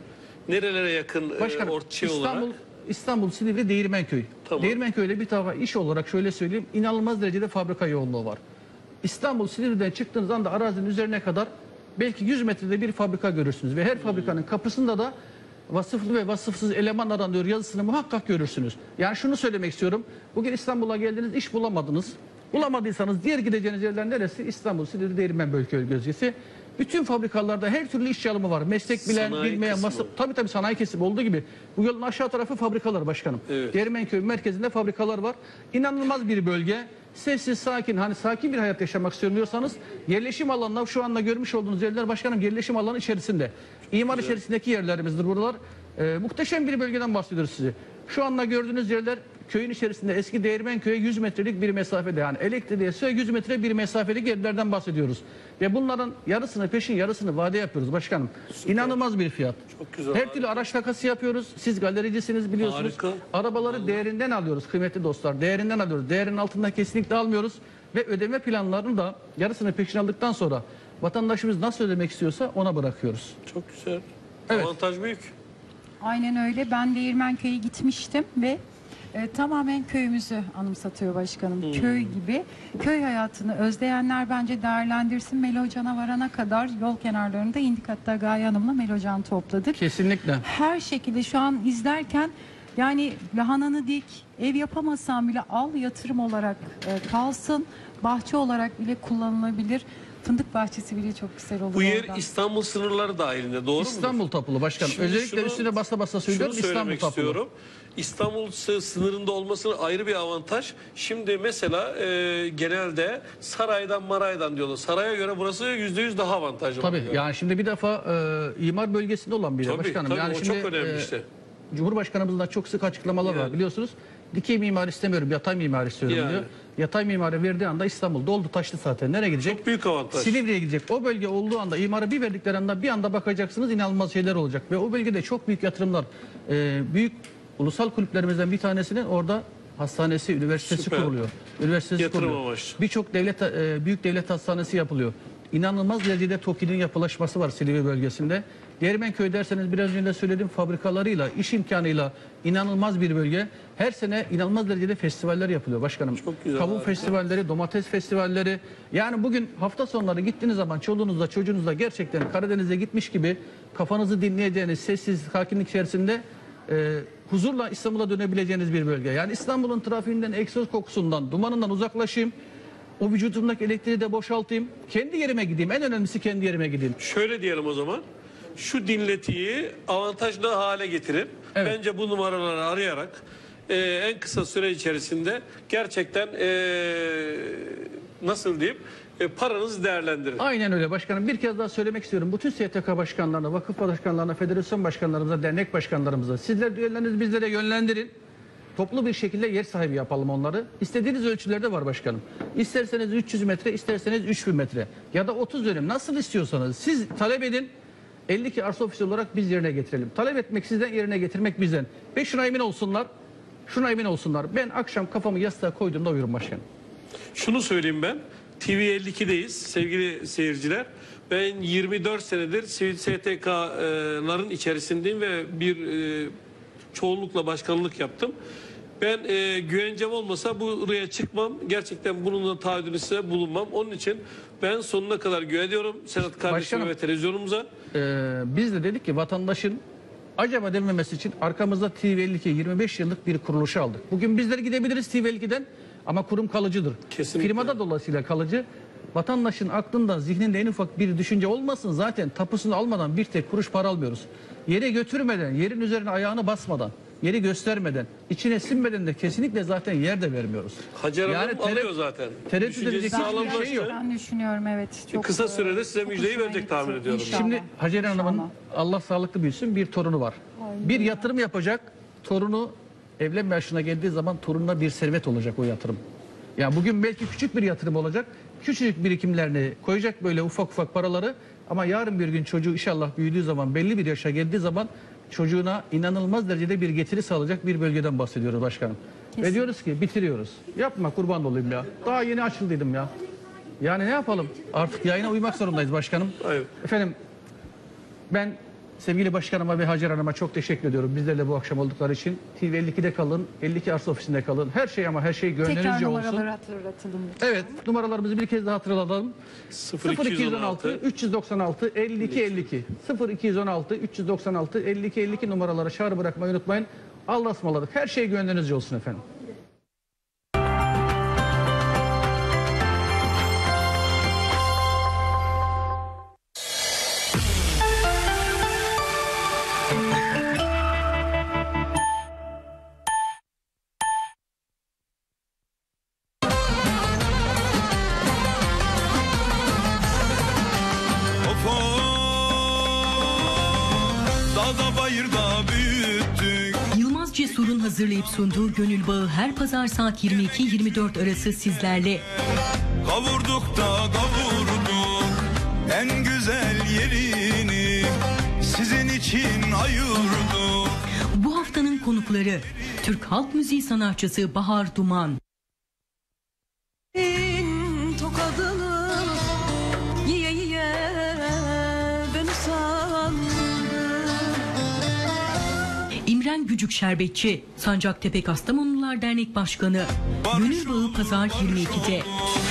Nerelere yakın e, Başkanım, ortçı İstanbul, olarak? İstanbul, Silivri, Değirmenköy. Tamam. Değirmenköy'de bir tarafa iş olarak şöyle söyleyeyim, inanılmaz derecede fabrika yoğunluğu var. İstanbul, Silivri'den çıktığınız anda arazinin üzerine kadar belki yüz metrede bir fabrika görürsünüz. Ve her fabrikanın kapısında da vasıflı ve vasıfsız eleman aranıyor yazısını muhakkak görürsünüz. Yani şunu söylemek istiyorum. Bugün İstanbul'a geldiniz, iş bulamadınız. Bulamadıysanız diğer gideceğiniz yerler neresi? İstanbul, Silivri, Değirmenköy bölgesi. Bütün fabrikalarda her türlü işçi alımı var. Meslek bilen, Sanayi bilmeyen, kısmı. masraf, tabii tabii sanayi kesimi olduğu gibi. Bu yolun aşağı tarafı fabrikalar başkanım. Evet. Değirmenköy merkezinde fabrikalar var. İnanılmaz bir bölge. Sessiz, sakin, hani sakin bir hayat yaşamak istiyorum diyorsanız yerleşim alanına şu anda görmüş olduğunuz yerler başkanım yerleşim alanı içerisinde. İmar içerisindeki yerlerimizdir buralar. Ee, muhteşem bir bölgeden bahsediyoruz size. Şu anda gördüğünüz yerler köyün içerisinde eski Değirmenköy'e yüz metrelik bir mesafede, yani elektriğe suya yüz metre bir mesafelik yerlerden bahsediyoruz. Ve bunların yarısını peşin yarısını vade yapıyoruz başkanım. Süper. İnanılmaz bir fiyat. Çok güzel. Her türlü araç takası yapıyoruz. Siz galericisiniz biliyorsunuz. Harika. Arabaları Vallahi. değerinden alıyoruz kıymetli dostlar. Değerinden alıyoruz. Değerinin altında kesinlikle almıyoruz. Ve ödeme planlarını da yarısını peşin aldıktan sonra vatandaşımız nasıl ödemek istiyorsa ona bırakıyoruz. Çok güzel. Evet. Avantaj büyük. Aynen öyle. Ben Değirmenköy'e gitmiştim ve e, tamamen köyümüzü anımsatıyor başkanım. Hmm. Köy gibi. Köy hayatını özleyenler bence değerlendirsin. Melocan'a varana kadar yol kenarlarında indik. Hatta Gaye Hanım'la Melocan topladık. Kesinlikle. Her şekilde şu an izlerken yani lahananı dik, ev yapamasan bile al yatırım olarak e, kalsın. Bahçe olarak bile kullanılabilir. Fındık bahçesi bile çok güzel olur Bu yer orada. İstanbul sınırları dahilinde, doğru mu? İstanbul tapulu başkanım. Şimdi Özellikle şunu- üstüne basa basa söylüyorum Şunu İstanbul söylemek tapulu. istiyorum. İstanbul sı- sınırında olması ayrı bir avantaj. Şimdi mesela e, genelde saraydan maraydan diyorlar. Saraya göre burası yüzde yüz daha avantajlı. Tabii oluyor. yani şimdi bir defa e, imar bölgesinde olan bir yer Tabii, başkanım. tabii, yani o şimdi, çok önemli e, işte. Cumhurbaşkanımızdan çok sık açıklamalar var Yani. biliyorsunuz. Dikey mimari istemiyorum, yatay mimari istiyorum Yani. diyor. Yatay mimari verdiği anda İstanbul doldu taştı zaten. Nereye gidecek? Çok büyük avantaj. Silivri'ye gidecek. O bölge olduğu anda imarı bir verdikleri anda bir anda bakacaksınız inanılmaz şeyler olacak. Ve o bölgede çok büyük yatırımlar. e, büyük ulusal kulüplerimizden bir tanesinin orada hastanesi, üniversitesi Süper. kuruluyor. Üniversitesi Yatırım kuruluyor. amaçlı. Birçok devlet e, büyük devlet hastanesi yapılıyor. İnanılmaz derecede TOKİ'nin yapılaşması var Silivri bölgesinde. Değirmenköy derseniz biraz önce de söyledim fabrikalarıyla, iş imkanıyla inanılmaz bir bölge. Her sene inanılmaz derecede festivaller yapılıyor başkanım. Çok güzel, Kavun harika. festivalleri, domates festivalleri. Yani bugün hafta sonları gittiğiniz zaman çoluğunuzla çocuğunuzla gerçekten Karadeniz'e gitmiş gibi kafanızı dinleyeceğiniz sessiz sakinlik içerisinde e, huzurla İstanbul'a dönebileceğiniz bir bölge. Yani İstanbul'un trafiğinden, egzoz kokusundan, dumanından uzaklaşayım. O vücudumdaki elektriği de boşaltayım. Kendi yerime gideyim. En önemlisi kendi yerime gideyim. Şöyle diyelim o zaman. Şu dinletiyi avantajlı hale getirip Evet. bence bu numaraları arayarak e, en kısa süre içerisinde gerçekten e, nasıl diyeyim e, paranızı değerlendirin. Aynen öyle başkanım. Bir kez daha söylemek istiyorum. Bütün S T K başkanlarına, vakıf başkanlarına, federasyon başkanlarımıza, dernek başkanlarımıza sizler üyelerinizi bizlere yönlendirin. Toplu bir şekilde yer sahibi yapalım onları. İstediğiniz ölçülerde var başkanım. İsterseniz üç yüz metre, isterseniz üç bin metre ya da otuz dönüm nasıl istiyorsanız siz talep edin. elli iki arsa ofisi olarak biz yerine getirelim. Talep etmek sizden, yerine getirmek bizden. Ve şuna emin olsunlar. Şuna emin olsunlar. Ben akşam kafamı yastığa koyduğumda uyurum başkanım. Şunu söyleyeyim ben. T V elli iki'deyiz sevgili seyirciler. Ben yirmi dört senedir sivil S T K'ların içerisindeyim ve bir e, çoğunlukla başkanlık yaptım. Ben e, güvencem olmasa buraya çıkmam. Gerçekten bununla taahhüdünü size bulunmam. Onun için ben sonuna kadar güveniyorum Sedat kardeşime Başkanım. ve televizyonumuza. Ee, biz de dedik ki vatandaşın acaba dememesi için arkamızda T V elli iki yirmi beş yıllık bir kuruluşu aldık. Bugün bizler gidebiliriz T V elli iki'den ama kurum kalıcıdır. Kesinlikle. Firmada dolayısıyla kalıcı. Vatandaşın aklında, zihninde en ufak bir düşünce olmasın zaten tapusunu almadan bir tek kuruş para almıyoruz. Yere götürmeden, yerin üzerine ayağını basmadan, yeri göstermeden, içine sinmeden de kesinlikle zaten yer de vermiyoruz. Hacer Hanım tereddüt- alıyor zaten. tereddüt Düşüncesi edecek hiçbir sağlamlaştı. şey yok. Ben düşünüyorum evet. Çok, Kısa sürede size çok müjdeyi hoşuma verecek gitti. tahmin ediyorum. İnşallah. Şimdi Hacer Hanım'ın İnşallah. Allah sağlıklı büyüsün bir torunu var. Bir yatırım yapacak, torunu evlenme yaşına geldiği zaman torununa bir servet olacak o yatırım. Yani bugün belki küçük bir yatırım olacak. Küçücük birikimlerini koyacak böyle ufak ufak paraları ama yarın bir gün çocuğu inşallah büyüdüğü zaman belli bir yaşa geldiği zaman çocuğuna inanılmaz derecede bir getiri sağlayacak bir bölgeden bahsediyoruz başkanım. Ve diyoruz ki bitiriyoruz. Yapma kurban olayım ya. Daha yeni açıldıydım ya. Yani ne yapalım? Artık yayına uymak zorundayız başkanım. Evet. Efendim ben sevgili başkanıma ve Hacer Hanım'a çok teşekkür ediyorum. Bizlerle bu akşam oldukları için. T V elli ikide kalın, elli iki Arsa Ofisi'nde kalın. Her şey ama her şey gönlünüzce Tekrar olsun. numaraları hatırlatalım. Evet, numaralarımızı bir kez daha hatırlatalım. sıfır iki on altı üç doksan altı elli iki elli iki sıfır iki on altı üç doksan altı elli iki elli iki numaralara çağrı bırakmayı unutmayın. Allah'a ısmarladık. Her şey gönlünüzce olsun efendim. Yılmaz Cesur'un hazırlayıp sunduğu Gönül Bağı her pazar saat yirmi iki yirmi dört arası sizlerle. Kavurduk da kavurduk en güzel yerini sizin için ayırdık. Bu haftanın konukları Türk halk müziği sanatçısı Bahar Duman. Tokadını yiye yiye beni sandım. İmren Gücük Şerbetçi, Sancaktepe Kastamonular Dernek Başkanı. Gönül Bağı pazar yirmi ikide.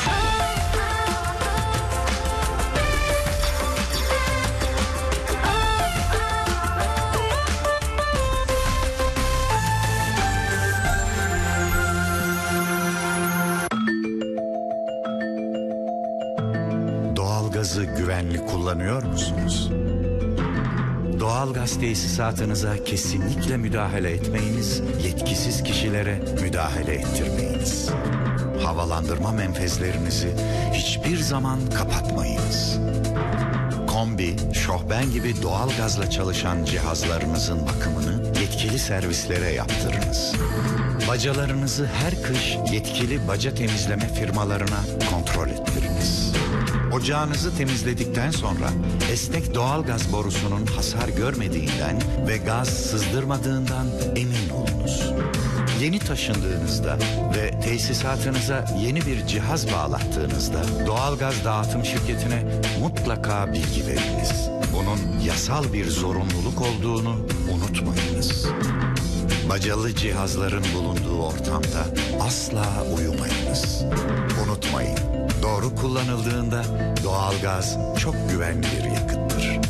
Doğalgazı güvenli kullanıyor musunuz? Doğalgaz tesisatınıza kesinlikle müdahale etmeyiniz, yetkisiz kişilere müdahale ettirmeyiniz. Havalandırma menfezlerinizi hiçbir zaman kapatmayınız. Kombi, şohben gibi doğalgazla çalışan cihazlarınızın bakımını yetkili servislere yaptırınız. Bacalarınızı her kış yetkili baca temizleme firmalarına kontrol ettiriniz. Ocağınızı temizledikten sonra esnek doğalgaz borusunun hasar görmediğinden ve gaz sızdırmadığından emin olunuz. Yeni taşındığınızda ve tesisatınıza yeni bir cihaz bağlattığınızda doğalgaz dağıtım şirketine mutlaka bilgi veriniz. Bunun yasal bir zorunluluk olduğunu unutmayınız. Bacalı cihazların bulunduğu ortamda asla uyumayınız. Unutmayın, doğru kullanıldığında doğalgaz çok güvenli bir yakıttır.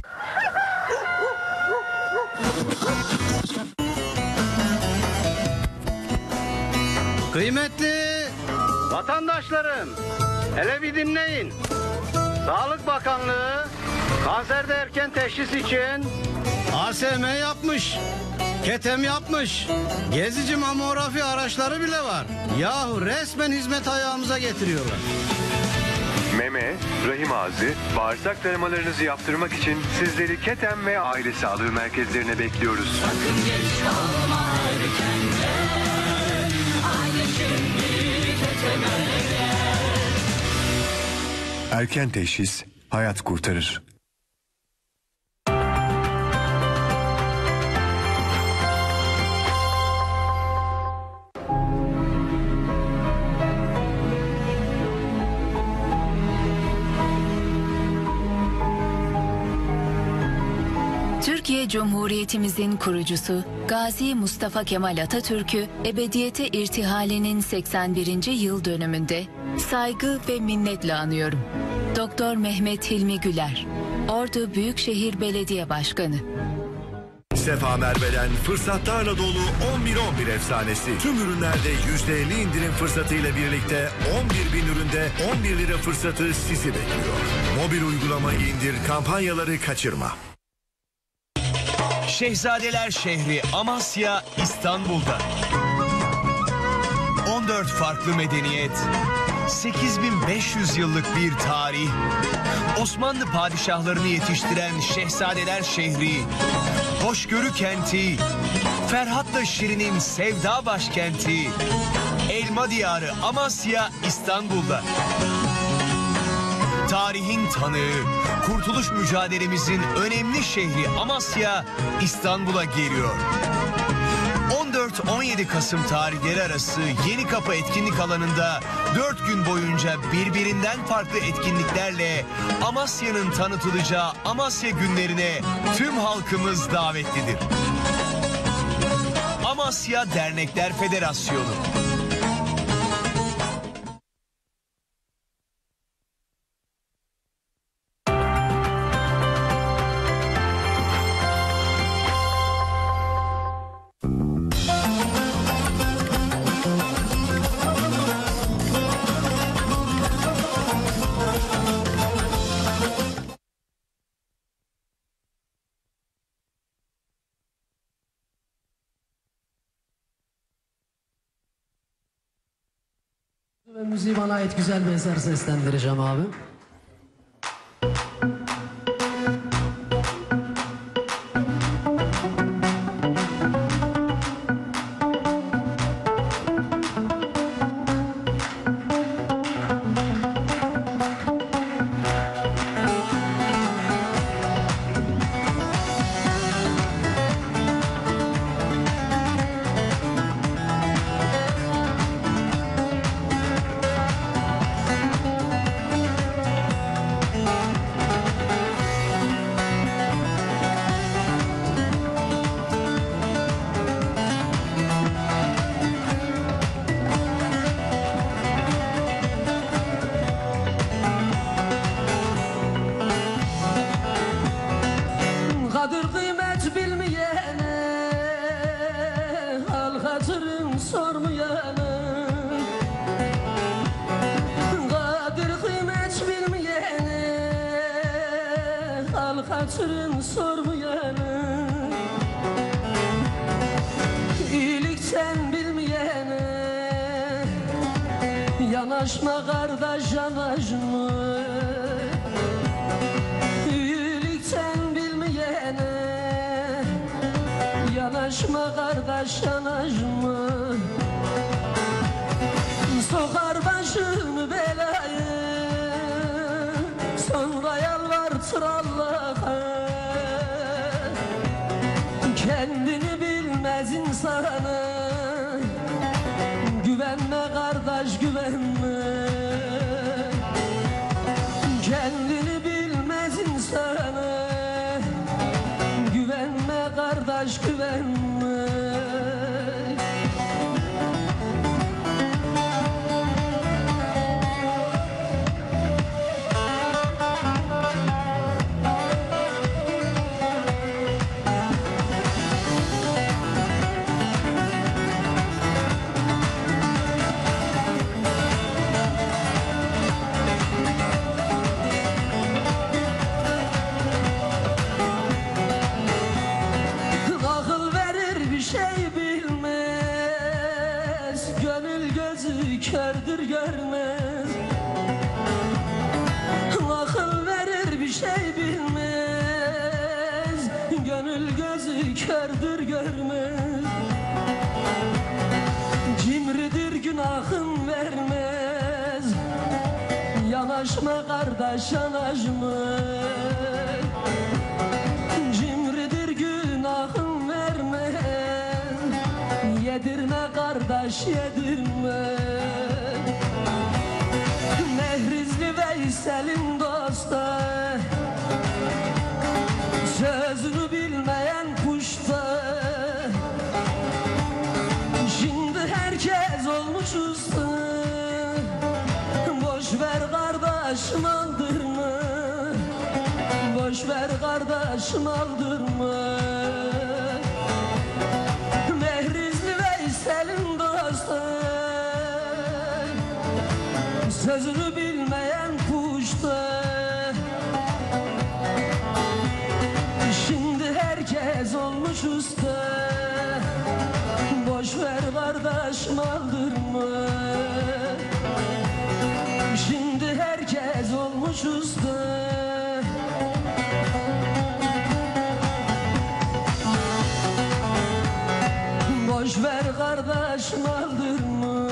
Kıymetli vatandaşlarım, hele bir dinleyin. Sağlık Bakanlığı kanserde erken teşhis için A S M yapmış, ketem yapmış, gezici mamografi araçları bile var. Yahu resmen hizmet ayağımıza getiriyorlar. Meme, rahim ağzı, bağırsak taramalarınızı yaptırmak için sizleri Ketem ve Aile Sağlığı Merkezlerine bekliyoruz. Sakın geç kalma erkenden, aile şimdi Ketem'e gel. Erken teşhis hayat kurtarır. Türkiye Cumhuriyetimizin kurucusu Gazi Mustafa Kemal Atatürk'ü ebediyete irtihalinin seksen birinci yıl dönümünde saygı ve minnetle anıyorum. Doktor Mehmet Hilmi Güler, Ordu Büyükşehir Belediye Başkanı. Sefa Merve'den fırsatlarla dolu on bir on bir efsanesi. Tüm ürünlerde yüzde elli indirim fırsatıyla birlikte on bir bin üründe on bir lira fırsatı sizi bekliyor. Mobil uygulama indir, kampanyaları kaçırma. Şehzadeler şehri Amasya İstanbul'da. on dört farklı medeniyet, sekiz bin beş yüz yıllık bir tarih, Osmanlı padişahlarını yetiştiren Şehzadeler şehri, hoşgörü kenti, Ferhat'la Şirin'in sevda başkenti, elma diyarı Amasya İstanbul'da. Tarihin tanığı, kurtuluş mücadelemizin önemli şehri Amasya İstanbul'a geliyor. on dört on yedi Kasım tarihleri arası Yenikapı etkinlik alanında dört gün boyunca birbirinden farklı etkinliklerle Amasya'nın tanıtılacağı Amasya günlerine tüm halkımız davetlidir. Amasya Dernekler Federasyonu. Ve müziği bana ait güzel bir eser seslendireceğim abi. Kadir kıymet bilmeyene, hal hatırın sormayana. Kadir kıymet bilmeyene, hal hatırın sormayana. İyilikten bilmeyene, yanaşma kardeş yanaşma. Yanaşma kardeş yanaşma. Sokar başını belaya, sonra yalvartır Allah'a. Kendini bilmez insana, güvenme kardeş güvenme. Kendini bilmez insana, güvenme kardeş güvenme. Kördür görmez, akıl verir bir şey bilmez, gönül gözü kördür görmez. Cimridir günahın vermez, yanaşma kardeş yanaşma. Cimridir günahın vermez, yedirme kardeş yedirme. Mehrizli Veysel'in dosta, sözünü bilmeyen kuşta. Şimdi herkes olmuş usta, boş ver kardeşim aldırma. Boş ver kardeşim aldırma. Mehrizli Veysel'in dosta, sözünü bilmeyen kuşta. Şimdi herkes olmuş usta, boş ver kardeşim aldırma. Şimdi herkes olmuş usta. Boş ver kardeşim aldırma.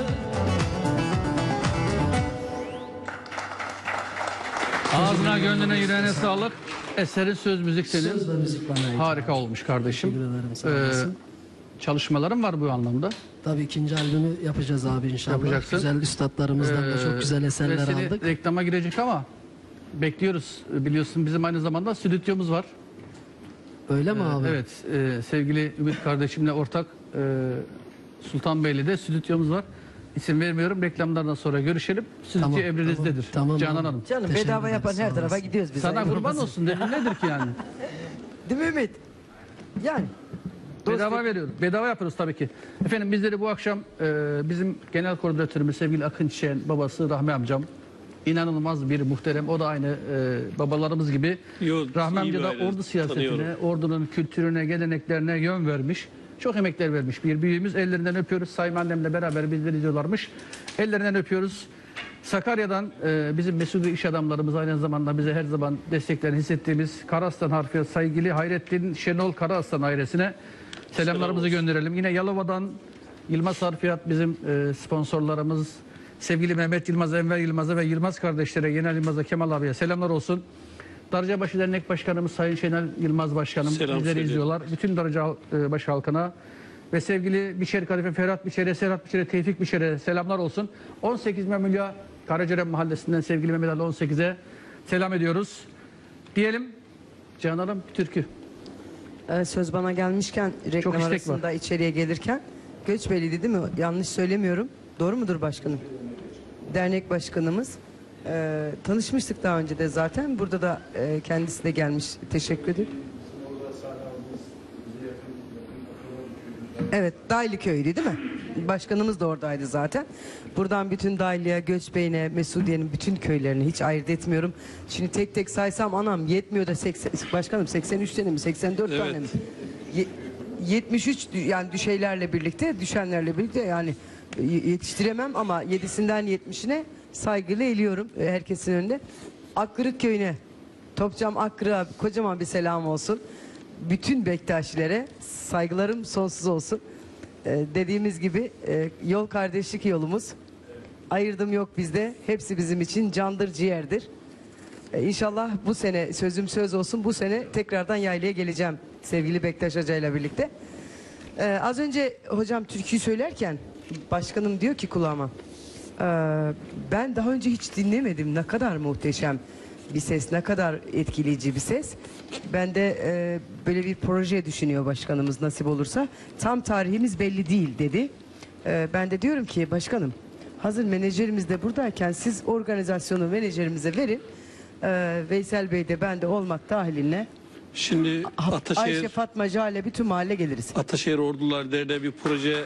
Ağzına, gönlüne, yüreğine sağlık. Eserin söz müzik senin. Söz ve müzik bana ait. Harika olmuş kardeşim. Teşekkür ederim, sağ Ee, olasın. çalışmalarım var bu anlamda. Tabii ikinci albümü yapacağız abi inşallah. Yapacaksın. Güzel üstadlarımızdan da çok güzel eserler Vesile aldık. reklama girecek ama bekliyoruz. Biliyorsun bizim aynı zamanda stüdyomuz var. Öyle mi Ee, abi? Evet. e, sevgili Ümit kardeşimle ortak e, Sultanbeyli'de stüdyomuz var. İsim vermiyorum. Reklamlardan sonra görüşelim. Stüdyo Tamam, emrinizdedir. tamam. Canan Tamam. Hanım. Canım Teşekkür bedava ederiz, yapan sağ her tarafa olasın. gidiyoruz biz. Sana Aynı kurban olmasın. olsun dedim nedir ki yani? Değil mi Ümit? Yani. Bedava veriyoruz. Bedava yapıyoruz tabii ki. Efendim bizleri bu akşam e, bizim genel koordinatörümüz sevgili Akın Çiçek'in babası Rahmi amcam. İnanılmaz bir muhterem. O da aynı e, babalarımız gibi. Yo, Rahmi iyi amca da böyle ordu siyasetine, tanıyorum. ordunun kültürüne, geleneklerine yön vermiş. Çok emekler vermiş bir büyüğümüz. Ellerinden öpüyoruz. Sayın annemle beraber bizleri izliyorlarmış. Ellerinden öpüyoruz. Sakarya'dan e, bizim mesul iş adamlarımız aynı zamanda bize her zaman desteklerini hissettiğimiz Karaslan Harfiyat saygılı Hayrettin Şenol Karaslan ailesine selamlarımızı gönderelim. Yine Yalova'dan Yılmaz Harfiyat bizim e, sponsorlarımız. Sevgili Mehmet Yılmaz, Enver Yılmaz'a ve Yılmaz kardeşlere, Yenal Yılmaz'a, Kemal abiye selamlar olsun. Darıcabaşı Dernek Başkanımız Sayın Şenal Yılmaz Başkanım Selam bizleri söyleyeyim. izliyorlar. Bütün Darıcabaşı halkına ve sevgili Biçer Kalife Ferhat Biçer'e, Serhat Biçer'e, Tevfik Biçer'e selamlar olsun. on sekiz Memülya Karaceren Mahallesi'nden sevgili Mehmet Ali on sekize selam ediyoruz. Diyelim Canan'ım türkü. Ee, söz bana gelmişken reklam istek arasında var. içeriye gelirken Göçbeyli'ydi değil mi? Yanlış söylemiyorum. Doğru mudur başkanım? Dernek başkanımız. Ee, tanışmıştık daha önce de zaten. Burada da e, kendisi de gelmiş. Teşekkür ederim. Evet, Daylı köyüydü değil mi? Başkanımız da oradaydı zaten. Buradan bütün Daylı'ya, Göçbeyli'ne, Mesudiye'nin bütün köylerini hiç ayırt etmiyorum. Şimdi tek tek saysam anam yetmiyor da seksen, başkanım seksen üç tane mi, seksen dört Evet. tane mi? Ye- yetmiş üç dü- yani düşeylerle birlikte, düşenlerle birlikte yani y- yetiştiremem ama yedisinden yetmişine saygıyla eğiliyorum e, herkesin önünde. Akkırık köyüne, Topçam Akkırık'a kocaman bir selam olsun. Bütün Bektaşilere saygılarım sonsuz olsun. Ee, dediğimiz gibi e, yol kardeşlik yolumuz. Ayırdım yok bizde. Hepsi bizim için candır ciğerdir. Ee, İnşallah bu sene sözüm söz olsun. Bu sene tekrardan yaylaya geleceğim sevgili Bektaş Hoca ile birlikte. Ee, az önce hocam türküyü söylerken başkanım diyor ki kulağıma "Ee, ben daha önce hiç dinlemedim. Ne kadar muhteşem bir ses, ne kadar etkileyici bir ses. Ben de e, böyle bir proje düşünüyor başkanımız nasip olursa. Tam tarihimiz belli değil dedi. E, ben de diyorum ki başkanım hazır menajerimiz de buradayken siz organizasyonu menajerimize verin. E, Veysel Bey de ben de olmak dahiline Şimdi Ayşe Ataşehir, Fatma Cale bütün mahalle geliriz. Ataşehir Ordular Derneği bir proje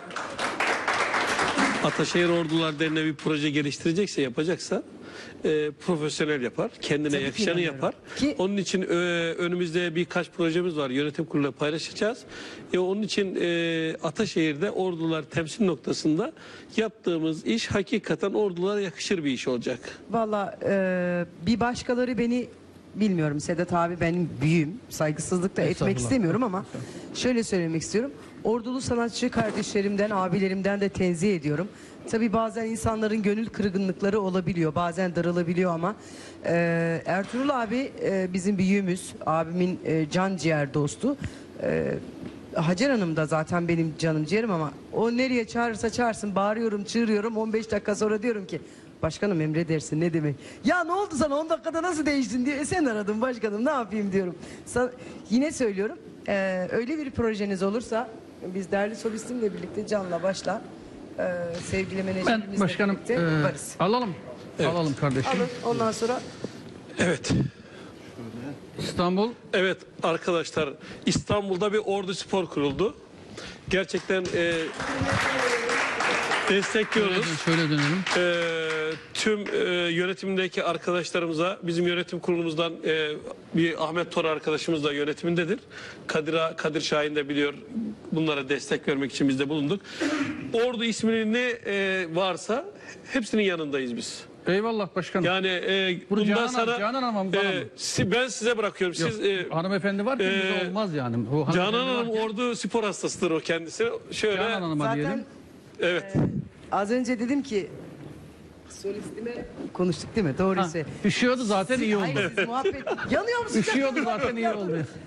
Ataşehir Ordular Derneği bir proje geliştirecekse, yapacaksa e, profesyonel yapar. Kendine Tabii ki yakışanı inanıyorum. yapar. Ki- Onun için e, önümüzde birkaç projemiz var. Yönetim kuruluyla paylaşacağız. E, onun için e, Ataşehir'de ordular temsil noktasında yaptığımız iş hakikaten ordulara yakışır bir iş olacak. Valla e, bir başkaları beni bilmiyorum, Sedat abi benim büyüğüm, saygısızlık da etmek Estağfurullah. istemiyorum ama şöyle söylemek istiyorum. Ordulu sanatçı kardeşlerimden, abilerimden de tenzih ediyorum. Tabii bazen insanların gönül kırgınlıkları olabiliyor, bazen darılabiliyor ama e, Ertuğrul abi e, bizim büyüğümüz, abimin e, can ciğer dostu. E, Hacer Hanım da zaten benim canım ciğerim ama o nereye çağırırsa çağırsın, bağırıyorum, çığırıyorum. on beş dakika sonra diyorum ki başkanım emredersin, ne demek? Ya ne oldu sana, on dakikada nasıl değiştin diye. E, sen aradın başkanım, ne yapayım diyorum. Sa- yine söylüyorum, e, öyle bir projeniz olursa biz değerli solistimle birlikte canla başla e, sevgili menajerimizle Ben başkanım birlikte e, varız. alalım. Alalım kardeşim. Alın, ondan sonra Evet. İstanbul. Evet arkadaşlar, İstanbul'da bir ordu spor kuruldu. Gerçekten e, destekliyoruz. Şöyle dönelim. E, tüm e, yönetimdeki arkadaşlarımıza, bizim yönetim kurulumuzdan e, bir Ahmet Tor arkadaşımız da yönetimindedir. Kadir, Kadir Şahin de biliyor, bunlara destek vermek için biz de bulunduk. Ordu isminin ne e, varsa hepsinin yanındayız biz. Eyvallah başkanım. Yani e, Bunu bundan Canan, sana Canan Hanım bana e, mı? si- ben size bırakıyorum. Yok, Siz e, hanımefendi var ki e, bize olmaz yani. O hanımefendi Canan Hanım varken- ordu spor hastasıdır o kendisi. Şöyle Canan Hanım'a zaten diyelim. evet. az önce dedim ki solistime konuştuk değil mi? Doğruyu Ha, söyle. üşüyordu zaten iyi oldu. Hayır, siz muhabbet yanıyor musun? Üşüyordu zaten iyi oldu.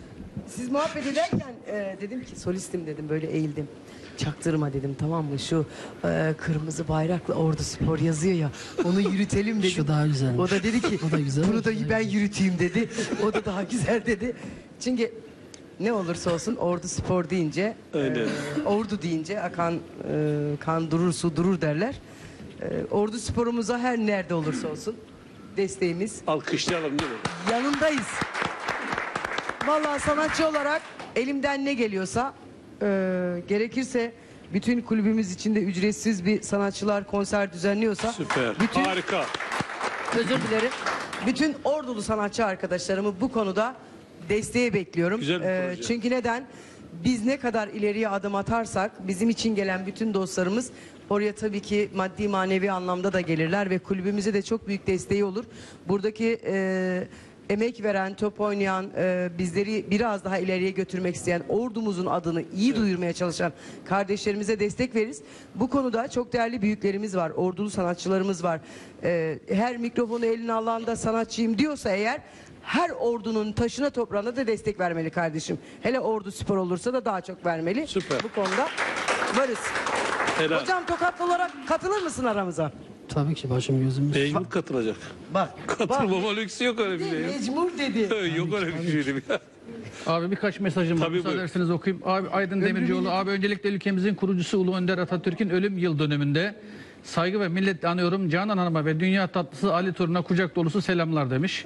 Siz muhabbet ederken e, dedim ki solistim dedim, böyle eğildim. Çaktırma dedim, tamam mı? Şu e, kırmızı bayrakla Ordu Spor yazıyor ya, onu yürütelim dedim. Şu daha güzelmiş. O da dedi ki O da güzel. bunu da ben yürüteyim dedi. O da daha güzel dedi. Çünkü ne olursa olsun Ordu Spor deyince, e, Ordu deyince akan e, kan durur, su durur derler. E, Ordu Spor'umuza her nerede olursa olsun desteğimiz. Alkışlayalım değil mi? Yanındayız. Vallahi sanatçı olarak elimden ne geliyorsa, e, gerekirse bütün kulübümüz içinde ücretsiz bir sanatçılar konser düzenliyorsa, Süper. bütün, Harika. özür dilerim, bütün Ordulu sanatçı arkadaşlarımı bu konuda desteğe bekliyorum. Güzel bir E, proje. çünkü neden? Biz ne kadar ileriye adım atarsak bizim için gelen bütün dostlarımız oraya tabii ki maddi manevi anlamda da gelirler ve kulübümüze de çok büyük desteği olur. Buradaki e, emek veren, top oynayan, e, bizleri biraz daha ileriye götürmek isteyen, ordumuzun adını iyi duyurmaya çalışan kardeşlerimize destek veririz. Bu konuda çok değerli büyüklerimiz var, ordulu sanatçılarımız var. E, her mikrofonu eline alan da sanatçıyım diyorsa eğer, her ordunun taşına toprağına da destek vermeli kardeşim. Hele Ordu Spor olursa da daha çok vermeli. Süper. Bu konuda varız. Helal. Hocam Tokatlı olarak katılır mısın aramıza? Tabii ki başım gözüm. Mecbur katılacak. Bak. Katılmama lüksü yok öyle bir şey. Mecbur dedi. Yok öyle bir şey değil ya. Abi birkaç mesajım var. Tabii, Müsaade buyur. ederseniz okuyayım. Abi Aydın Demircioğlu. Abi öncelikle ülkemizin kurucusu Ulu Önder Atatürk'ün ölüm yıl dönümünde saygı ve millet anıyorum. Canan Hanım'a ve dünya tatlısı Ali Turun'a kucak dolusu selamlar demiş.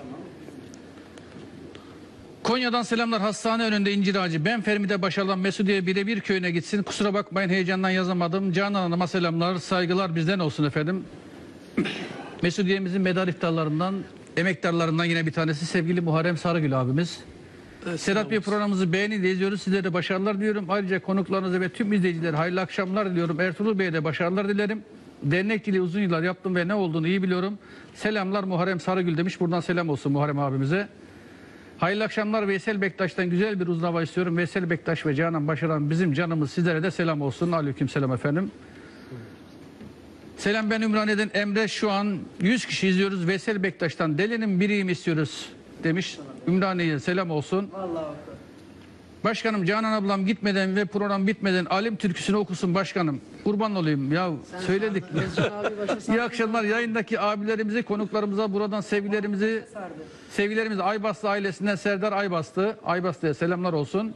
Konya'dan selamlar, hastane önünde incir ağacı. Ben Fermi'de başarılan Mesudiye birebir köyüne gitsin. Kusura bakmayın, heyecandan yazamadım. Canan Hanım'a selamlar, saygılar bizden olsun efendim. Mesudiye'mizin medar iftarlarından, emektarlarından yine bir tanesi sevgili Muharrem Sarıgül abimiz. Evet, Sedat Bey, programımızı beğeniyle izliyoruz. Sizlere de başarılar diliyorum. Ayrıca konuklarınıza ve tüm izleyicilere hayırlı akşamlar diliyorum. Ertuğrul Bey'e de başarılar dilerim. Dernekçiliği uzun yıllar yaptım ve ne olduğunu iyi biliyorum. Selamlar Muharrem Sarıgül demiş. Buradan selam olsun Muharrem abimize. Hayırlı akşamlar. Veysel Bektaş'tan güzel bir uzun hava istiyorum. Veysel Bektaş ve Canan Başaran bizim canımız, sizlere de selam olsun. Aleyküm selam efendim. Selam, ben Ümraniye'den Emre, şu an yüz kişi izliyoruz. Veysel Bektaş'tan delinin biriyim istiyoruz demiş. Ümraniye'ye selam olsun. Başkanım, Canan ablam gitmeden ve program bitmeden alim türküsünü okusun başkanım. Kurban olayım ya, söyledik. İyi akşamlar, yayındaki abilerimizi, konuklarımıza buradan sevgilerimizi, sevgilerimizi Aybastı ailesinden Serdar Aybastı. Aybastı'ya selamlar olsun.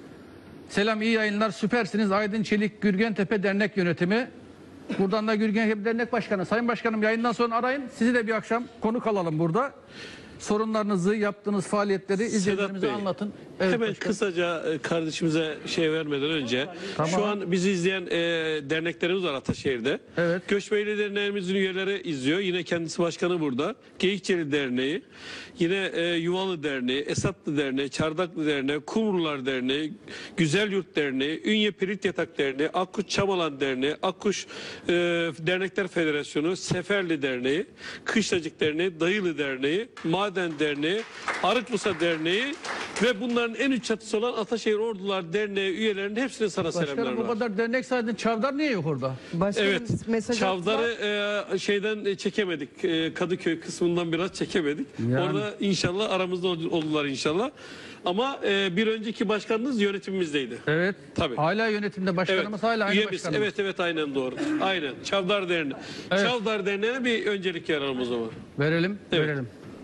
Selam, iyi yayınlar, süpersiniz. Aydın Çelik Gürgentepe Dernek Yönetimi. Buradan da Gürgentepe Dernek Başkanı. Sayın Başkanım, yayından sonra arayın. Sizi de bir akşam konuk alalım burada. Sorunlarınızı, yaptığınız faaliyetleri izleyicilerimize Bey, anlatın. Evet, hemen başkanım. kısaca e, kardeşimize şey vermeden önce, Tamam. şu an bizi izleyen e, derneklerimiz var Ataşehir'de. Evet. Göçbeyli Derneğimizin üyeleri izliyor. Yine kendisi başkanı burada. Geyikçeli Derneği, yine e, Yuvalı Derneği, Esatlı Derneği, Çardaklı Derneği, Kumrular Derneği, Güzel Yurt Derneği, Ünye Pirit Yatak Derneği, Akkuş Çamalan Derneği, Akkuş e, Dernekler Federasyonu, Seferli Derneği, Kışlacık Derneği, Dayılı Derneği, Maden Derneği, Arıklusa Derneği ve bunların en üst çatısı olan Ataşehir Ordular Derneği üyelerinin hepsine sana selamlar Başkanım, bu var. kadar dernek saydın, Çavdar niye yok orada? Başkanım, Evet, mesaj Çavdar'ı e, şeyden e, çekemedik. E, Kadıköy kısmından biraz çekemedik. Yani. Orada inşallah aramızda ol- oldular inşallah. Ama e, bir önceki başkanınız yönetimimizdeydi. Evet. Tabii. Hala yönetimde başkanımız, hala aynı üyemiz. başkanımız. Evet evet aynen doğru. Aynen. Çavdar Derneği. Evet. Çavdar Derneği'ne bir öncelik yaralım o zaman. Verelim, Evet. verelim.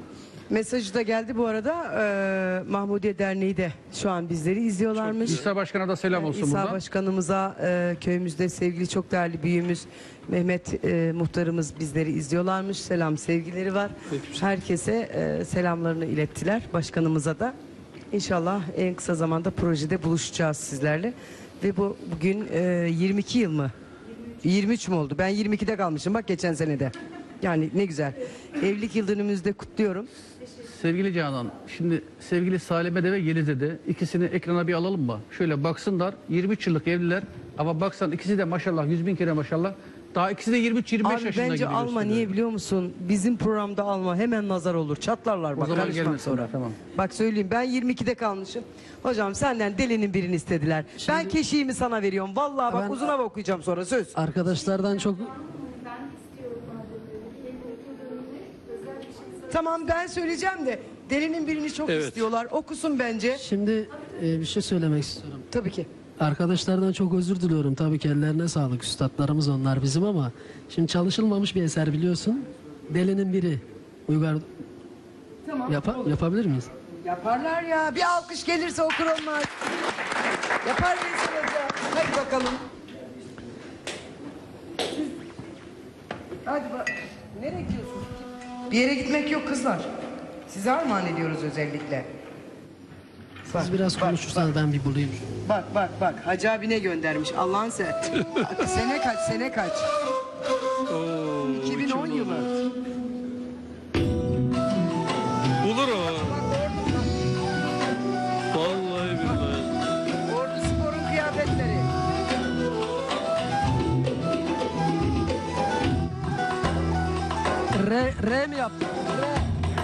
Mesajı da geldi bu arada. Ee, Mahmudiye Derneği de şu an bizleri izliyorlarmış. İsa Başkan'a da selam olsun İsa buradan. Başkanımıza, e, köyümüzde sevgili çok değerli büyüğümüz Mehmet e, muhtarımız bizleri izliyorlarmış. Selam, sevgileri var. Herkese e, selamlarını ilettiler. Başkanımıza da. İnşallah en kısa zamanda projede buluşacağız sizlerle. Ve bu bugün e, yirmi iki yıl mı? yirmi üç mü oldu? Ben yirmi ikide kalmışım bak, geçen senede. Yani ne güzel. Evlilik yıl dönümümüzde kutluyorum. Sevgili Canan, şimdi sevgili Salime'de ve Yeliz'de ikisini ekrana bir alalım mı? Şöyle baksınlar, yirmi üç yıllık evliler ama baksan ikisi de maşallah, yüz bin kere maşallah. Daha ikisi de yirmi üç yirmi beş Abi yaşında bence gibi alma, gösteriyor. niye biliyor musun? Bizim programda alma, hemen nazar olur. Çatlarlar O bak, zaman karışmam gelmesinler, sonra. tamam. Bak söyleyeyim, ben yirmi ikide kalmışım. Hocam senden delinin birini istediler. ben keşiğimi sana veriyorum. Vallahi bak, Ben- uzun hava okuyacağım sonra, söz. Arkadaşlardan çok Tamam, ben söyleyeceğim de Delinin birini çok Evet. istiyorlar. Okusun bence. Şimdi e, bir şey söylemek istiyorum. Tabii ki. Arkadaşlardan çok özür diliyorum. Tabii ki ellerine sağlık. Üstadlarımız onlar bizim ama şimdi çalışılmamış bir eser biliyorsun. Delinin biri. Uygar Tamam. Yapa, yapabilir miyiz? Yaparlar ya. Bir alkış gelirse okur onlar. Yapar Veysel Hoca. Hadi bakalım. Hadi bak. Nereye gidiyorsunuz? Bir yere gitmek yok kızlar. Size armağan ediyoruz özellikle. Siz biraz konuşursanız ben bir bulayım. Bak bak bak. Hacı abi ne göndermiş? Allah'ın sen. Sene kaç? Sene kaç? Oo, iki bin on yılı. Olur o. Vallahi billahi. Ordu Spor'un kıyafetleri. R, R mi yaptın? R.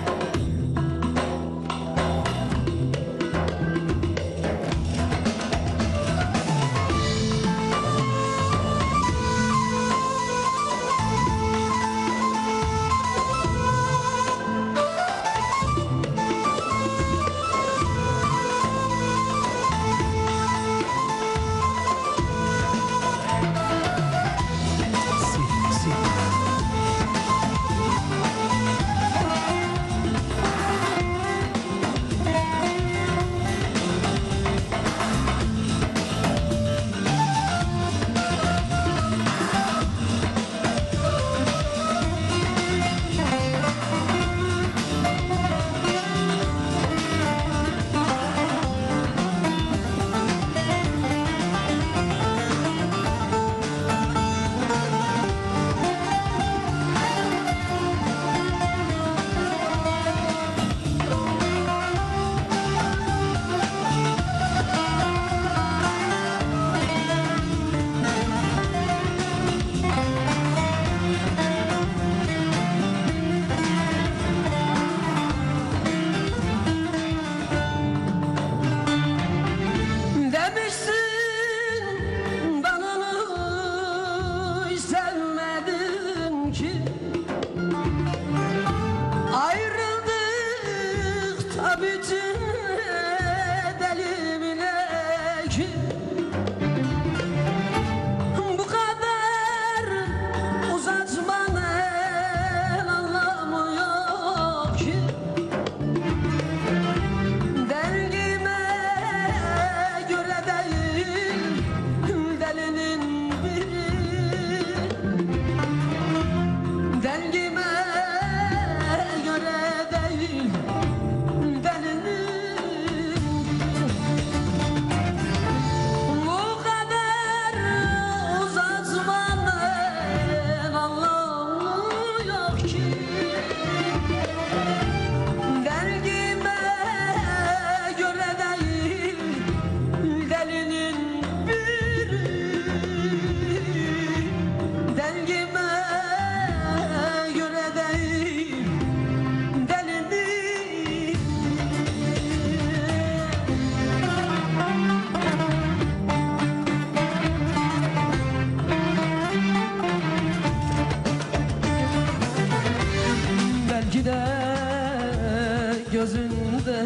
gözünde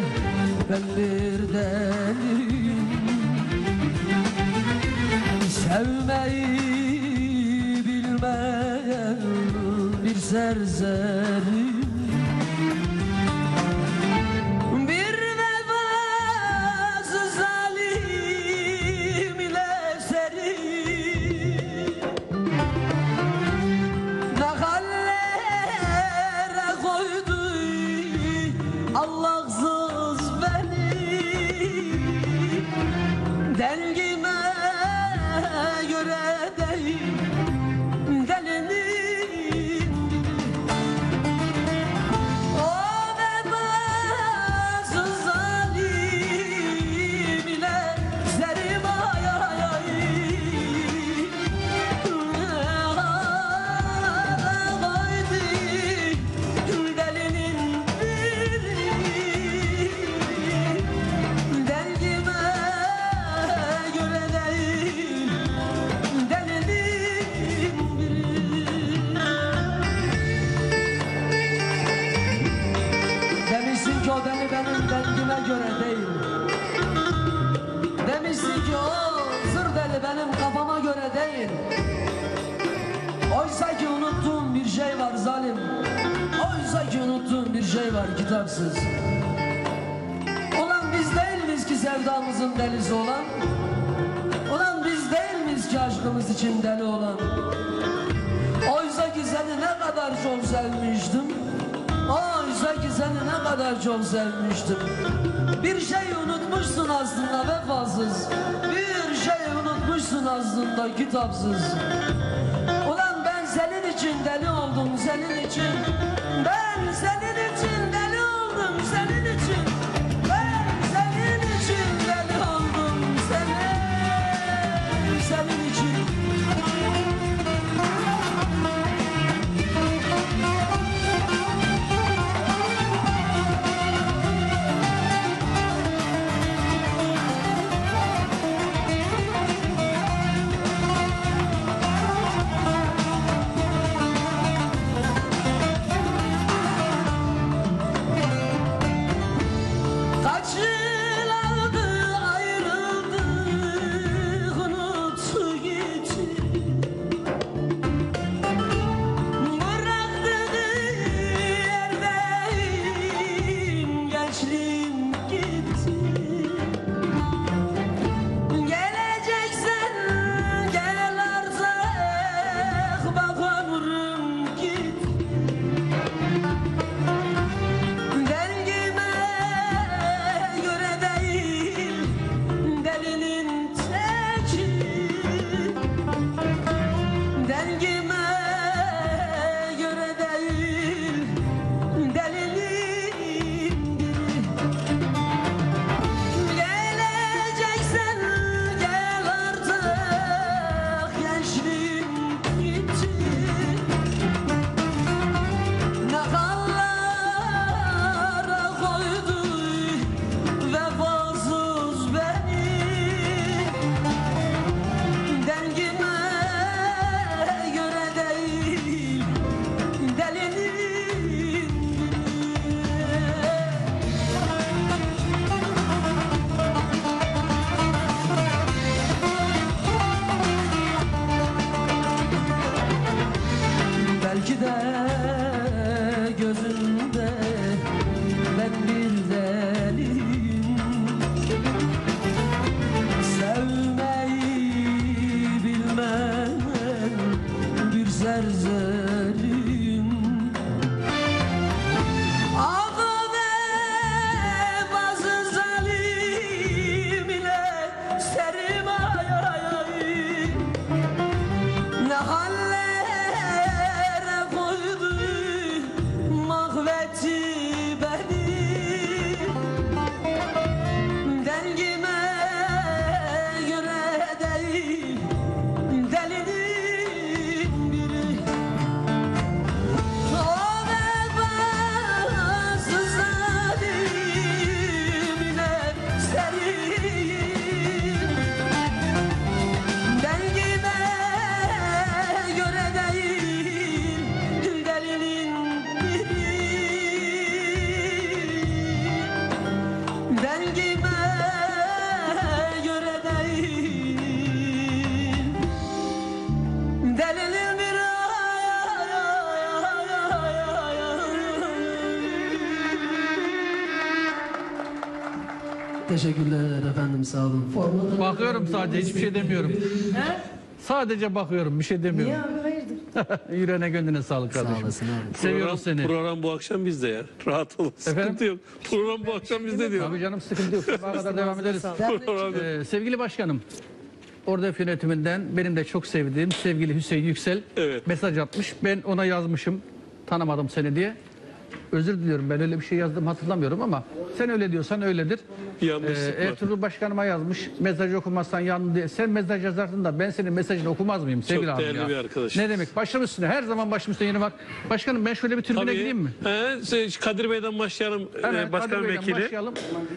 ben bir deliyim. Sevmeyi bilmeyen bir serzerim. Bir vefasız zalim ile serim. Ne hallere koydu Allahsız beni. Dengime göre değil delinin. Oysa ki unuttuğum bir şey var zalim. Oysa ki unuttuğum bir şey var kitapsız. Ulan biz değil miyiz ki sevdamızın delisi olan? Ulan biz değil miyiz ki aşkımız için deli olan? Oysa ki seni ne kadar çok sevmiştim. Oysa ki seni ne kadar çok sevmiştim. Bir şey unutmuşsun aslında vefasız. Bir şey unutmuşsun aslında kitapsız. Ulan ben senin için deli oldum, senin için. Ben senin için deli oldum, senin için. Ben senin için deli oldum, senin, senin için. Teşekkürler efendim, sağ olun. Bakıyorum sadece, hiçbir şey demiyorum. Sadece bakıyorum, bir şey demiyorum. Niye abi, hayırdır? Yüreğine gönlüne sağlık kardeşim. olasın abi. Seviyoruz program, seni. Program bu akşam bizde ya. Rahat ol. Sıkıntı yok. Program bu akşam bizde diyor. Tabii canım, sıkıntı yok. Sabaha kadar devam ederiz. Ee, sevgili başkanım, Ordef yönetiminden benim de çok sevdiğim sevgili Hüseyin Yüksel Evet. mesaj atmış. Ben ona yazmışım, tanımadım seni diye. Özür diliyorum, ben öyle bir şey yazdım hatırlamıyorum ama sen öyle diyorsan öyledir. Yanlışlık Ee, var. Ertuğrul Başkanıma yazmış, mesaj okumazsan yandı diye. Sen mesaj yazarsın da ben senin mesajını okumaz mıyım sevgili Çok abim değerli ya? bir arkadaş. Ne demek? Başım üstüne, her zaman başım üstüne yeni var. Başkanım ben şöyle bir tribüne Tabii. gideyim mi? He, şey, Kadir Bey'den başlayalım. Hemen Ee, Başkan Kadir Bey'den Vekili. başlayalım.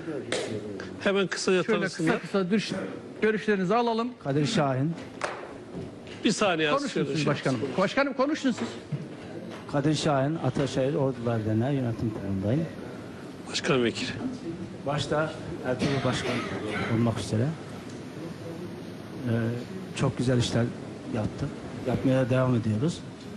Hemen kısaca Şöyle tanısınlar. kısa kısa düş, görüşlerinizi alalım. Kadir Şahin. Bir saniye az Konuşun şöyle siz şey. başkanım. Başkanım konuşun siz. Kadir Şahin, Ataşehir Ordular Derneği yönetim kurulundayım. Başkan Vekili. Başta Ertuğrul Başkan olmak üzere ee, çok güzel işler yaptık. Yapmaya devam ediyoruz.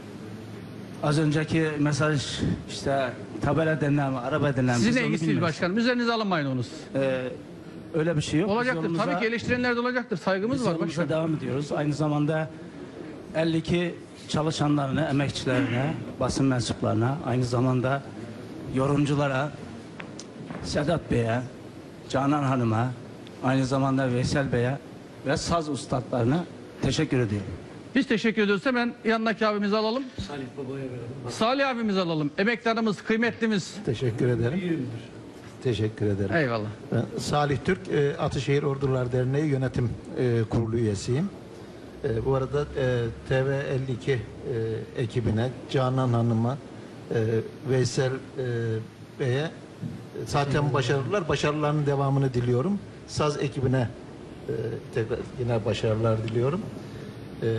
Az önceki mesaj işte tabela dinleme, araba dinleme. Sizin ilgisi değil başkanım. Üzerinize alınmayın onu. Ee, öyle bir şey yok. Olacaktır. Biz yolumuza- Tabii ki eleştirenler de olacaktır. Saygımız biz var yolumuza başkanım. devam ediyoruz. Aynı zamanda elli iki çalışanlarına, emekçilerine, basın mensuplarına, aynı zamanda yorumculara, Sedat Bey'e, Canan Hanım'a, aynı zamanda Veysel Bey'e ve saz ustalarına teşekkür ediyorum. Biz teşekkür ediyoruz. Hemen yanındaki abimizi alalım. Salih Baba'ya verelim. Salih abimizi alalım. Emektarımız, kıymetlimiz. Teşekkür ederim. Teşekkür ederim. Eyvallah. Ben Salih Türk, e, Ataşehir Ordular Derneği Yönetim e, Kurulu üyesiyim. E, bu arada e, T V elli iki e, ekibine, Canan Hanım'a, e, Veysel e, Bey'e zaten başarılar, başarılarının devamını diliyorum. Saz ekibine e, tekrar yine başarılar diliyorum. E,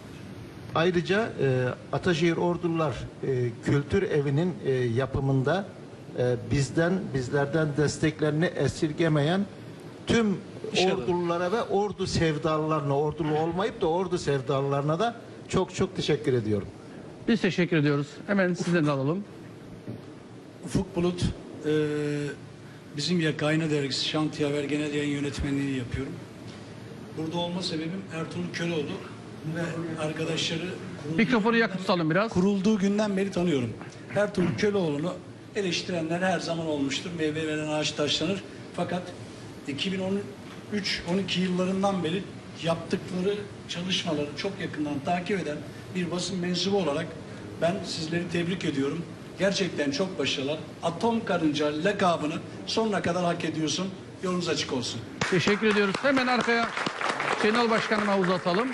ayrıca e, Ataşehir Ordular e, Kültür Evi'nin e, yapımında e, bizden, bizlerden desteklerini esirgemeyen tüm ordulara ve ordu sevdalılarına, ordulu olmayıp da ordu sevdalılarına da çok çok teşekkür ediyorum. Biz teşekkür ediyoruz. Hemen sizden de alalım. Ufuk Bulut, e, bizim ya Kayna Dergisi Şantiye Haber Genel Yayın Yönetmenliği yapıyorum. Burada olma sebebim Ertuğrul Köroğlu ve arkadaşları Mikrofonu yakın tutalım biraz. Kurulduğu günden beri tanıyorum. Ertuğrul Köroğlu'nu eleştirenler her zaman olmuştur. Meyve veren ağaç taşlanır. Fakat iki bin on üç on iki yıllarından beri yaptıkları çalışmaları çok yakından takip eden bir basın mensubu olarak ben sizleri tebrik ediyorum. Gerçekten çok başarılar. Atom Karınca lakabını sonuna kadar hak ediyorsun. Yolunuz açık olsun. Teşekkür ediyoruz. Hemen arkaya Şenol Başkanıma uzatalım.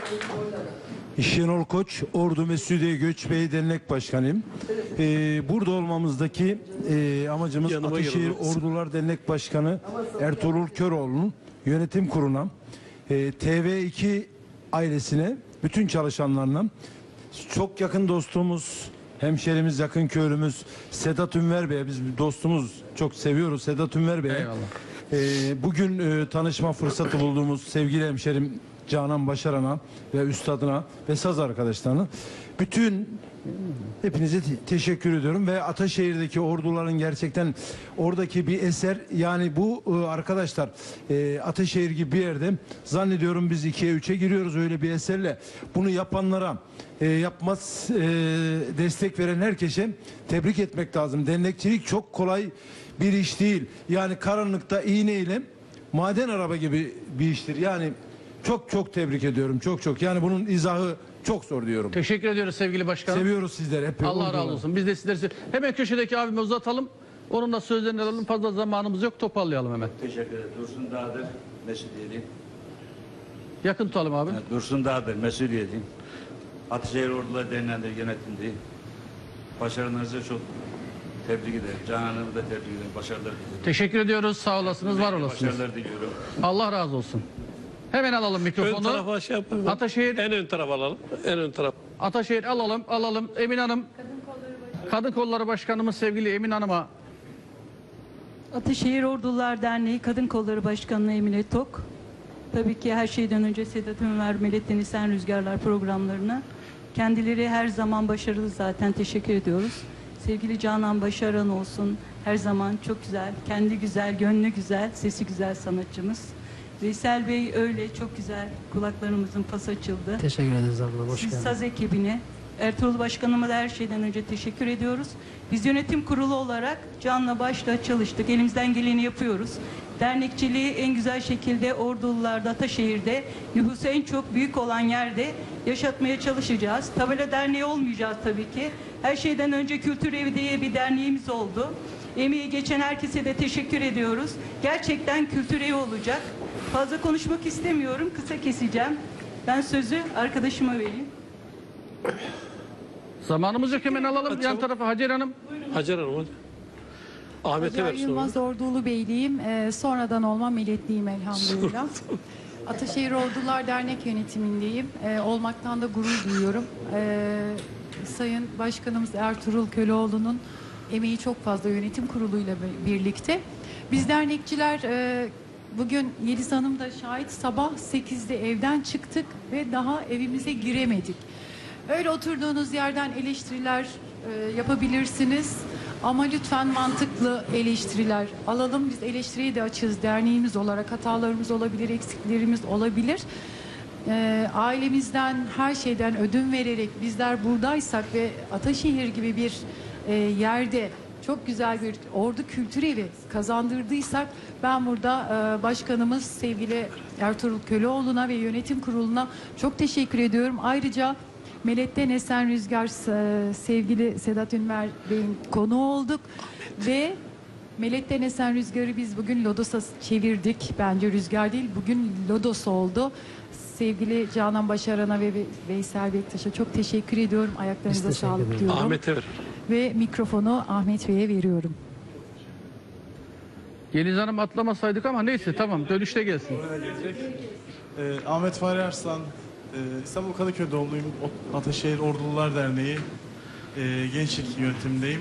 Şenol Koç, Ordu Mesudiye Göçbey Dernek Başkanıyım. Ee, burada olmamızdaki e, amacımız Yanıma Ataşehir gelin. Ordular Dernek Başkanı Ertuğrul Köroğlu'nun yönetim kuruluna, e, T V iki ailesine, bütün çalışanlarına, çok yakın dostumuz, hemşerimiz, yakın köylümüz Sedat Ünver Bey'e, biz dostumuz, çok seviyoruz Sedat Ünver Bey'e. Eyvallah. Ee, bugün e, tanışma fırsatı bulduğumuz sevgili hemşerim Canan Başaran'a ve üstadına ve saz arkadaşlarına, bütün hepinize te- teşekkür ediyorum ve Ataşehir'deki orduların gerçekten oradaki bir eser, yani bu e, arkadaşlar e, Ataşehir gibi bir yerde zannediyorum biz ikiye üçe giriyoruz öyle bir eserle. Bunu yapanlara, e, yapmaz e, destek veren herkese tebrik etmek lazım. Dernekçilik çok kolay bir iş değil. Yani karanlıkta iğneyle maden araba gibi bir iştir. Yani çok çok tebrik ediyorum. Çok çok. Yani bunun izahı çok zor diyorum. Teşekkür ediyoruz sevgili başkanım. Seviyoruz sizleri. Hep Allah ordular. razı olsun. Biz de sizleri seviyoruz. Hemen köşedeki abime uzatalım. Onun da sözlerini alalım. Fazla zamanımız yok. Toparlayalım hemen. Teşekkür ederim. Dursun Dağdır, Mesudiye'liyim. Yakın tutalım abi. Evet, Dursun Dağdır, Mesudiye'liyim. Ataşehir Ordular Derneği'nde yönetimdeyim. Başarılarınızı çok tebrik ederim. Canan Hanım'ı da tebrik ederim. Başarılar diliyorum. Teşekkür ediyoruz. Sağ olasınız. Var olasınız. Başarılar diliyorum. Allah razı olsun. Hemen alalım mikrofonu. Ön tarafa şey yapalım. Ataşehir. En ön tarafa alalım. En ön taraf. Ataşehir alalım, alalım. Emin Hanım. Kadın Kolları Başkanımız sevgili Emin Hanım'a. Ataşehir Ordular Derneği Kadın Kolları Başkanı Emine Tok. Tabii ki her şeyden önce Sedat Ünver, Melekten Esen Rüzgarlar programlarına. Kendileri her zaman başarılı zaten, teşekkür ediyoruz. Sevgili Canan Başaran olsun, her zaman çok güzel, kendi güzel, gönlü güzel, sesi güzel sanatçımız. Veysel Bey öyle çok güzel, kulaklarımızın pas açıldı. Teşekkür ederiz abla, hoş Siz geldin. saz ekibine, Ertuğrul Başkanıma da her şeyden önce teşekkür ediyoruz. Biz yönetim kurulu olarak canla başla çalıştık, elimizden geleni yapıyoruz. Dernekçiliği en güzel şekilde Ordulularda, Ataşehir'de, nüfusu en çok büyük olan yerde yaşatmaya çalışacağız. Tabela derneği olmayacağız tabii ki. Her şeyden önce Kültür Evi diye bir derneğimiz oldu. Emeği geçen herkese de teşekkür ediyoruz. Gerçekten Kültür Evi olacak. Fazla konuşmak istemiyorum, kısa keseceğim. Ben sözü arkadaşıma vereyim. Zamanımız yok, hemen alalım. Yan tarafa Hacer Hanım. Hacer Hanım hadi. Ahmet'e Hacer ver sonra. Yılmaz Ordulu Beyliyim. Ee, sonradan olma milletliyim elhamdülillah. Ataşehir Ordular Dernek yönetimindeyim. Ee, olmaktan da gurur duyuyorum. Ee, Sayın Başkanımız Ertuğrul Köroğlu'nun emeği çok fazla yönetim kuruluyla birlikte. Biz dernekçiler e, bugün Yeliz Hanım da şahit, sabah sekizde evden çıktık ve daha evimize giremedik. Öyle oturduğunuz yerden eleştiriler e, yapabilirsiniz. Ama lütfen mantıklı eleştiriler alalım. Biz eleştiriye de açığız derneğimiz olarak. Hatalarımız olabilir, eksiklerimiz olabilir. E, ailemizden, her şeyden ödün vererek bizler buradaysak ve Ataşehir gibi bir e, yerde çok güzel bir ordu kültür evi kazandırdıysak, ben burada e, başkanımız sevgili Ertuğrul Köleoğlu'na ve yönetim kuruluna çok teşekkür ediyorum. Ayrıca Melek'ten Esen Rüzgar e, sevgili Sedat Ünver Bey'in konuğu olduk ve Melek'ten Esen Rüzgar'ı biz bugün Lodos'a çevirdik. Bence rüzgar değil, bugün Lodos oldu. Sevgili Canan Başaran'a ve Veysel Bektaş'a çok teşekkür ediyorum. Ayaklarınıza sağlık diyorum. Ahmet'e ver. Ve mikrofonu Ahmet Bey'e veriyorum. Yeliz Hanım atlamasaydık ama neyse, tamam, dönüşte gelsin. Ee, Ahmet Fahri Arslan, e, İstanbul Kadıköy doğumluyum. O- Ataşehir Ordulular Derneği e, gençlik yönetimindeyim.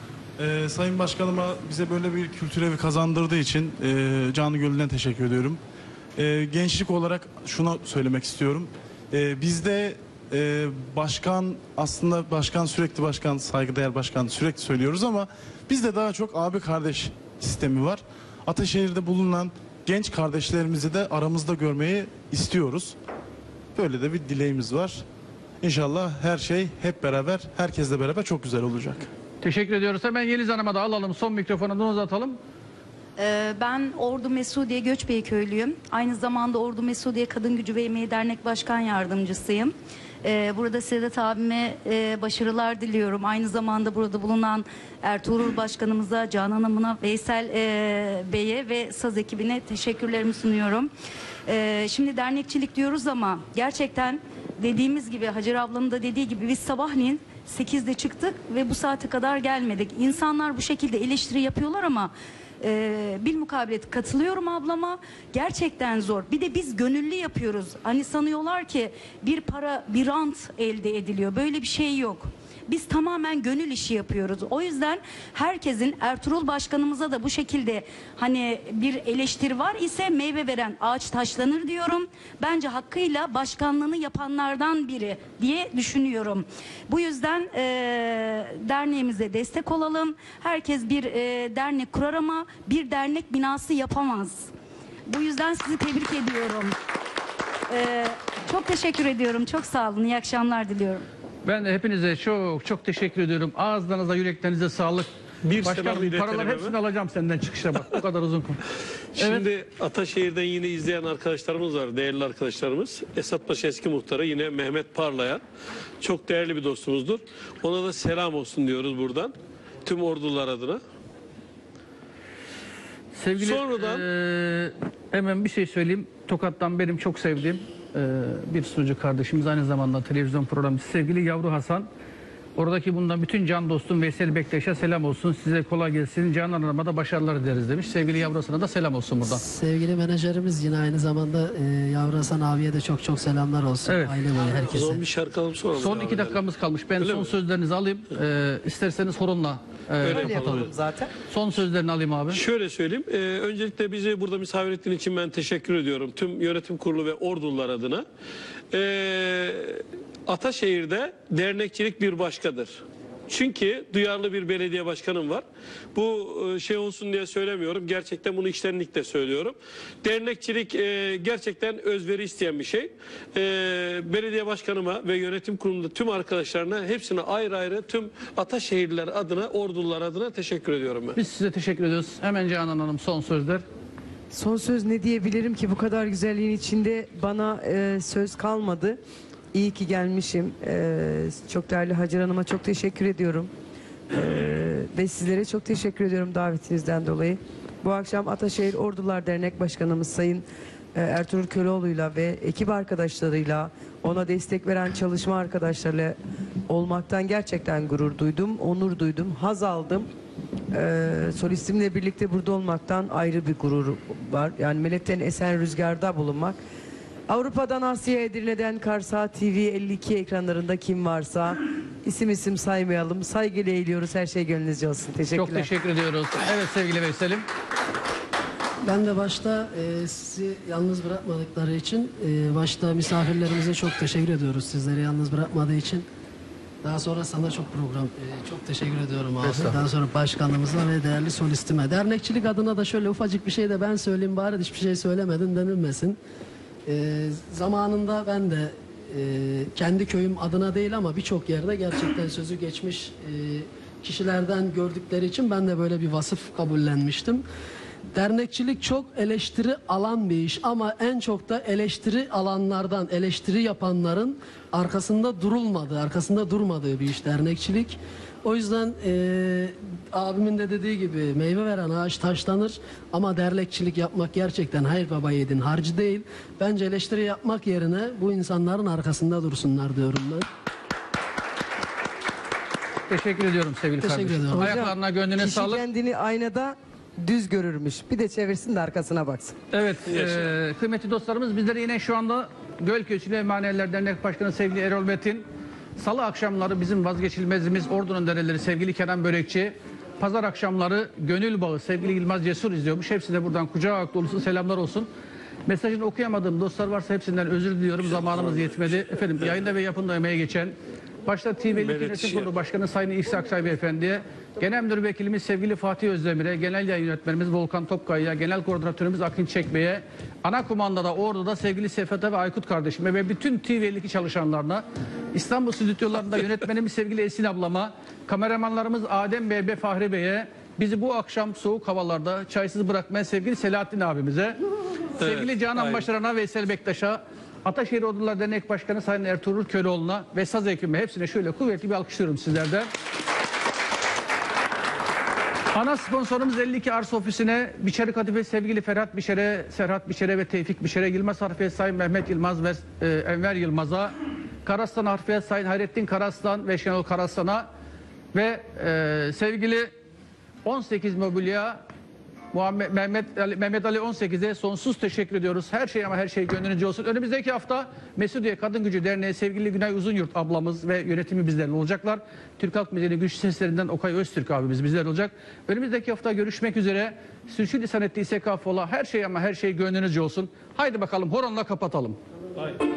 E, Sayın Başkanıma bize böyle bir kültür evi kazandırdığı için e, canı gönülden teşekkür ediyorum. E, gençlik olarak şunu söylemek istiyorum. E, bizde e, başkan, aslında başkan sürekli başkan, saygıdeğer başkan sürekli söylüyoruz ama bizde daha çok abi kardeş sistemi var. Ataşehir'de bulunan genç kardeşlerimizi de aramızda görmeyi istiyoruz. Böyle de bir dileğimiz var. İnşallah her şey hep beraber, herkesle beraber çok güzel olacak. Teşekkür ediyoruz. Hemen Yeliz Hanım'a da alalım. Son mikrofonu da uzatalım. Ee, Ben Ordu Mesudiye Göçbey köylüyüm. Aynı zamanda Ordu Mesudiye Kadın Gücü ve Emeği Dernek Başkan Yardımcısıyım. Ee, Burada Sedat abime e, başarılar diliyorum. Aynı zamanda burada bulunan Ertuğrul Başkanımıza, Canan Hanım'a, Veysel e, Bey'e ve saz ekibine teşekkürlerimi sunuyorum. Ee, Şimdi dernekçilik diyoruz ama gerçekten dediğimiz gibi, Hacer ablanın da dediği gibi, biz sabahleyin sekizde çıktık ve bu saate kadar gelmedik. İnsanlar bu şekilde eleştiri yapıyorlar ama Ee, bilmukabelet katılıyorum ablama, gerçekten zor. Bir de biz gönüllü yapıyoruz. Hani sanıyorlar ki bir para, bir rant elde ediliyor. Böyle bir şey yok. Biz tamamen gönül işi yapıyoruz. O yüzden herkesin, Ertuğrul Başkanımıza da bu şekilde hani bir eleştiri var ise meyve veren ağaç taşlanır diyorum. Bence hakkıyla başkanlığını yapanlardan biri diye düşünüyorum. Bu yüzden e, derneğimize destek olalım. Herkes bir e, dernek kurar ama bir dernek binası yapamaz. Bu yüzden sizi tebrik ediyorum. E, çok teşekkür ediyorum. Çok sağ olun. İyi akşamlar diliyorum. Ben de hepinize çok çok teşekkür ediyorum. Ağızlarınıza, yüreklerinize sağlık. Bir Başkanım, selam iletelim paraları hemen. hepsini alacağım senden çıkışa bak. O kadar uzun konu. Şimdi Ataşehir'den yine izleyen arkadaşlarımız var, değerli arkadaşlarımız. Esatpaşa eski muhtarı yine Mehmet Parlayan. Çok değerli bir dostumuzdur. Ona da selam olsun diyoruz buradan. Tüm ordular adına. Sevgili, Sonradan- eee, hemen bir şey söyleyeyim. Tokat'tan benim çok sevdiğim eee, bir sunucu kardeşimiz, aynı zamanda televizyon programcısı sevgili Yavru Hasan. Oradaki bundan bütün can dostum Veysel Bektaş'a selam olsun. Size kolay gelsin. Canan Hanım'a da başarılar dileriz demiş. Sevgili Yavru Hasan'a da selam olsun buradan. Sevgili menajerimiz yine aynı zamanda e, Yavru Hasan abiye de çok çok selamlar olsun. Evet. Aile boyu herkese. Son bir şarkı alalım sonra. Son iki dakikamız kalmış. Ben Öyle son mi? sözlerinizi alayım. Eee isterseniz horonla eee, Öyle kapatalım. yapalım zaten. Son sözlerini alayım abi. Şöyle söyleyeyim. e, öncelikle bizi burada misafir ettiğin için ben teşekkür ediyorum. Tüm yönetim kurulu ve ordular adına. E, Ataşehir'de dernekçilik bir başkadır. Çünkü duyarlı bir belediye başkanım var. Bu e, şey olsun diye söylemiyorum. Gerçekten bunu içtenlikle söylüyorum. Dernekçilik e, gerçekten özveri isteyen bir şey. E, belediye başkanıma ve yönetim kurulunda tüm arkadaşlarına, hepsine ayrı ayrı tüm Ataşehirliler adına, ordular adına teşekkür ediyorum ben. Biz size teşekkür ediyoruz. Hemen Canan Hanım son sözler. Son söz ne diyebilirim ki, bu kadar güzelliğin içinde bana e, söz kalmadı. İyi ki gelmişim. E, çok değerli Hacer Hanım'a çok teşekkür ediyorum. E, ve sizlere çok teşekkür ediyorum davetinizden dolayı. Bu akşam Ataşehir Ordular Dernek Başkanımız Sayın e, Ertuğrul Köleoğlu'yla ve ekip arkadaşlarıyla, ona destek veren çalışma arkadaşlarıyla olmaktan gerçekten gurur duydum, onur duydum, haz aldım. Ee, solistimle birlikte burada olmaktan ayrı bir gurur var. Yani Melek'ten Esen Rüzgar'da bulunmak. Avrupa'dan Asya'ya, Edirne'den Kars'a, T V elli iki ekranlarında kim varsa isim isim saymayalım. Saygıyla eğiliyoruz. Her şey gönlünüzce olsun. Teşekkürler. Çok teşekkür ediyoruz. Evet sevgili Veysel'im. Ben de başta e, sizi yalnız bırakmadıkları için e, başta misafirlerimize çok teşekkür ediyoruz. Sizleri yalnız bırakmadığı için. Daha sonra sana çok program e, çok teşekkür ediyorum abi. Estağfurullah. Daha sonra başkanımıza ve değerli solistime. Dernekçilik adına da şöyle ufacık bir şey de ben söyleyeyim, bari hiçbir şey söylemedin denilmesin. E, zamanında ben de e, kendi köyüm adına değil ama birçok yerde gerçekten sözü geçmiş e, kişilerden gördükleri için ben de böyle bir vasıf kabullenmiştim. Dernekçilik çok eleştiri alan bir iş ama en çok da eleştiri alanlardan, eleştiri yapanların arkasında durulmadığı, arkasında durmadığı bir iş dernekçilik. O yüzden e, abimin de dediği gibi meyve veren ağaç taşlanır ama dernekçilik yapmak gerçekten hayır baba yedin harcı değil. Bence eleştiri yapmak yerine bu insanların arkasında dursunlar diyorum ben. Teşekkür ediyorum sevgili Teşekkür kardeşim. ediyorum. Ayaklarına, gönlüne Kişi sağlık. kendini aynada düz görürmüş. Bir de çevirsin de arkasına baksın. Evet, e, kıymetli dostlarımız, bizleri yine şu anda Gölköy Süleymaneler Dernek Başkanı sevgili Erol Metin, Salı akşamları bizim vazgeçilmezimiz Ordu'nun dereleri sevgili Kenan Börekçi, Pazar akşamları Gönül Bağı sevgili Yılmaz Cesur izliyormuş. Hepsine buradan kucak dolusu selamlar olsun. Mesajını okuyamadığım dostlar varsa hepsinden özür diliyorum. Zamanımız yetmedi. Efendim yayında ve yapımda emeğe geçen başta T V Yönetim Kurulu Başkanı Sayın İhsan Aksay Beyefendi'ye, Genel Müdür Vekilimiz sevgili Fatih Özdemir'e, Genel Yayın Yönetmenimiz Volkan Topkaya'ya, Genel Koordinatörümüz Akın Çekme'ye, Ana Kumandada Ordu'da sevgili Sefet'e ve Aykut kardeşime ve bütün T V elli iki çalışanlarına, İstanbul stüdyolarında yönetmenimiz sevgili Esin ablama, kameramanlarımız Adem Bey ve Fahri Bey'e, bizi bu akşam soğuk havalarda çaysız bırakmayan sevgili Selahattin abimize, sevgili Canan aynen. Başaran'a, Veysel Bektaş'a, Ataşehir Ordular Dernek Başkanı Sayın Ertuğrul Köroğlu'na ve saz ekibime hepsine şöyle kuvvetli bir alkışlıyorum sizlerden. Ana sponsorumuz elli iki Arsa Ofisi'ne, Biçeri Kadife sevgili Ferhat Biçer'e, Serhat Biçer'e ve Tevfik Biçer'e, Yılmaz Harfiye Sayın Mehmet Yılmaz ve e, Enver Yılmaz'a, Karaslan Harfiye Sayın Hayrettin Karaslan ve Şenol Karaslan'a ve e, sevgili on sekiz Mobilya Muhammed, Mehmet Ali, Mehmet Ali on sekiz'e sonsuz teşekkür ediyoruz. Her şey ama her şey gönlünüzce olsun. Önümüzdeki hafta Mesudiye Kadın Gücü Derneği sevgili Günay Uzunyurt ablamız ve yönetimi bizlerle olacaklar. Türk Halk Müziği'nin güçlü seslerinden Okay Öztürk abimiz bizlerle olacak. Önümüzdeki hafta görüşmek üzere. Sürçülisan ettiyse affola. Her şey ama her şey gönlünüzce olsun. Haydi bakalım horonla kapatalım. Haydi.